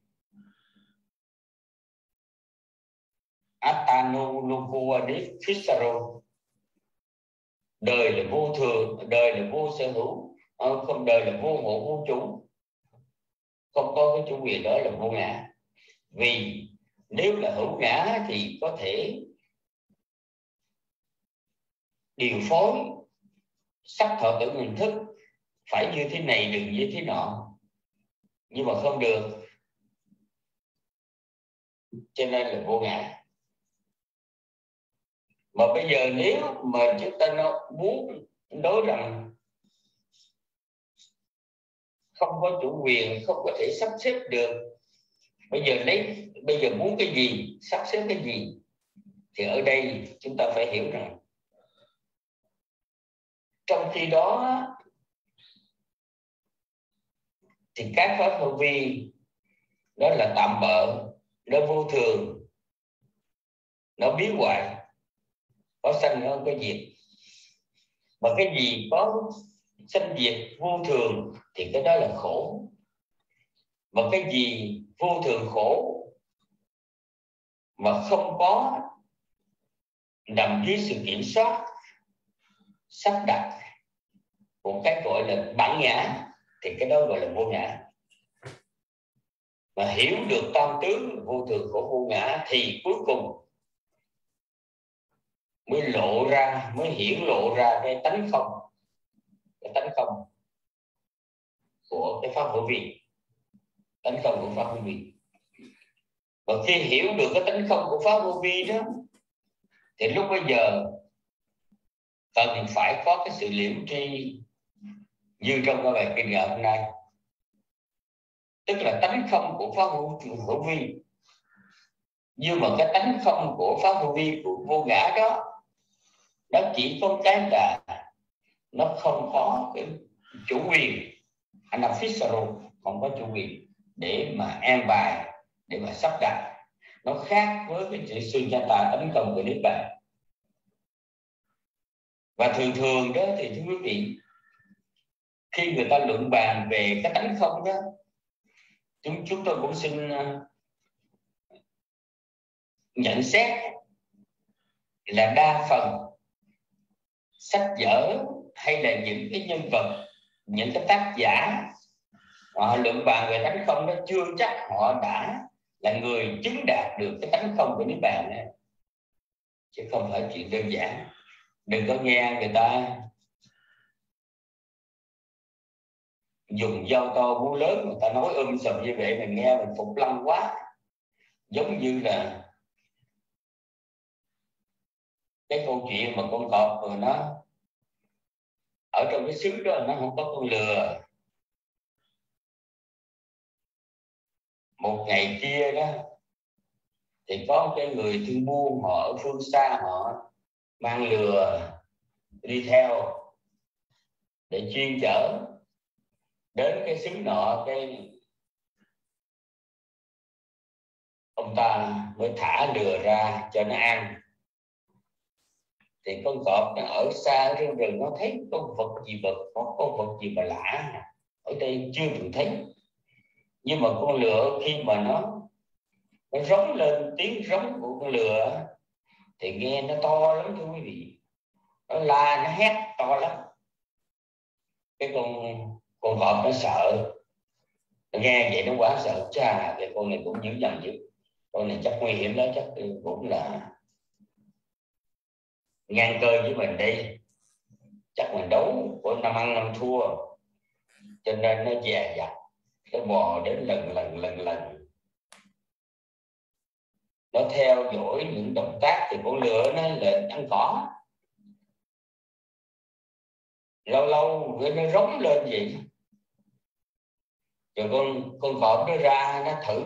Atano Lovoa Fisaro, đời là vô thường, đời là vô sở hữu, không, đời là vô ngộ vô chủ, không có cái chủ quyền, đó là vô ngã. Vì nếu là hữu ngã thì có thể điều phối sắc thọ tưởng hình thức phải như thế này, đừng như thế nọ, nhưng mà không được, cho nên là vô ngã. Mà bây giờ nếu mà chúng ta nó muốn nói rằng không có chủ quyền, không có thể sắp xếp được, bây giờ lấy bây giờ muốn cái gì, sắp xếp cái gì, thì ở đây chúng ta phải hiểu rằng trong khi đó thì các pháp hữu vi đó là tạm bợ, nó vô thường, nó biến hoại, có sanh nó có diệt. Mà cái gì có sanh diệt vô thường thì cái đó là khổ. Mà cái gì vô thường khổ mà không có nằm dưới sự kiểm soát sắp đặt một cái gọi là bản ngã thì cái đó gọi là vô ngã. Mà hiểu được tam tướng vô thường khổ vô ngã thì cuối cùng mới lộ ra, mới hiển lộ ra cái tánh không, cái tánh không của cái pháp hữu vi, tánh không của pháp hữu vi. Và khi hiểu được cái tánh không của pháp hữu vi đó thì lúc bây giờ cần phải có cái sự liễu tri như trong cái bài kinh ngày hôm nay, tức là tánh không của pháp hữu, hữu vi. Nhưng mà cái tánh không của pháp hữu vi của vô ngã đó, nó chỉ có cái là nó không có cái chủ quyền, anafisaru, không có chủ quyền để mà an bài, để mà sắp đặt. Nó khác với cái chữ sunyata, tánh không của Niết Bàn. Và thường thường đó thì thưa quý vị, khi người ta luận bàn về cái tánh không đó, chúng chúng tôi cũng xin nhận xét là đa phần sách vở hay là những cái nhân vật, những cái tác giả họ luận bàn về tánh không đó chưa chắc họ đã là người chứng đạt được cái tánh không của Niết Bàn này. Chứ không phải chuyện đơn giản. Đừng có nghe người ta dùng dao to búa lớn, người ta nói um sùm như vậy, mình nghe mình phục lăng quá. Giống như là cái câu chuyện mà con cọp rồi nó ở trong cái xứ đó nó không có con lừa. Một ngày kia đó thì có cái người thương buôn họ ở phương xa, họ mang lừa đi theo để chuyên chở đến cái xứ nọ. Cái ông ta mới thả lừa ra cho nó ăn. Thì con cọp nó ở xa trong rừng, nó thấy con vật gì vật, có con vật gì mà lạ ở đây chưa từng thấy. Nhưng mà con lừa khi mà nó nó rống lên, tiếng rống của con lừa thì nghe nó to lắm thưa quý vị. Nó la, nó hét to lắm. Cái con con cọp nó sợ, nó nghe vậy nó quá sợ. Chà, cái con này cũng dữ dằn dữ, con này chắc nguy hiểm đó, chắc cũng là ngang cơ với mình đây, chắc mình đấu của năm ăn năm thua. Cho nên nó dè dặt, nó bò đến lần lần lần lần, nó theo dõi những động tác thì con lừa nó lên ăn cỏ. Lâu lâu nó rống lên vậy, rồi con con cọp nó ra, nó thử,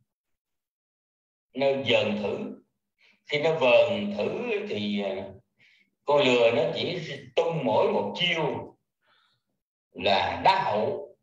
nó vờn thử. Khi nó vờn thử thì con lừa nó chỉ tung mỗi một chiêu là đá hậu.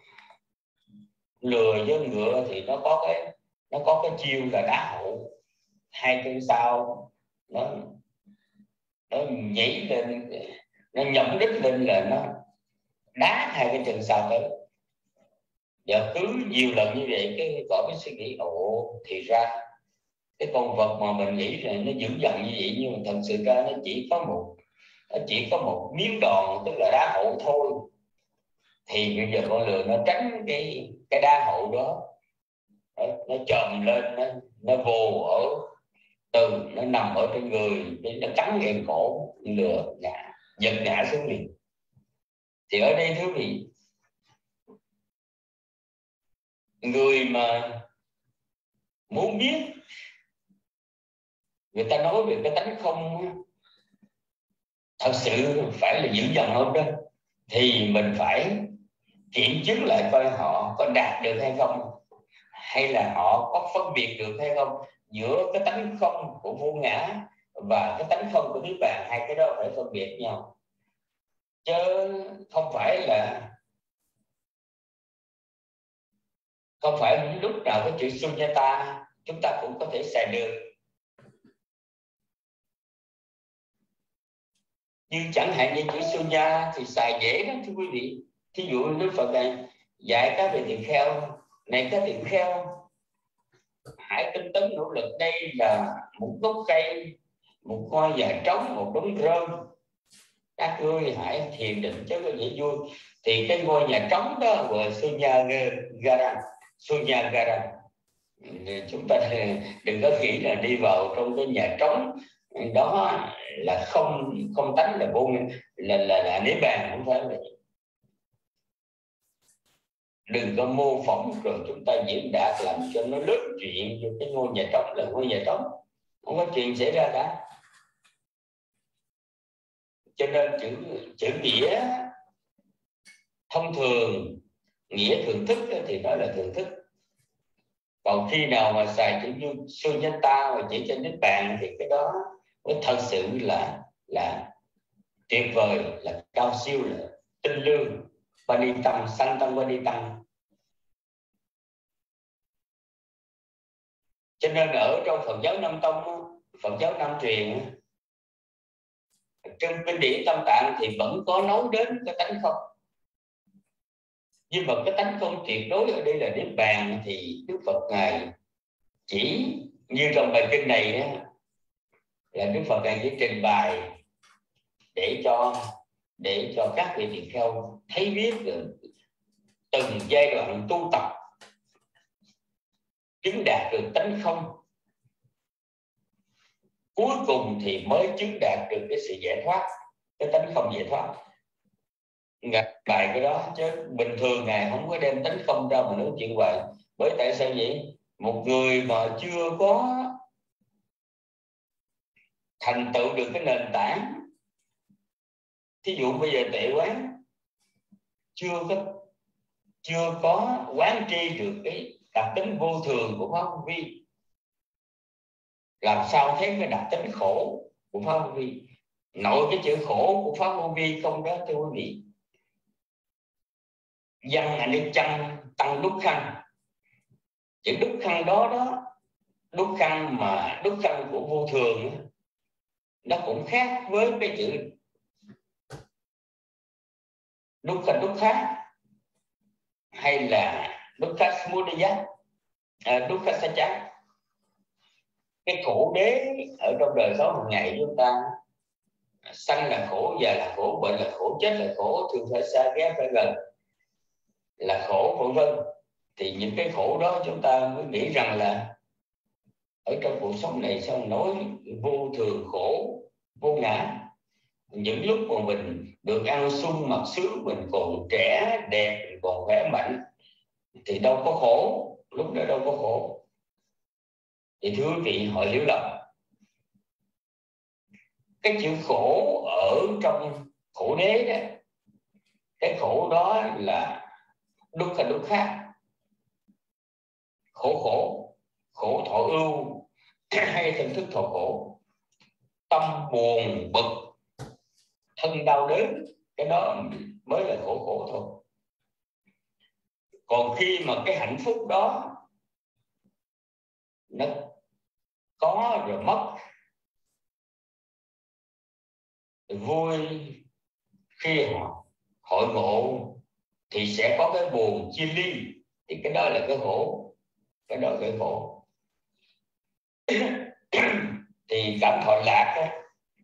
Lừa với ngựa thì nó có cái nó có cái chiêu là đá hậu. Hai chân sau nó nó nhảy lên, nó nhổng đích lên là nó đá hai cái chân sau tới. Và cứ nhiều lần như vậy cái có cái suy nghĩ, ồ thì ra cái con vật mà mình nghĩ là nó dữ dằn như vậy, nhưng mà thật sự ra nó chỉ có một nó chỉ có một miếng đòn, tức là đá hậu thôi. Thì bây giờ con lừa nó tránh cái cái đá hậu đó, nó, nó chồm lên, nó nó vô ở từ, nó nằm ở trên người, nó cắn ngang cổ lừa, ngã giật ngã xuống liền. Thì ở đây thưa quý vị, người mà muốn biết người ta nói về cái tánh không thật sự phải là dữ dằn hơn đó, thì mình phải kiểm chứng lại coi họ có đạt được hay không, hay là họ có phân biệt được hay không giữa cái tánh không của vô ngã và cái tánh không của Niết Bàn. Hai cái đó phải phân biệt nhau, chứ không phải là không phải lúc nào cái chữ sunyata chúng ta cũng có thể xài được. Như chẳng hạn như chữ Sunya thì xài dễ lắm thưa quý vị. Thí dụ Đức Phật này dạy các vị tỳ kheo, này các tỳ kheo hãy tinh tấn nỗ lực, đây là một gốc cây, một ngôi nhà trống, một đống rơm, các ngươi hãy thiền định chứ có gì vui. Thì cái ngôi nhà trống đó gọi là Sunyagara. Sunyagara, chúng ta đừng có nghĩ là đi vào trong cái nhà trống đó là không không tánh, là vô là là, là niết bàn, không phải vậy. Đừng có mô phỏng rồi chúng ta diễn đạt làm cho nó lớn chuyện. Cái ngôi nhà trống là ngôi nhà trống, không có chuyện xảy ra cả. Cho nên chữ chữ nghĩa thông thường, nghĩa thường thức thì đó là thường thức. Còn khi nào mà xài chữ như Sunyata và chỉ cho niết bàn thì cái đó mới thật sự là là tuyệt vời, là cao siêu, là tinh lương, Panitam, Santam Panitam. Cho nên ở trong Phật giáo Nam Tông, Phật giáo Nam truyền, trong kinh điển Tam Tạng thì vẫn có nói đến cái tánh không. Nhưng mà cái tánh không tuyệt đối ở đây là niết bàn thì Đức Phật ngài chỉ như trong bài kinh này là Đức Phật ngài chỉ trình bày để cho để cho các vị tỳ kheo thấy biết được từng giai đoạn tu tập chứng đạt được tánh không, cuối cùng thì mới chứng đạt được cái sự giải thoát, cái tánh không giải thoát. Ngài bài cái đó chứ bình thường ngài không có đem tánh không ra mà nói chuyện hoài. Bởi tại sao vậy? Một người mà chưa có thành tựu được cái nền tảng, thí dụ bây giờ tệ quán chưa có chưa có quán tri được cái đặc tính vô thường của pháp vô vi, làm sao thấy cái đặc tính khổ của pháp vô vi? Nội cái chữ khổ của pháp vô vi không đó thưa quý vị. Văn anh đi chăng tăng đúc khăn, chữ đúc khăn đó đó, đúc khăn mà đúc khăn của vô thường nó cũng khác với cái chữ đúc khăn đúc khác, hay là đúc khăn smudaya, đúc khăn sa chá. Cái khổ đế ở trong đời sống hàng ngày chúng ta, sanh là khổ, già là khổ, bệnh là khổ, chết là khổ, thường phải xa ghét phải gần là khổ, vân vân. Thì những cái khổ đó chúng ta mới nghĩ rằng là ở trong cuộc sống này sao nói vô thường, khổ, vô ngã. Những lúc mà mình được ăn sung mặc sướng, mình còn trẻ đẹp, mình còn khỏe mạnh thì đâu có khổ, lúc đó đâu có khổ. Thì thưa quý vị, họ hiểu lầm. Cái chữ khổ ở trong khổ đế đó, cái khổ đó là đúc là đúc khác. Khổ khổ, khổ thọ ưu hay thân thức thọ khổ, tâm buồn bực, thân đau đớn, cái đó mới là khổ khổ thôi. Còn khi mà cái hạnh phúc đó nó có rồi mất, vui khi họ hội ngộ thì sẽ có cái buồn chia ly, thì cái đó là cái khổ, cái đó là cái khổ. Thì cảm thọ lạc á,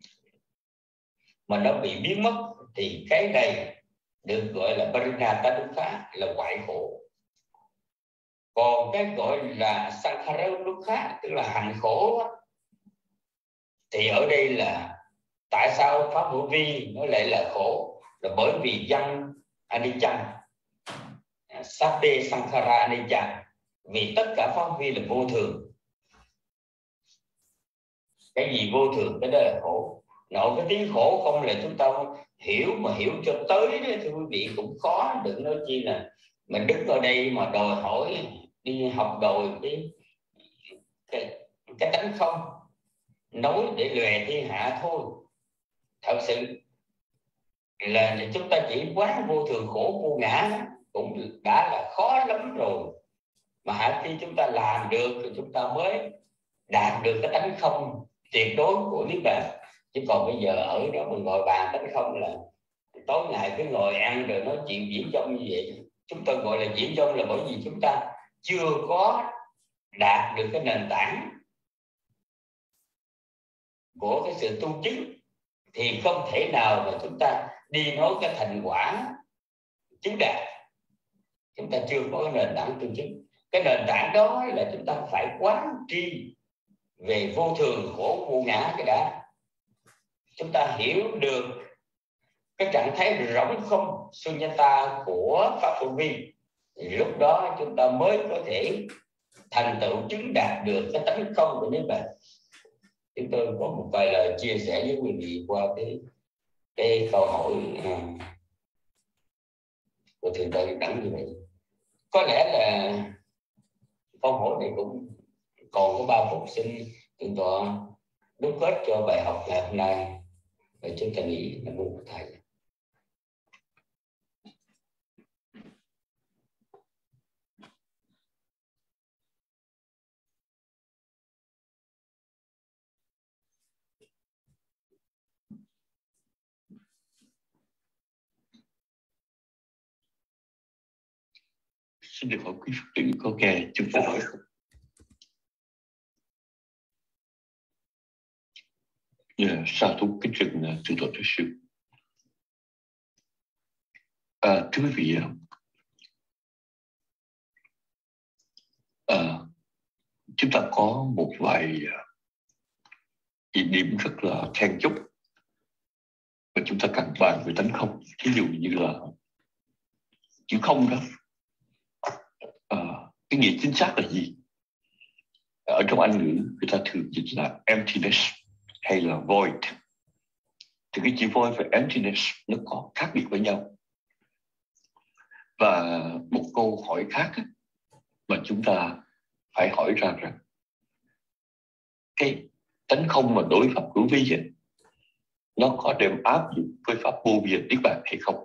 mà nó bị biến mất thì cái này được gọi là parinata dukkha, là hoại khổ. Còn cái gọi là sankhara dukkha, tức là hành khổ đó, thì ở đây là tại sao pháp vô vi nó lại là khổ? Là bởi vì văn anicca, satte sankhara anicca, vì tất cả pháp vi là vô thường. Cái gì vô thường cái đó là khổ. Nội cái tiếng khổ không là chúng ta hiểu, mà hiểu cho tới đó thì quý vị cũng khó. Đừng nói chi là mình đứng ở đây mà đòi hỏi đi học đòi cái cái, cái tánh không, nói để lòe thiên hạ thôi. Thật sự là chúng ta chỉ quá vô thường khổ vô ngã cũng đã là khó lắm rồi. Mà hãy khi chúng ta làm được thì chúng ta mới đạt được cái tánh không tuyệt đối của Niết Bàn. Chứ còn bây giờ ở đó mình ngồi bàn tánh không là tối ngày cứ ngồi ăn rồi nói chuyện diễn dông như vậy. Chúng ta gọi là diễn dông là bởi vì chúng ta chưa có đạt được cái nền tảng của cái sự tu chứng, thì không thể nào mà chúng ta đi nói cái thành quả chứng đạt. Chúng ta chưa có cái nền tảng tu chứng. Cái nền tảng đó là chúng ta phải quán tri về vô thường khổ vô ngã cái đã. Chúng ta hiểu được cái trạng thái rỗng không sunyata của Pháp Vô Vi, thì lúc đó chúng ta mới có thể thành tựu chứng đạt được cái tánh không của Niết Bàn. Chúng tôi có một vài lời chia sẻ với quý vị qua cái cái câu hỏi uh, của thượng tọa Niết Đẳng như vậy. Có lẽ là câu hỏi này cũng còn có ba phút, xin thượng tọa đúc kết cho bài học ngày hôm nay. Và chúng ta nghĩ là một thầy. Xin được hỏi quý Phật tử có nghe chúng ta nói không? Yeah, sa thú kính trình thượng tọa Thế Sư. À, thưa quý vị, à, chúng ta có một vài ý điểm rất là then chốt và chúng ta cần bàn về tánh không. Ví dụ như là chữ không đó, à, cái nghĩa chính xác là gì? Ở trong Anh ngữ người ta thường dịch là emptiness hay là void. Thì cái chữ void và emptiness nó có khác biệt với nhau. Và một câu hỏi khác á, mà chúng ta phải hỏi ra rằng cái tánh không mà đối pháp hữu vi ấy, nó có đem áp dụng với pháp vô vi Niết Bàn hay không?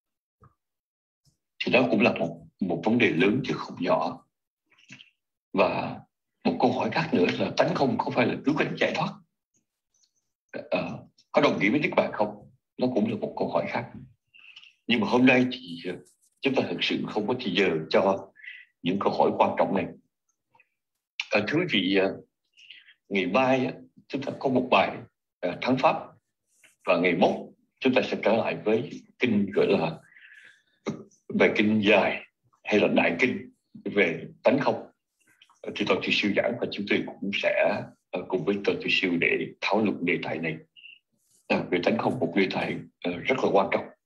Thì đó cũng là một, một vấn đề lớn chứ không nhỏ. Và một câu hỏi khác nữa là tánh không có phải là cứu cánh giải thoát, à, có đồng nghĩa với Niết Bàn không? Nó cũng là một câu hỏi khác. Nhưng mà hôm nay thì chúng ta thực sự không có thời giờ cho những câu hỏi quan trọng này. À, thưa quý vị, ngày mai chúng ta có một bài uh, thắng pháp, và ngày mốt chúng ta sẽ trở lại với kinh gọi là về kinh dài hay là đại kinh về tánh không. Thì Toàn Sư Siêu giảng và chúng tôi cũng sẽ uh, cùng với Toàn Sư Siêu để thảo luận đề tài này. Uh, về tánh không, một đề tài uh, rất là quan trọng.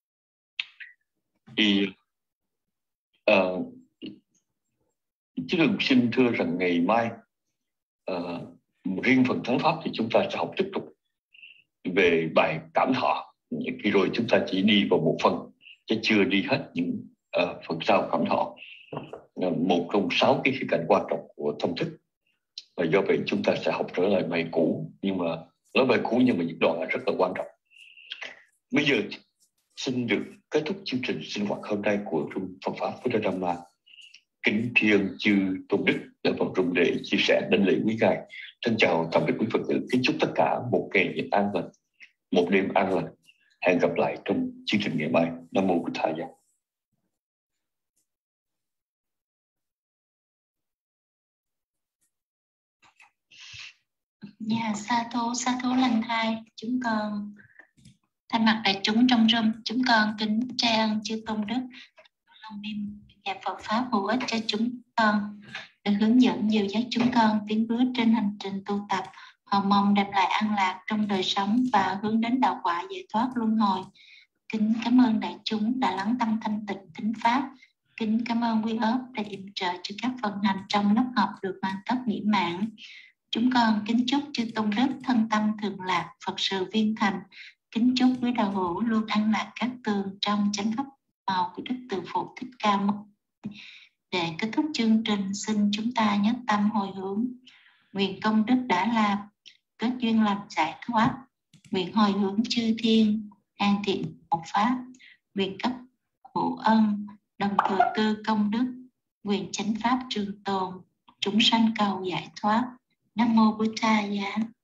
Thì uh, chứ đừng xin thưa rằng ngày mai uh, riêng phần thắng pháp thì chúng ta sẽ học tiếp tục về bài cảm thọ. Khi rồi chúng ta chỉ đi vào một phần chứ chưa đi hết những uh, phần sau cảm thọ, uh, một trong sáu cái khía cạnh quan trọng của thông thức. Và do vậy chúng ta sẽ học trở lại bài cũ, nhưng mà nói bài cũ nhưng mà những đoạn là rất là quan trọng. Bây giờ xin được kết thúc chương trình sinh hoạt hôm nay của Trung Phật pháp Buddha Dhamma. Kính tri ân chư Tôn Đức đã vào Trung để chia sẻ đến lễ quý ngài. Thân chào tạm biệt quý Phật tử. Kính chúc tất cả một ngày nhật an lành, một đêm an lành. Hẹn gặp lại trong chương trình ngày mai. Nam mô Bụt Thầy. Dạ, sa thú, sa thú lành thai. Chúng con thay mặt đại chúng trong room, chúng con kính tri ân chư Tôn Đức lòng niệm và Phật pháp hữu ích cho chúng con, được hướng dẫn dìu dắt chúng con tiến bước trên hành trình tu tập. Họ mong đem lại an lạc trong đời sống và hướng đến đạo quả giải thoát luân hồi. Kính cảm ơn đại chúng đã lắng tâm thanh tịnh thính pháp. Kính cảm ơn quý ớt đã yểm trợ cho các phần hành trong lớp học được hoàn tất mỹ mãn. Chúng con kính chúc chư Tôn Đức thân tâm thường lạc, Phật sự viên thành. Kính chúc quý đạo hữu luôn an lạc các tường trong chánh pháp màu của Đức Từ Phụ Thích Ca Mâu. Để kết thúc chương trình, xin chúng ta nhất tâm hồi hướng. Nguyện công đức đã làm, kết duyên làm giải thoát. Nguyện hồi hướng chư thiên, an thiện một pháp. Nguyện cấp hữu ân, đồng thừa tư công đức. nguyện chánh pháp trường tồn, chúng sanh cầu giải thoát. Nam mô Bụt Thaya.